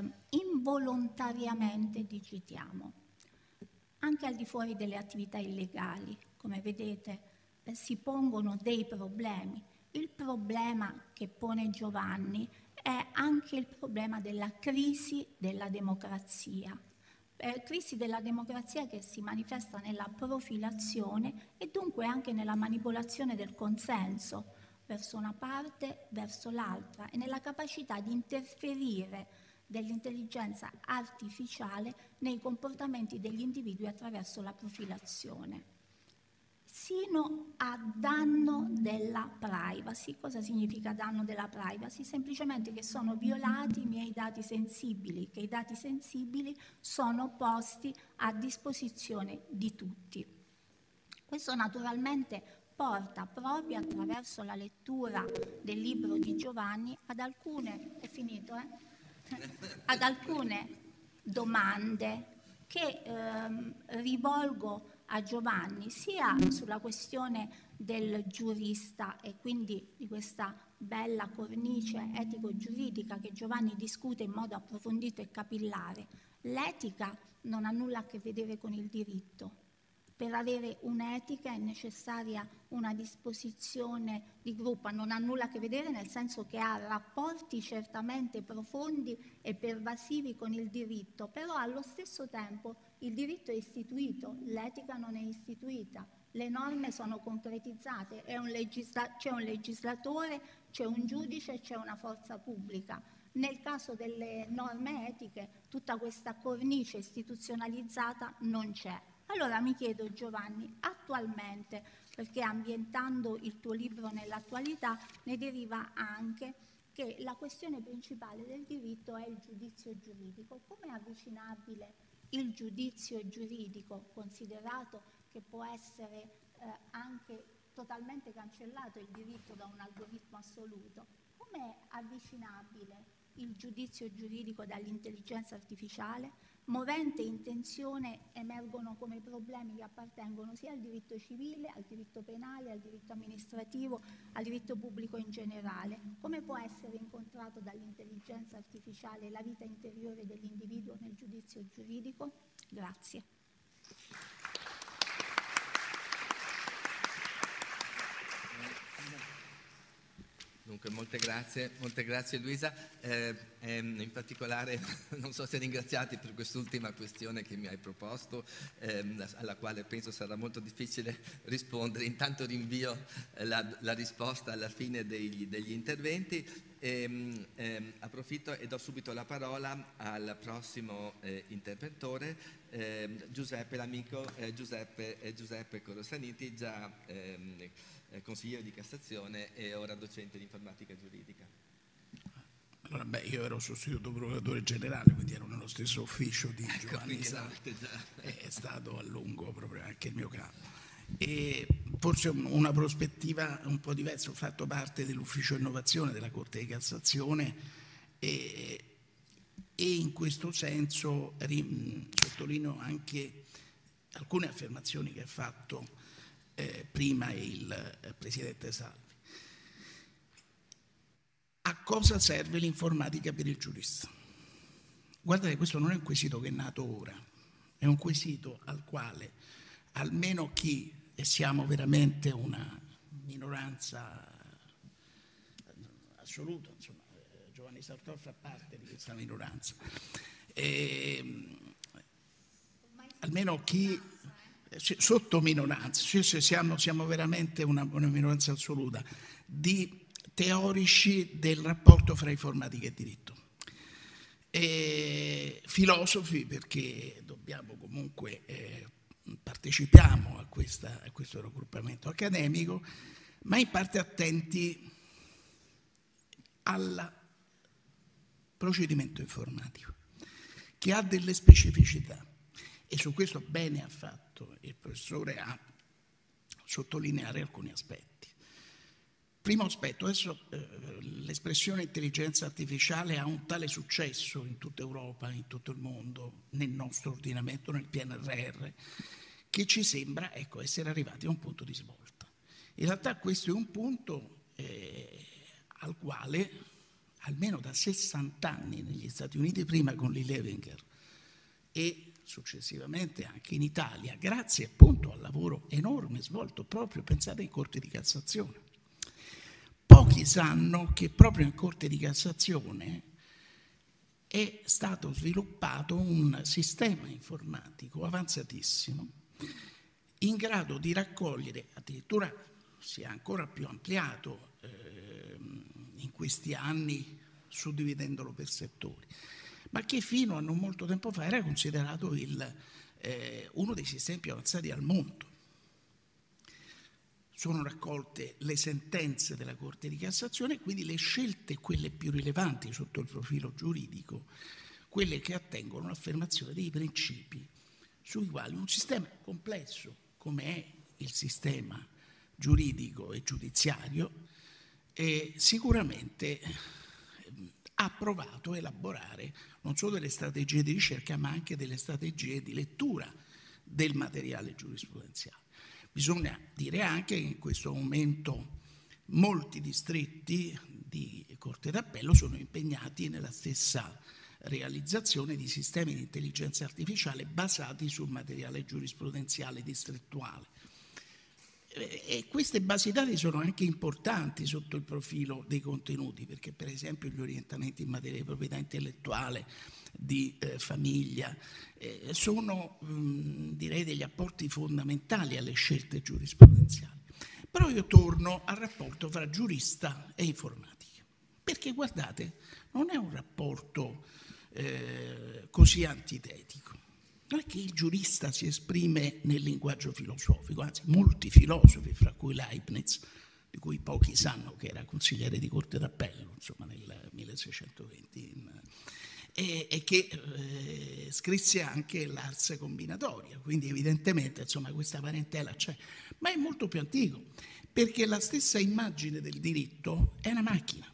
involontariamente digitiamo. Anche al di fuori delle attività illegali, come vedete, si pongono dei problemi. Il problema che pone Giovanni è anche il problema della crisi della democrazia. Crisi della democrazia che si manifesta nella profilazione e dunque anche nella manipolazione del consenso. verso una parte, verso l'altra, e nella capacità di interferire dell'intelligenza artificiale nei comportamenti degli individui attraverso la profilazione, sino a danno della privacy. Cosa significa danno della privacy? Semplicemente che sono violati i miei dati sensibili, che i dati sensibili sono posti a disposizione di tutti. Questo naturalmente porta proprio attraverso la lettura del libro di Giovanni ad alcune, ad alcune domande che rivolgo a Giovanni, sia sulla questione del giurista e quindi di questa bella cornice etico-giuridica che Giovanni discute in modo approfondito e capillare. L'etica non ha nulla a che vedere con il diritto. Per avere un'etica è necessaria una disposizione di gruppo, non ha nulla a che vedere nel senso che ha rapporti certamente profondi e pervasivi con il diritto, però allo stesso tempo il diritto è istituito, l'etica non è istituita, le norme sono concretizzate, c'è un legislatore, c'è un giudice, c'è una forza pubblica. Nel caso delle norme etiche tutta questa cornice istituzionalizzata non c'è. Allora mi chiedo, Giovanni, attualmente, perché ambientando il tuo libro nell'attualità, ne deriva anche che la questione principale del diritto è il giudizio giuridico. Come è avvicinabile il giudizio giuridico, considerato che può essere anche totalmente cancellato il diritto da un algoritmo assoluto? Come è avvicinabile il giudizio giuridico dall'intelligenza artificiale? Movente in tensione emergono come problemi che appartengono sia al diritto civile, al diritto penale, al diritto amministrativo, al diritto pubblico in generale. Come può essere incontrato dall'intelligenza artificiale la vita interiore dell'individuo nel giudizio giuridico? Grazie. Dunque, molte grazie Luisa, in particolare non so se ringraziarti per quest'ultima questione che mi hai proposto, alla quale penso sarà molto difficile rispondere. Intanto rinvio la risposta alla fine degli interventi. Approfitto e do subito la parola al prossimo interventore, Giuseppe, l'amico Giuseppe Corosaniti, già consigliere di Cassazione e ora docente di informatica giuridica. Allora, io ero sostituto procuratore generale, quindi ero nello stesso ufficio di Giovanni Salvi, è stato a lungo proprio anche il mio capo. E forse una prospettiva un po' diversa, ho fatto parte dell'ufficio innovazione della Corte di Cassazione e in questo senso sottolineo anche alcune affermazioni che ha fatto prima il Presidente Salvi. A cosa serve l'informatica per il giurista? Guardate, questo non è un quesito che è nato ora, è un quesito al quale almeno chi, e siamo veramente una minoranza assoluta, insomma, Giovanni Sartor fa parte di questa minoranza, almeno chi sotto minoranza, siamo veramente una minoranza assoluta di teorici del rapporto fra informatica e diritto, e filosofi, perché dobbiamo comunque partecipiamo a questo raggruppamento accademico, ma in parte attenti al procedimento informatico che ha delle specificità, e su questo bene ha fatto il professore a sottolineare alcuni aspetti. Primo aspetto, adesso l'espressione intelligenza artificiale ha un tale successo in tutta Europa, in tutto il mondo, nel nostro ordinamento, nel PNRR, che ci sembra essere arrivati a un punto di svolta. In realtà questo è un punto al quale, almeno da 60 anni negli Stati Uniti, prima con Lee Levinger e successivamente anche in Italia, grazie appunto al lavoro enorme svolto proprio, pensate, in Corte di Cassazione. Pochi sanno che proprio in Corte di Cassazione è stato sviluppato un sistema informatico avanzatissimo in grado di raccogliere, addirittura si è ancora più ampliato in questi anni suddividendolo per settori, ma che fino a non molto tempo fa era considerato uno dei sistemi più avanzati al mondo. Sono raccolte le sentenze della Corte di Cassazione e quindi le scelte, quelle più rilevanti sotto il profilo giuridico, quelle che attengono all'affermazione dei principi sui quali un sistema complesso come è il sistema giuridico e giudiziario sicuramente ha provato a elaborare non solo delle strategie di ricerca ma anche delle strategie di lettura del materiale giurisprudenziale. Bisogna dire anche che in questo momento molti distretti di Corte d'Appello sono impegnati nella stessa realizzazione di sistemi di intelligenza artificiale basati sul materiale giurisprudenziale distrettuale. E queste basi dati sono anche importanti sotto il profilo dei contenuti, perché per esempio gli orientamenti in materia di proprietà intellettuale, di famiglia, sono direi degli apporti fondamentali alle scelte giurisprudenziali. Però io torno al rapporto fra giurista e informatica, perché guardate, non è un rapporto così antitetico. Non è che il giurista si esprime nel linguaggio filosofico, anzi molti filosofi, fra cui Leibniz, di cui pochi sanno che era consigliere di Corte d'Appello, insomma nel 1620, e che scrisse anche l'Ars Combinatoria, quindi evidentemente insomma questa parentela c'è, ma è molto più antico, perché la stessa immagine del diritto è una macchina,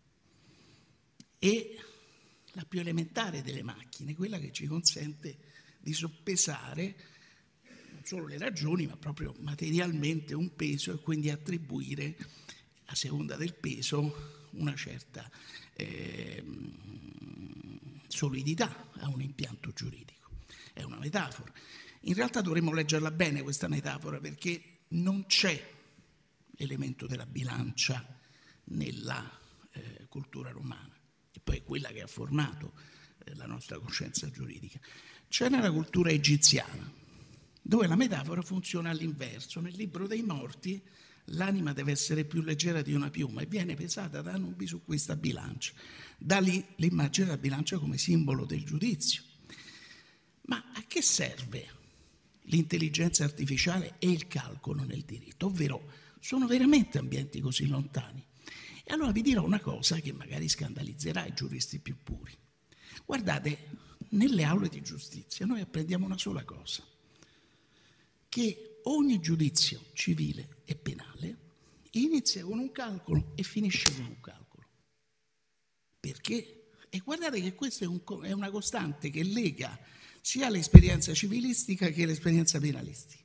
e la più elementare delle macchine, quella che ci consente di soppesare non solo le ragioni, ma proprio materialmente un peso e quindi attribuire, a seconda del peso, una certa solidità a un impianto giuridico. È una metafora. In realtà dovremmo leggerla bene questa metafora, perché non c'è elemento della bilancia nella cultura romana, che poi è quella che ha formato la nostra coscienza giuridica. C'è nella cultura egiziana, dove la metafora funziona all'inverso. Nel libro dei morti l'anima deve essere più leggera di una piuma e viene pesata da nubi su questa bilancia. Da lì l'immagine della bilancia come simbolo del giudizio. Ma a che serve l'intelligenza artificiale e il calcolo nel diritto? Ovvero, sono veramente ambienti così lontani? E allora vi dirò una cosa che magari scandalizzerà i giuristi più puri. Guardate, nelle aule di giustizia noi apprendiamo una sola cosa, che ogni giudizio civile e penale inizia con un calcolo e finisce con un calcolo. Perché? E guardate che questa è una costante che lega sia l'esperienza civilistica che l'esperienza penalistica.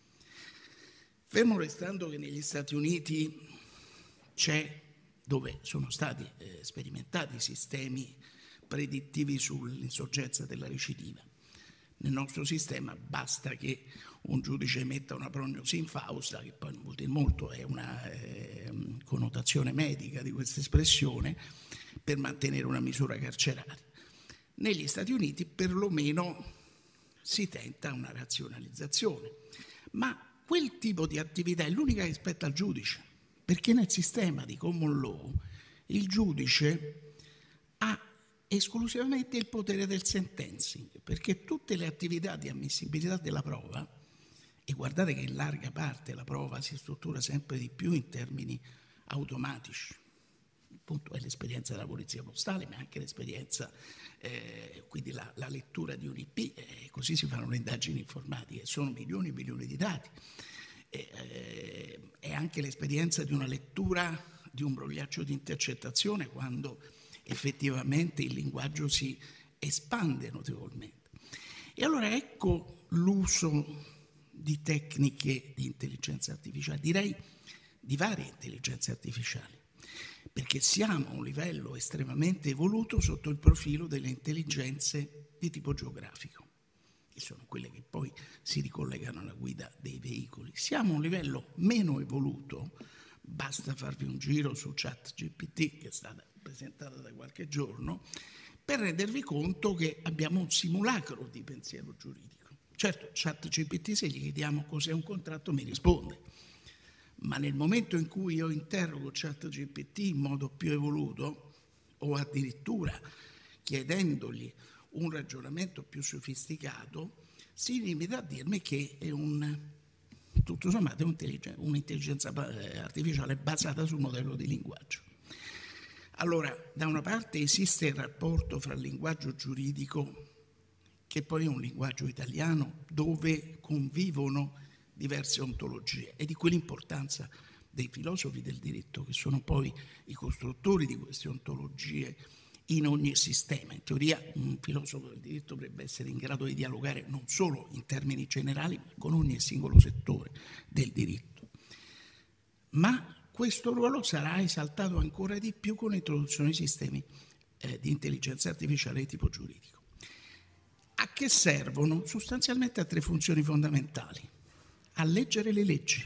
Fermo restando che negli Stati Uniti c'è, dove sono stati sperimentati sistemi predittivi sull'insorgenza della recidiva. Nel nostro sistema basta che un giudice emetta una prognosi infausta, che poi non vuol dire molto, è una connotazione medica di questa espressione, per mantenere una misura carceraria. Negli Stati Uniti perlomeno si tenta una razionalizzazione, ma quel tipo di attività è l'unica che spetta al giudice, perché nel sistema di common law il giudice ha esclusivamente il potere del sentencing, perché tutte le attività di ammissibilità della prova, e guardate che in larga parte la prova si struttura sempre di più in termini automatici, appunto è l'esperienza della polizia postale, ma anche l'esperienza, quindi la lettura di un IP, così si fanno le indagini informatiche, sono milioni e milioni di dati, è anche l'esperienza di una lettura di un brogliaccio di intercettazione quando effettivamente il linguaggio si espande notevolmente. E allora ecco l'uso di tecniche di intelligenza artificiale, direi di varie intelligenze artificiali, perché siamo a un livello estremamente evoluto sotto il profilo delle intelligenze di tipo geografico, che sono quelle che poi si ricollegano alla guida dei veicoli. Siamo a un livello meno evoluto, basta farvi un giro su ChatGPT, che è stata presentata da qualche giorno, per rendervi conto che abbiamo un simulacro di pensiero giuridico. Certo, ChatGPT, se gli chiediamo cos'è un contratto, mi risponde, ma nel momento in cui io interrogo ChatGPT in modo più evoluto, o addirittura chiedendogli un ragionamento più sofisticato, si limita a dirmi che è tutto sommato un'intelligenza artificiale basata sul modello di linguaggio. Allora, da una parte esiste il rapporto fra il linguaggio giuridico, che poi è un linguaggio italiano, dove convivono diverse ontologie, e di qui l'importanza dei filosofi del diritto, che sono poi i costruttori di queste ontologie in ogni sistema. In teoria un filosofo del diritto dovrebbe essere in grado di dialogare non solo in termini generali, ma con ogni singolo settore del diritto. Ma questo ruolo sarà esaltato ancora di più con l'introduzione di sistemi di intelligenza artificiale di tipo giuridico. A che servono? Sostanzialmente a 3 funzioni fondamentali. A leggere le leggi.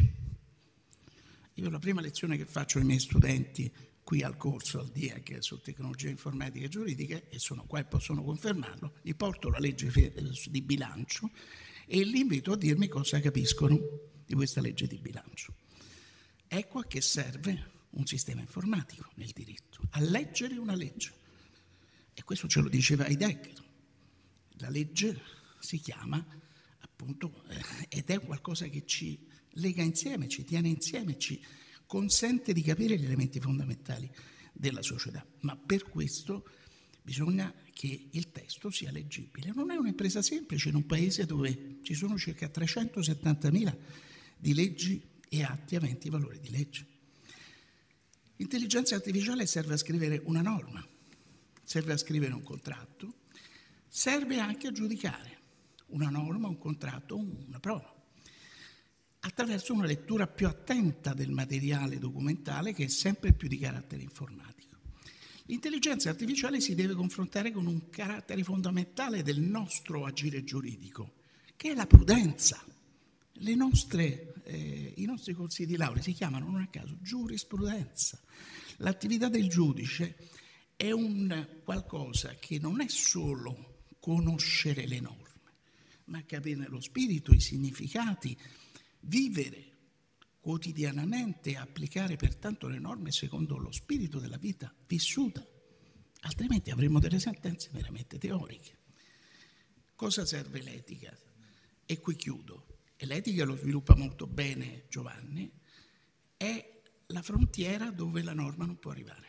Io la prima lezione che faccio ai miei studenti qui al corso, al DIAG, su tecnologie informatiche e giuridiche, e sono qua e possono confermarlo, gli porto la legge di bilancio e li invito a dirmi cosa capiscono di questa legge di bilancio. Ecco a che serve un sistema informatico nel diritto, a leggere una legge. E questo ce lo diceva Heidegger. La legge si chiama, appunto, ed è qualcosa che ci lega insieme, ci tiene insieme, ci consente di capire gli elementi fondamentali della società. Ma per questo bisogna che il testo sia leggibile. Non è un'impresa semplice in un paese dove ci sono circa 370.000 di leggi e atti aventi valore di legge. L'intelligenza artificiale serve a scrivere una norma, serve a scrivere un contratto, serve anche a giudicare una norma, un contratto, una prova, attraverso una lettura più attenta del materiale documentale, che è sempre più di carattere informatico. L'intelligenza artificiale si deve confrontare con un carattere fondamentale del nostro agire giuridico, che è la prudenza. I nostri corsi di laurea si chiamano, non a caso, giurisprudenza. L'attività del giudice è un qualcosa che non è solo conoscere le norme, ma capirne lo spirito, i significati, vivere quotidianamente e applicare pertanto le norme secondo lo spirito della vita vissuta, altrimenti avremo delle sentenze meramente teoriche. Cosa serve l'etica? E qui chiudo. E l'etica, lo sviluppa molto bene Giovanni, è la frontiera dove la norma non può arrivare.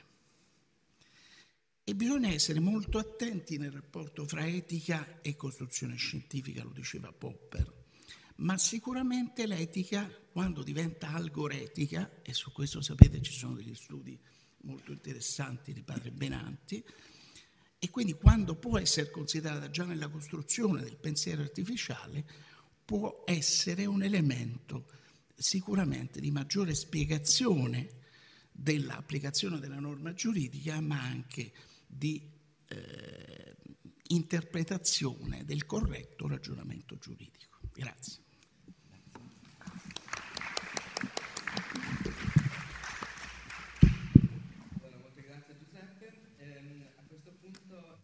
E bisogna essere molto attenti nel rapporto fra etica e costruzione scientifica, lo diceva Popper. Ma sicuramente l'etica, quando diventa algoretica, e su questo sapete ci sono degli studi molto interessanti di padre Benanti, e quindi quando può essere considerata già nella costruzione del pensiero artificiale, può essere un elemento sicuramente di maggiore spiegazione dell'applicazione della norma giuridica, ma anche di interpretazione del corretto ragionamento giuridico. Grazie. Molte grazie Giuseppe. A questo punto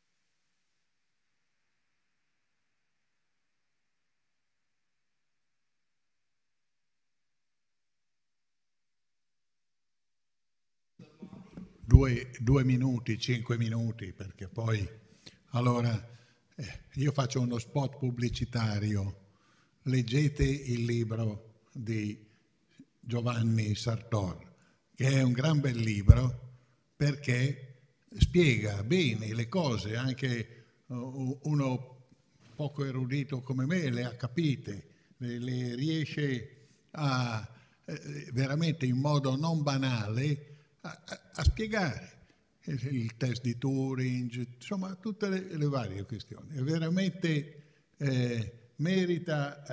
due minuti, 5 minuti, perché poi allora io faccio uno spot pubblicitario. Leggete il libro di Giovanni Sartor, che è un gran bel libro perché spiega bene le cose, anche uno poco erudito come me le ha capite, le riesce a veramente in modo non banale a spiegare il test di Turing, insomma tutte le varie questioni. È veramente merita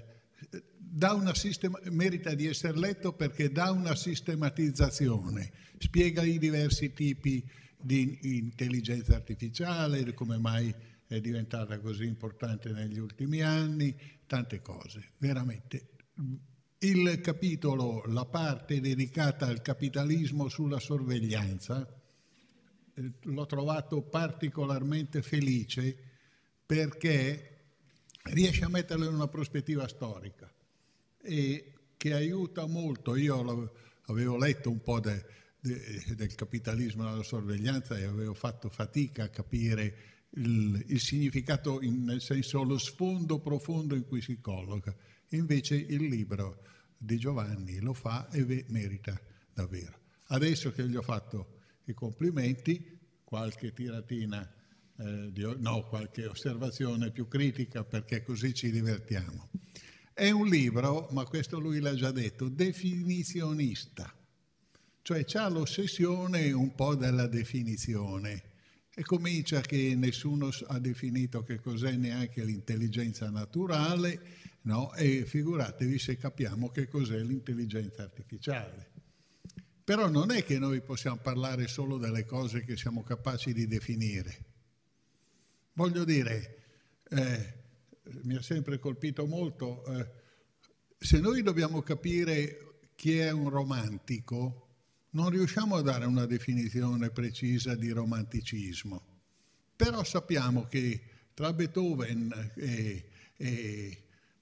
di essere letto perché dà una sistematizzazione, spiega i diversi tipi di intelligenza artificiale, come mai è diventata così importante negli ultimi anni, tante cose, veramente. Il capitolo, la parte dedicata al capitalismo sulla sorveglianza, l'ho trovato particolarmente felice perché riesce a metterlo in una prospettiva storica e che aiuta molto. Io avevo letto un po' del capitalismo della sorveglianza e avevo fatto fatica a capire il significato, nel senso lo sfondo profondo in cui si colloca. Invece il libro di Giovanni lo fa e merita davvero. Adesso che gli ho fatto i complimenti, qualche tiratina, qualche osservazione più critica, perché così ci divertiamo. È un libro, ma questo lui l'ha già detto, definizionista, cioè c'ha l'ossessione un po' della definizione e comincia che nessuno ha definito che cos'è neanche l'intelligenza naturale, no? E figuratevi se capiamo che cos'è l'intelligenza artificiale. Però non è che noi possiamo parlare solo delle cose che siamo capaci di definire. Voglio dire, mi ha sempre colpito molto, se noi dobbiamo capire chi è un romantico, non riusciamo a dare una definizione precisa di romanticismo, però sappiamo che tra Beethoven e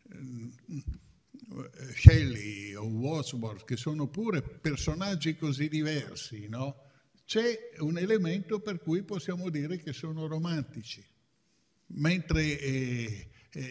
Shelley o Wordsworth, che sono pure personaggi così diversi, no? C'è un elemento per cui possiamo dire che sono romantici, mentre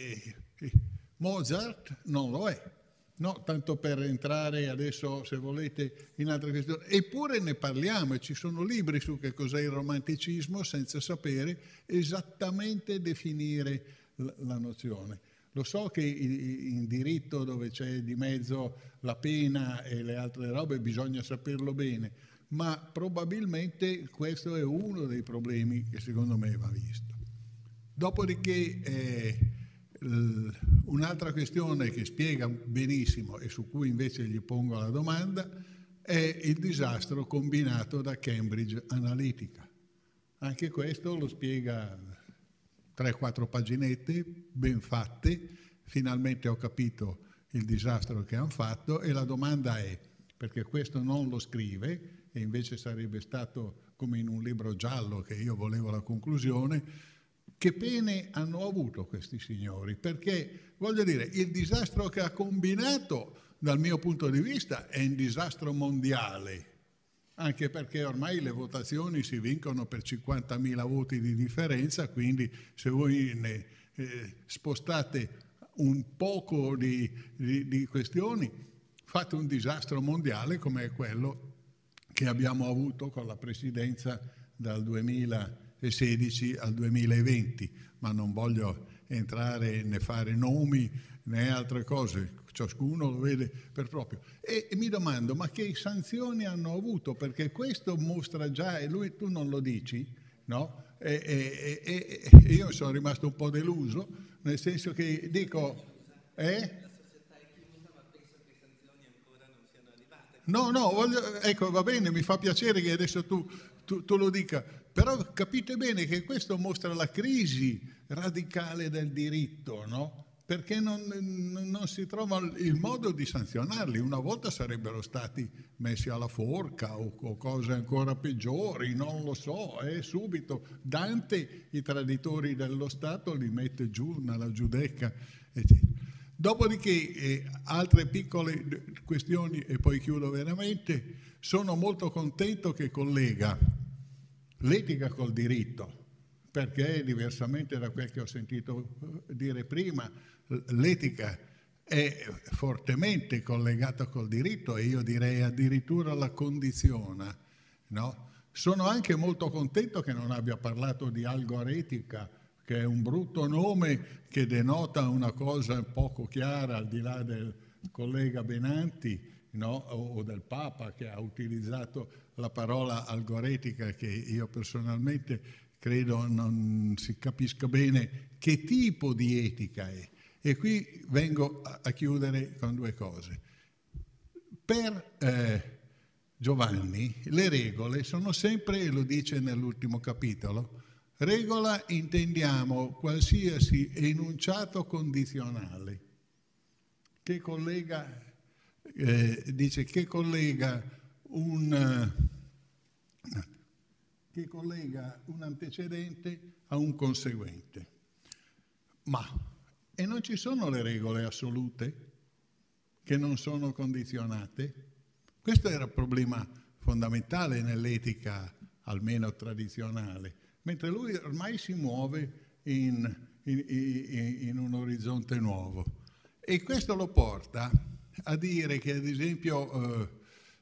Mozart non lo è. No, tanto per entrare adesso, se volete, in altre questioni. Eppure ne parliamo e ci sono libri su che cos'è il romanticismo senza sapere esattamente definire la nozione. Lo so che in diritto, dove c'è di mezzo la pena e le altre robe, bisogna saperlo bene, ma probabilmente questo è uno dei problemi che secondo me va visto. Dopodiché un'altra questione che spiega benissimo e su cui invece gli pongo la domanda è il disastro combinato da Cambridge Analytica. Anche questo lo spiega 3-4 paginette ben fatte. Finalmente ho capito il disastro che hanno fatto e la domanda è, perché questo non lo scrive e invece sarebbe stato come in un libro giallo che io volevo la conclusione, che pene hanno avuto questi signori? Perché, voglio dire, il disastro che ha combinato, dal mio punto di vista, è un disastro mondiale, anche perché ormai le votazioni si vincono per 50.000 voti di differenza, quindi se voi ne spostate un poco di questioni, fate un disastro mondiale come quello che abbiamo avuto con la presidenza dal 2016 al 2020, ma non voglio entrare né fare nomi né altre cose, ciascuno lo vede per proprio. E mi domando, ma che sanzioni hanno avuto? Perché questo mostra già, e tu non lo dici, no? E io sono rimasto un po' deluso, nel senso che dico, ecco, va bene, mi fa piacere che adesso tu lo dica, però capite bene che questo mostra la crisi radicale del diritto, no? Perché non si trova il modo di sanzionarli. Una volta sarebbero stati messi alla forca o cose ancora peggiori, non lo so, subito. Dante i traditori dello Stato li mette giù nella giudecca, eccetera. Dopodiché, altre piccole questioni e poi chiudo veramente, sono molto contento che collega l'etica col diritto, perché diversamente da quel che ho sentito dire prima, l'etica è fortemente collegata col diritto e io direi addirittura la condiziona, no? Sono anche molto contento che non abbia parlato di algoretica, che è un brutto nome che denota una cosa poco chiara al di là del collega Benanti, no? O del Papa che ha utilizzato la parola algoretica, che io personalmente credo non si capisca bene che tipo di etica è. E qui vengo a chiudere con due cose. Per Giovanni le regole sono sempre, e lo dice nell'ultimo capitolo, regola intendiamo qualsiasi enunciato condizionale che collega, dice che collega un antecedente a un conseguente. E non ci sono le regole assolute? che non sono condizionate? Questo era il problema fondamentale nell'etica, almeno tradizionale, mentre lui ormai si muove in un orizzonte nuovo. E questo lo porta a dire che, ad esempio,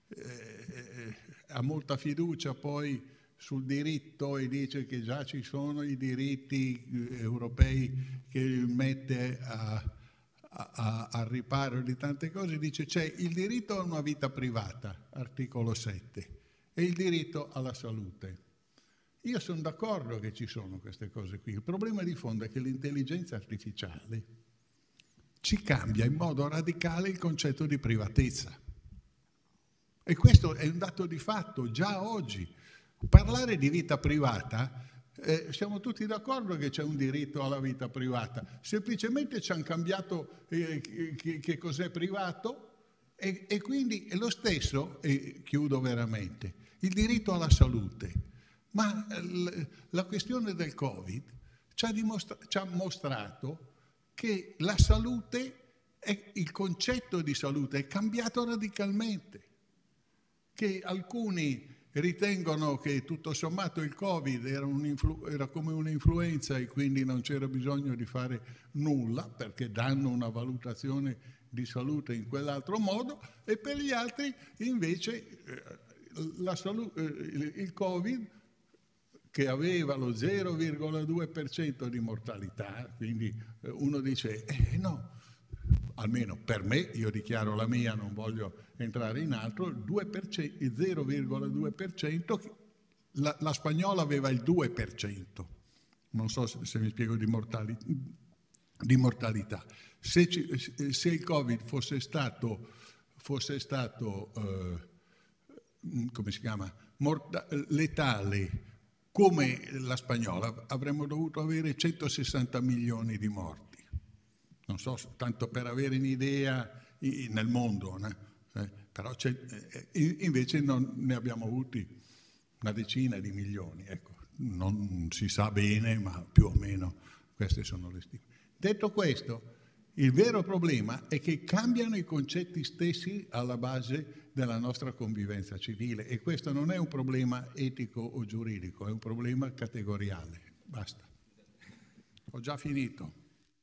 ha molta fiducia poi sul diritto e dice che già ci sono i diritti europei che mette al riparo di tante cose. Dice c'è il diritto a una vita privata, articolo 7, e il diritto alla salute. Io sono d'accordo che ci sono queste cose qui. Il problema di fondo è che l'intelligenza artificiale ci cambia in modo radicale il concetto di privatezza. E questo è un dato di fatto già oggi. Parlare di vita privata, siamo tutti d'accordo che c'è un diritto alla vita privata, semplicemente ci hanno cambiato che cos'è privato e quindi è lo stesso, e chiudo veramente, il diritto alla salute. Ma la questione del Covid ci ha mostrato che la salute, il concetto di salute è cambiato radicalmente, che alcuni ritengono che tutto sommato il Covid era come un'influenza e quindi non c'era bisogno di fare nulla perché danno una valutazione di salute in quell'altro modo, e per gli altri invece il Covid, che aveva lo 0,2% di mortalità, quindi uno dice no, almeno per me, io dichiaro la mia, non voglio entrare in altro, il 0,2%, la spagnola aveva il 2%, non so se mi spiego, di mortalità. Se il Covid fosse stato come si chiama, letale come la spagnola, avremmo dovuto avere 160 milioni di morti. Non so, tanto per avere un'idea nel mondo, però invece ne abbiamo avuti una decina di milioni. Ecco, non si sa bene, ma più o meno queste sono le stime. Detto questo, il vero problema è che cambiano i concetti stessi alla base della nostra convivenza civile, e questo non è un problema etico o giuridico, è un problema categoriale. Basta. Ho già finito.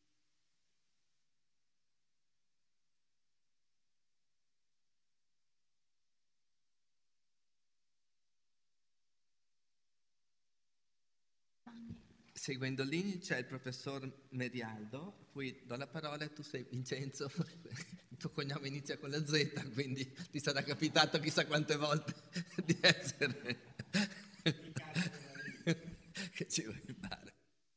Seguendo Lini c'è il professor Merialdo, poi do la parola, tu sei Vincenzo, il tuo cognome inizia con la Z, quindi ti sarà capitato chissà quante volte di essere che ci vuoi fare.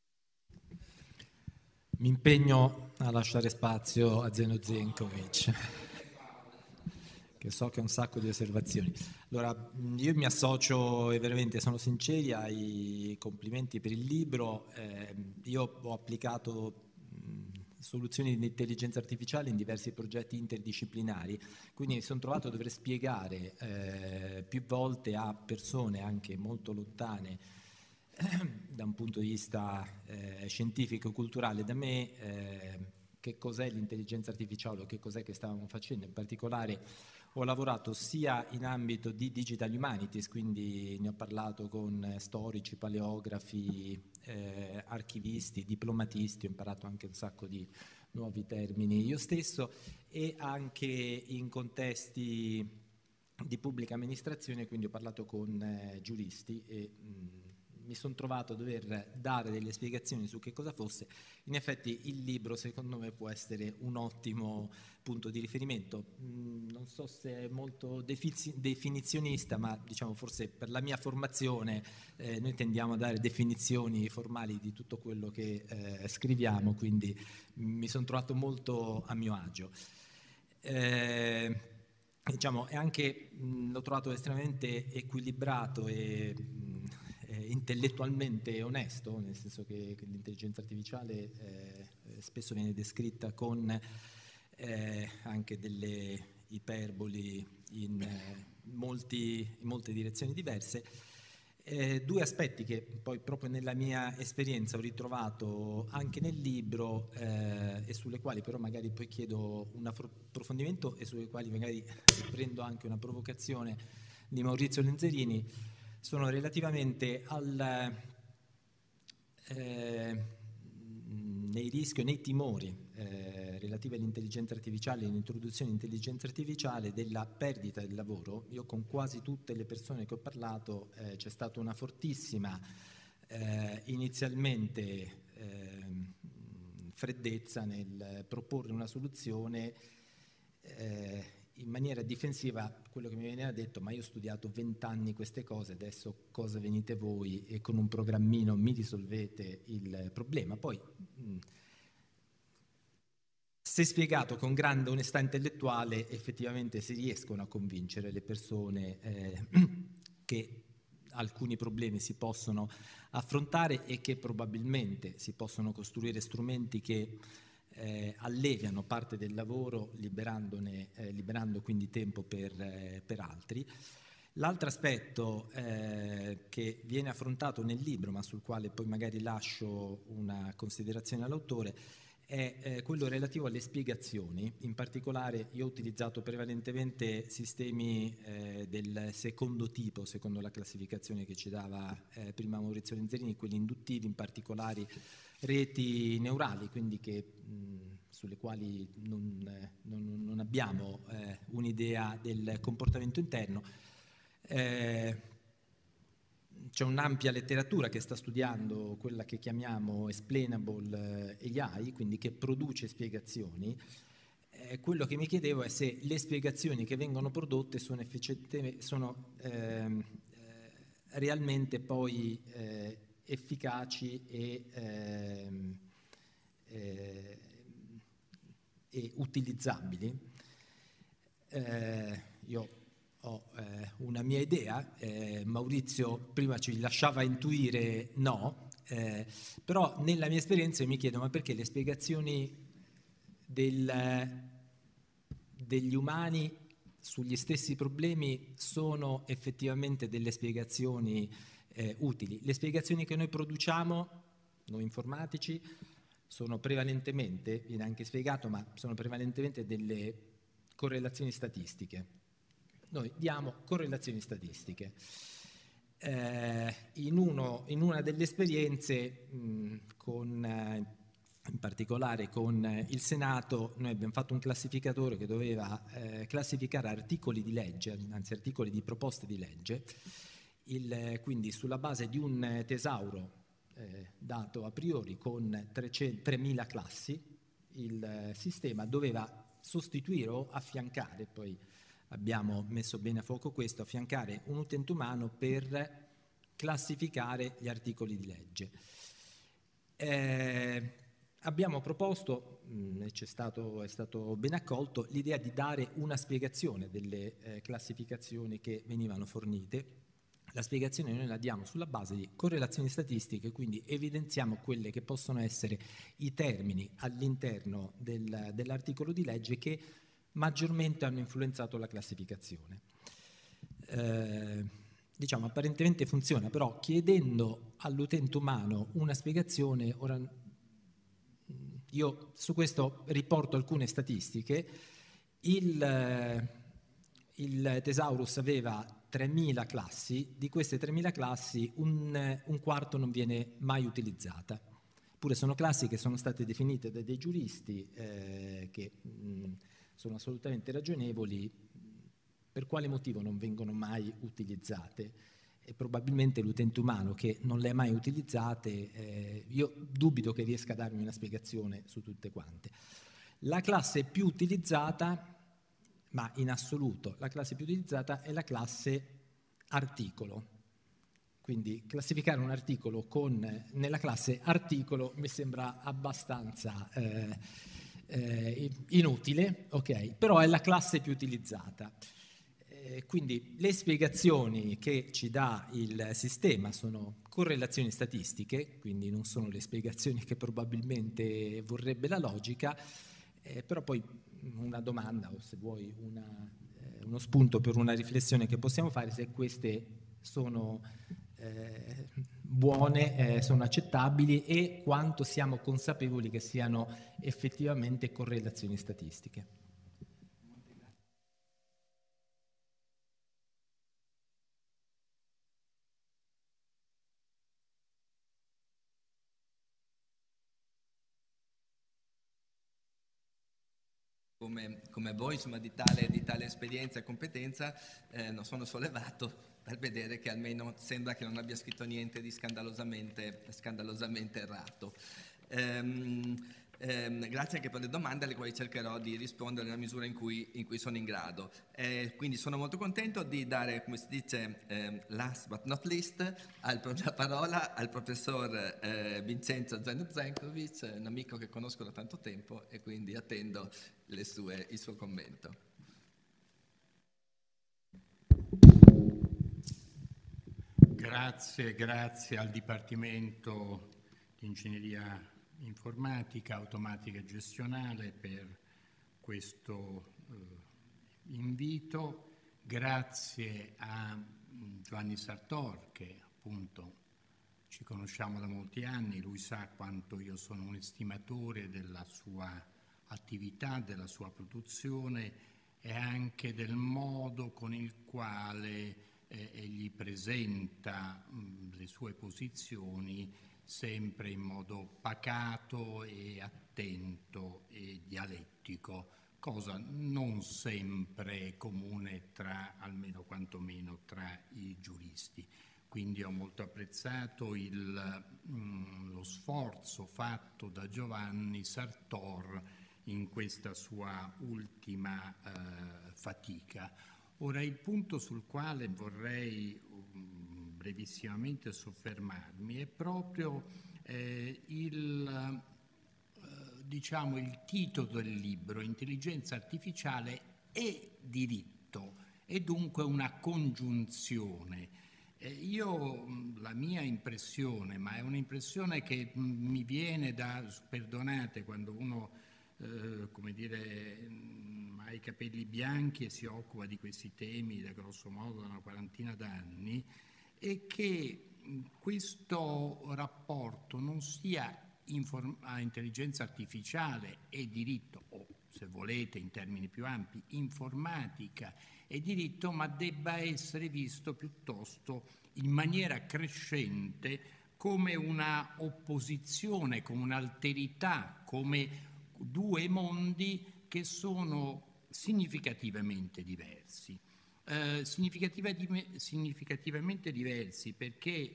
Mi impegno a lasciare spazio a Zeno Zenkovic, che so che ha un sacco di osservazioni. Allora, io mi associo e veramente sono sinceri ai complimenti per il libro. Io ho applicato soluzioni di intelligenza artificiale in diversi progetti interdisciplinari, quindi mi sono trovato a dover spiegare più volte a persone anche molto lontane da un punto di vista scientifico e culturale da me che cos'è l'intelligenza artificiale o che cos'è che stavamo facendo. In particolare ho lavorato sia in ambito di digital humanities, quindi ne ho parlato con storici, paleografi, archivisti, diplomatisti, ho imparato anche un sacco di nuovi termini io stesso, e anche in contesti di pubblica amministrazione, quindi ho parlato con giuristi e mi sono trovato a dover dare delle spiegazioni su che cosa fosse. In effetti il libro secondo me può essere un ottimo punto di riferimento. Non so se è molto definizionista, ma diciamo forse per la mia formazione noi tendiamo a dare definizioni formali di tutto quello che scriviamo, quindi mi sono trovato molto a mio agio. Diciamo, e anche l'ho trovato estremamente equilibrato e intellettualmente onesto, nel senso che l'intelligenza artificiale spesso viene descritta con anche delle iperboli in molte direzioni diverse, Due aspetti che poi proprio nella mia esperienza ho ritrovato anche nel libro e sulle quali però magari poi chiedo un approfondimento e sulle quali magari prendo anche una provocazione di Maurizio Lenzerini, sono relativamente nei rischi o nei timori relativi all'intelligenza artificiale, all'introduzione dell'intelligenza artificiale, della perdita del lavoro. Io con quasi tutte le persone che ho parlato c'è stata una fortissima inizialmente freddezza nel proporre una soluzione in maniera difensiva. Quello che mi veniva detto: ma io ho studiato 20 anni queste cose, adesso cosa venite voi e con un programmino mi risolvete il problema? Poi se spiegato con grande onestà intellettuale, effettivamente si riescono a convincere le persone che alcuni problemi si possono affrontare e che probabilmente si possono costruire strumenti che alleviano parte del lavoro, liberando quindi tempo per altri. L'altro aspetto che viene affrontato nel libro, ma sul quale poi magari lascio una considerazione all'autore, è quello relativo alle spiegazioni. In particolare io ho utilizzato prevalentemente sistemi del secondo tipo, secondo la classificazione che ci dava prima Maurizio Lenzerini, quelli induttivi, in particolare reti neurali, quindi sulle quali non abbiamo un'idea del comportamento interno. C'è un'ampia letteratura che sta studiando quella che chiamiamo explainable AI, quindi che produce spiegazioni. Quello che mi chiedevo è se le spiegazioni che vengono prodotte sono realmente poi efficaci e utilizzabili. Io ho una mia idea, Maurizio prima ci lasciava intuire no, però nella mia esperienza io mi chiedo: ma perché le spiegazioni degli umani sugli stessi problemi sono effettivamente delle spiegazioni utili? Le spiegazioni che noi produciamo, noi informatici, sono prevalentemente, viene anche spiegato, ma sono prevalentemente delle correlazioni statistiche. Noi diamo correlazioni statistiche. In una delle esperienze, in particolare con il Senato, noi abbiamo fatto un classificatore che doveva classificare articoli di legge, anzi articoli di proposte di legge, quindi sulla base di un tesauro dato a priori con 3.000 classi, il sistema doveva sostituire o affiancare, poi abbiamo messo bene a fuoco questo, affiancare un utente umano per classificare gli articoli di legge. Abbiamo proposto, è stato ben accolto, l'idea di dare una spiegazione delle classificazioni che venivano fornite. La spiegazione noi la diamo sulla base di correlazioni statistiche, quindi evidenziamo quelle che possono essere i termini all'interno dell'articolo di legge che maggiormente hanno influenzato la classificazione. Diciamo, apparentemente funziona, però chiedendo all'utente umano una spiegazione, ora io su questo riporto alcune statistiche. Il Thesaurus aveva 3.000 classi, di queste 3.000 classi un quarto non viene mai utilizzata. Eppure sono classi che sono state definite da dei giuristi che sono assolutamente ragionevoli. Per quale motivo non vengono mai utilizzate? E probabilmente l'utente umano che non le ha mai utilizzate, io dubito che riesca a darmi una spiegazione su tutte quante. La classe più utilizzata, ma in assoluto la classe più utilizzata, è la classe articolo. Quindi classificare un articolo nella classe articolo mi sembra abbastanza inutile, ok? Però è la classe più utilizzata. Quindi le spiegazioni che ci dà il sistema sono correlazioni statistiche, quindi non sono le spiegazioni che probabilmente vorrebbe la logica, però poi una domanda, o se vuoi uno spunto per una riflessione che possiamo fare, se queste sono buone, sono accettabili, e quanto siamo consapevoli che siano effettivamente correlazioni statistiche. Come voi, insomma, di tale esperienza e competenza, non sono sollevato per vedere che almeno sembra che non abbia scritto niente di scandalosamente errato. Grazie anche per le domande alle quali cercherò di rispondere nella misura in cui sono in grado. Quindi sono molto contento di dare, come si dice, last but not least, la parola al professor Vincenzo Zenko-Zenkovic, un amico che conosco da tanto tempo, e quindi attendo il suo commento. Grazie al Dipartimento di Ingegneria Informatica, Automatica e Gestionale per questo invito. Grazie a Giovanni Sartor, che appunto ci conosciamo da molti anni, lui sa quanto io sono un estimatore della sua attività, della sua produzione e anche del modo con il quale egli presenta le sue posizioni, sempre in modo pacato e attento e dialettico, cosa non sempre comune almeno quantomeno tra i giuristi. Quindi ho molto apprezzato lo sforzo fatto da Giovanni Sartor in questa sua ultima fatica. Ora, il punto sul quale vorrei brevissimamente soffermarmi è proprio il titolo del libro, Intelligenza artificiale e diritto, e dunque una congiunzione. La mia impressione, ma è un'impressione che mi viene perdonate, quando uno ha i capelli bianchi e si occupa di questi temi da grosso modo da una quarantina d'anni, è che questo rapporto non sia a intelligenza artificiale e diritto, o se volete in termini più ampi, informatica e diritto, ma debba essere visto piuttosto in maniera crescente come una opposizione, come un'alterità, come due mondi che sono significativamente diversi. Significativamente diversi perché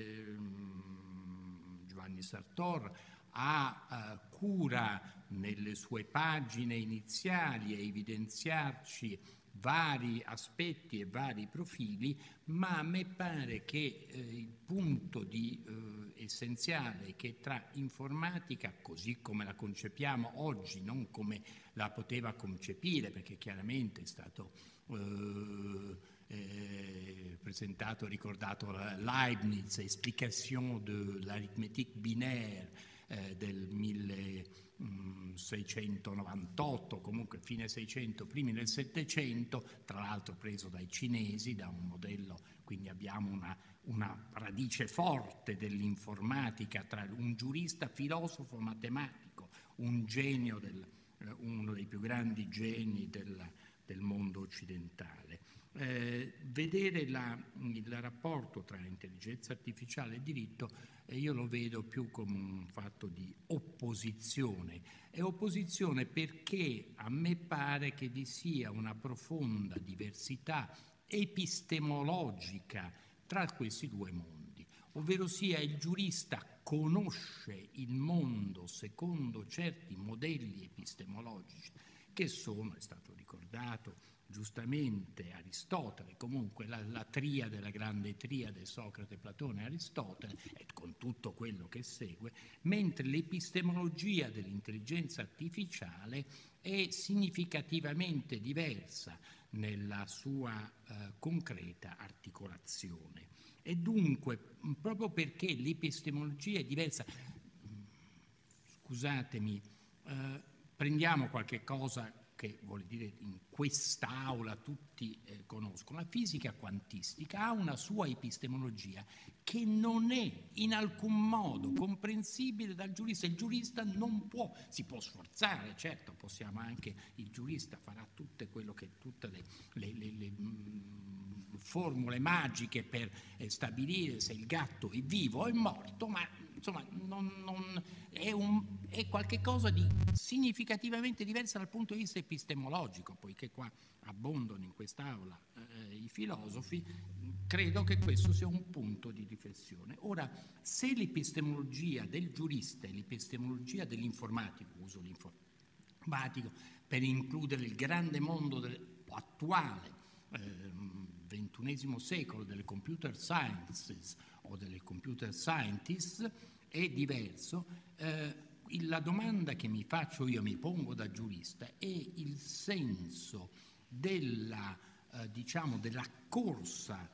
Giovanni Sartor ha cura nelle sue pagine iniziali a evidenziarci vari aspetti e vari profili, ma a me pare che il punto essenziale è che tra informatica, così come la concepiamo oggi, non come la poteva concepire, perché chiaramente è stato presentato, ricordato Leibniz, Explication de l'arithmétique binaire del 1698, comunque fine 600, primi del 700, tra l'altro preso dai cinesi, da un modello, quindi abbiamo una radice forte dell'informatica tra un giurista, filosofo, matematico, un genio, uno dei più grandi geni del mondo occidentale. Vedere il rapporto tra intelligenza artificiale e diritto io lo vedo più come un fatto di opposizione. È opposizione perché a me pare che vi sia una profonda diversità epistemologica tra questi due mondi, ovvero sia il giurista conosce il mondo secondo certi modelli epistemologici che sono, è stato ricordato giustamente, Aristotele, comunque la triade, la grande triade, Socrate, Platone e Aristotele, e con tutto quello che segue, mentre l'epistemologia dell'intelligenza artificiale è significativamente diversa nella sua concreta articolazione. E dunque, proprio perché l'epistemologia è diversa, scusatemi, prendiamo qualche cosa che vuol dire in quest'aula tutti conoscono, la fisica quantistica ha una sua epistemologia che non è in alcun modo comprensibile dal giurista. Il giurista non può, si può sforzare, certo, possiamo anche, il giurista farà tutte le formule magiche per stabilire se il gatto è vivo o è morto, ma insomma è qualcosa di significativamente diverso dal punto di vista epistemologico, poiché qua abbondano in quest'aula i filosofi. Credo che questo sia un punto di riflessione. Ora, se l'epistemologia del giurista e l'epistemologia dell'informatico, uso l'informatico per includere il grande mondo attuale, XXI secolo, delle computer sciences o delle computer scientists, è diverso. La domanda che mi faccio io, mi pongo da giurista, è il senso della corsa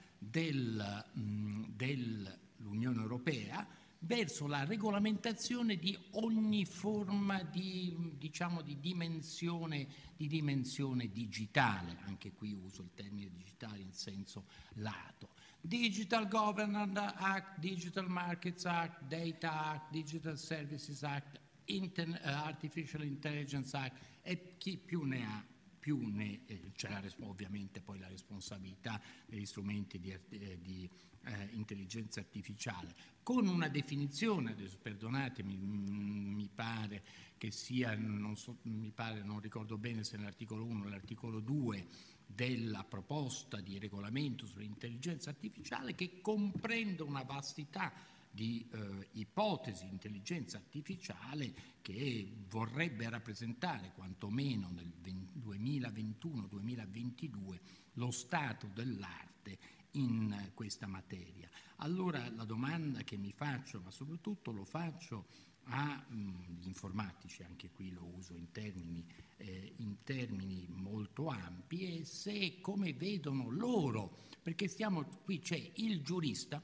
dell'Unione Europea verso la regolamentazione di ogni forma di dimensione digitale. Anche qui uso il termine digitale in senso lato. Digital Governance Act, Digital Markets Act, Data Act, Digital Services Act, Artificial Intelligence Act, e chi più ne ha più ne c'è ovviamente poi la responsabilità degli strumenti di intelligenza artificiale, con una definizione, adesso perdonatemi, mi pare che sia, non ricordo bene se nell'articolo 1 o l'articolo 2 della proposta di regolamento sull'intelligenza artificiale, che comprende una vastità di ipotesi di intelligenza artificiale che vorrebbe rappresentare quantomeno nel 2021-2022 lo stato dell'arte in questa materia. Allora la domanda che mi faccio, ma soprattutto lo faccio agli informatici, anche qui lo uso in termini molto ampi, è se come vedono loro, perché qui c'è il giurista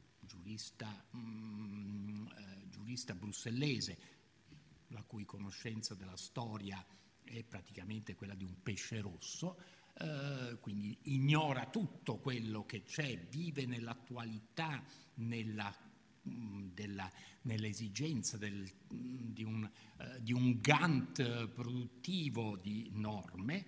brussellese, la cui conoscenza della storia è praticamente quella di un pesce rosso, quindi ignora tutto quello che c'è, vive nell'attualità, nell'esigenza di un Gantt produttivo di norme.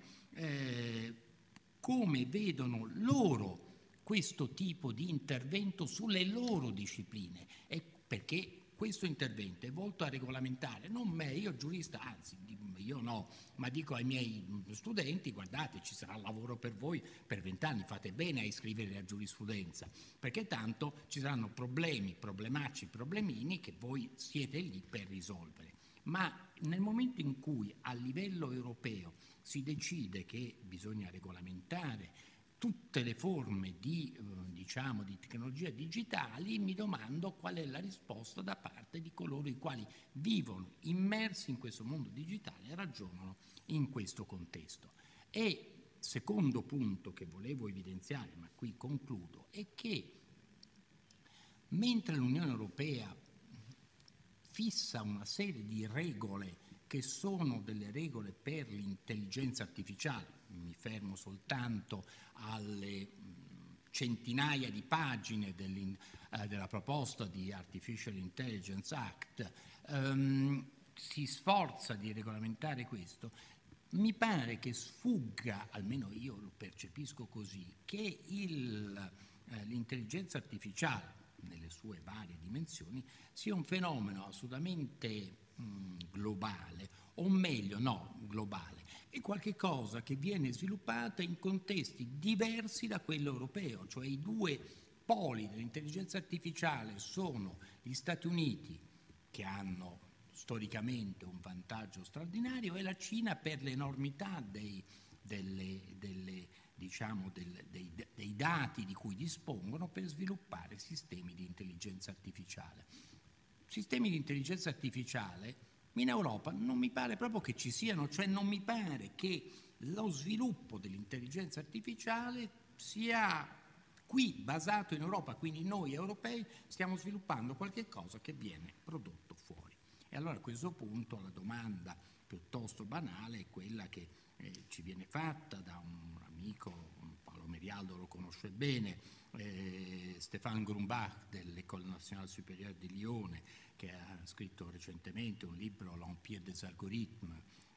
Come vedono loro questo tipo di intervento sulle loro discipline, e perché questo intervento è volto a regolamentare, non me, io giurista, anzi io no, ma dico ai miei studenti: guardate, ci sarà lavoro per voi per 20 anni, fate bene a iscrivervi a giurisprudenza, perché tanto ci saranno problemacci, problemini che voi siete lì per risolvere. Ma nel momento in cui a livello europeo si decide che bisogna regolamentare tutte le forme di tecnologia digitali, mi domando qual è la risposta da parte di coloro i quali vivono immersi in questo mondo digitale e ragionano in questo contesto. E secondo punto che volevo evidenziare, ma qui concludo, è che mentre l'Unione Europea fissa una serie di regole che sono delle regole per l'intelligenza artificiale, mi fermo soltanto alle centinaia di pagine della proposta di Artificial Intelligence Act, si sforza di regolamentare questo, mi pare che sfugga, almeno io lo percepisco così, che l'intelligenza artificiale nelle sue varie dimensioni sia un fenomeno assolutamente globale, o meglio no, globale, è qualche cosa che viene sviluppata in contesti diversi da quello europeo, cioè i due poli dell'intelligenza artificiale sono gli Stati Uniti, che hanno storicamente un vantaggio straordinario, e la Cina per l'enormità dei dati di cui dispongono per sviluppare sistemi di intelligenza artificiale. Sistemi di intelligenza artificiale in Europa non mi pare proprio che ci siano, cioè non mi pare che lo sviluppo dell'intelligenza artificiale sia qui basato in Europa, quindi noi europei stiamo sviluppando qualche cosa che viene prodotto fuori. E allora a questo punto la domanda piuttosto banale è quella che ci viene fatta da un amico, Paolo Merialdo lo conosce bene, Stéphane Grumbach dell'École Nationale Supérieure di Lione, che ha scritto recentemente un libro, L'Empire des Algorithmes,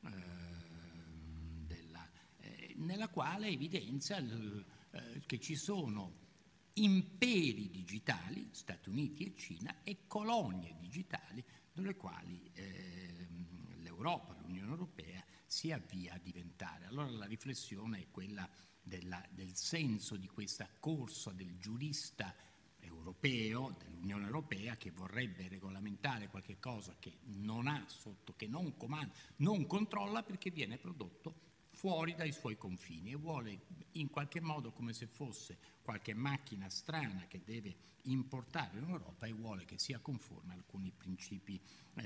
nella quale evidenzia che ci sono imperi digitali, Stati Uniti e Cina, e colonie digitali, delle quali l'Europa, l'Unione Europea, si avvia a diventare. Allora la riflessione è quella del senso di questa corsa del giurista europeo, dell'Unione Europea, che vorrebbe regolamentare qualche cosa che non ha sotto, che non comanda, non controlla, perché viene prodotto fuori dai suoi confini e vuole in qualche modo, come se fosse qualche macchina strana che deve importare in Europa, e vuole che sia conforme a alcuni principi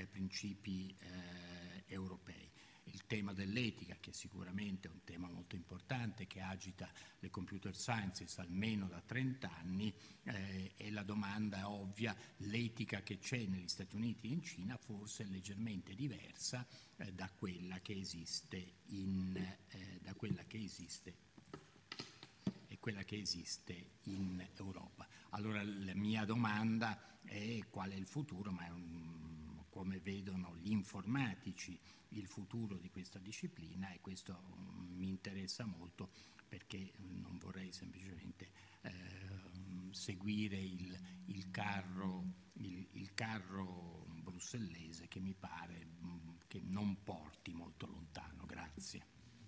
europei. Il tema dell'etica, che sicuramente è un tema molto importante, che agita le computer sciences almeno da 30 anni, e la domanda ovvia: l'etica che c'è negli Stati Uniti e in Cina forse è leggermente diversa da quella che esiste in Europa. Allora la mia domanda è: qual è il futuro? Ma come vedono gli informatici il futuro di questa disciplina? E questo mi interessa molto, perché non vorrei semplicemente seguire il carro brussellese, che mi pare che non porti molto lontano. Grazie.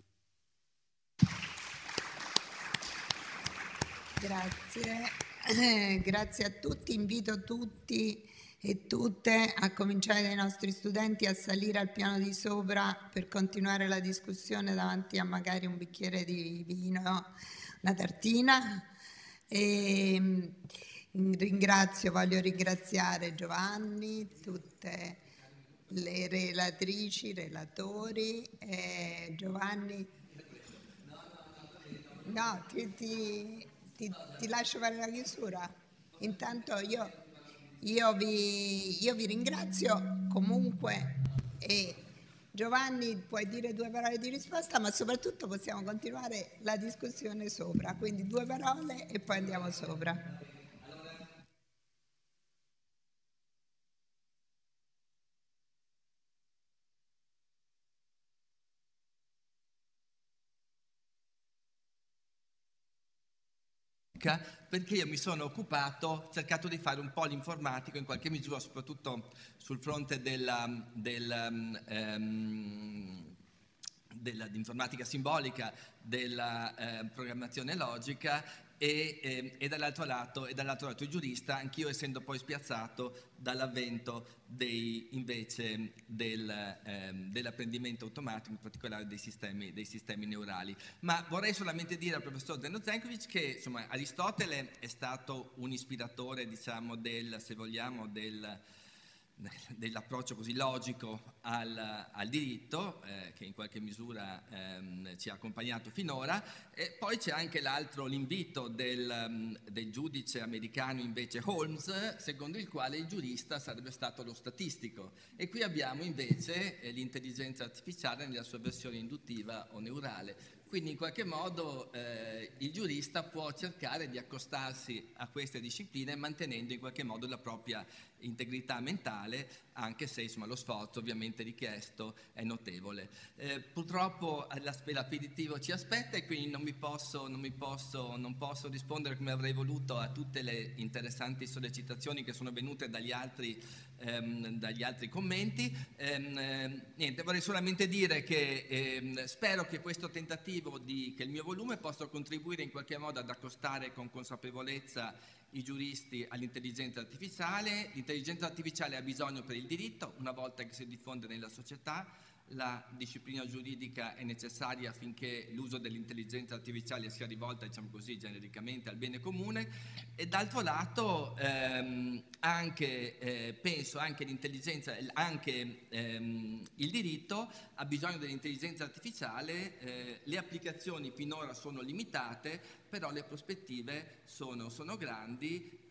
Grazie a tutti. Invito tutti e tutte, a cominciare dai nostri studenti, a salire al piano di sopra per continuare la discussione davanti a magari un bicchiere di vino, una tartina. E voglio ringraziare Giovanni, tutte le relatrici, relatori. Giovanni, no, ti lascio fare la chiusura. Intanto io vi ringrazio comunque, e Giovanni, puoi dire 2 parole di risposta, ma soprattutto possiamo continuare la discussione sopra, quindi 2 parole e poi andiamo sopra. Perché io mi sono occupato, cercato di fare un po' l'informatico in qualche misura, soprattutto sul fronte dell'informatica simbolica, della programmazione logica, e dall'altro lato il giurista, anch'io essendo poi spiazzato dall'avvento dell'apprendimento automatico, in particolare dei sistemi neurali. Ma vorrei solamente dire al professor Zeno Zenkovic che, insomma, Aristotele è stato un ispiratore, diciamo, dell'approccio così logico al diritto, che in qualche misura ci ha accompagnato finora. E poi c'è anche l'invito del giudice americano invece Holmes, secondo il quale il giurista sarebbe stato lo statistico, e qui abbiamo invece l'intelligenza artificiale nella sua versione induttiva o neurale. Quindi in qualche modo il giurista può cercare di accostarsi a queste discipline mantenendo in qualche modo la propria integrità mentale, anche se, insomma, lo sforzo ovviamente richiesto è notevole. Purtroppo l'aperitivo ci aspetta, e quindi non posso rispondere come avrei voluto a tutte le interessanti sollecitazioni che sono venute dagli altri commenti. Vorrei solamente dire che spero che questo tentativo che il mio volume possa contribuire in qualche modo ad accostare con consapevolezza i giuristi all'intelligenza artificiale. L'intelligenza artificiale ha bisogno per il diritto, una volta che si diffonde nella società. La disciplina giuridica è necessaria affinché l'uso dell'intelligenza artificiale sia rivolta, diciamo così, genericamente al bene comune, e d'altro lato penso anche il diritto ha bisogno dell'intelligenza artificiale. Le applicazioni finora sono limitate, però le prospettive sono grandi,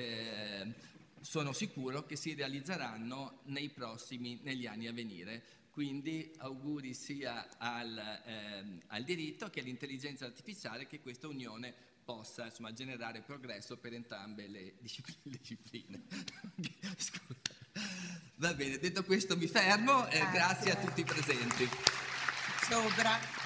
e sono sicuro che si realizzeranno negli anni a venire. quindi auguri sia al diritto che all'intelligenza artificiale, che questa unione possa generare progresso per entrambe le discipline. Va bene, detto questo mi fermo, grazie a tutti i presenti. Sopra.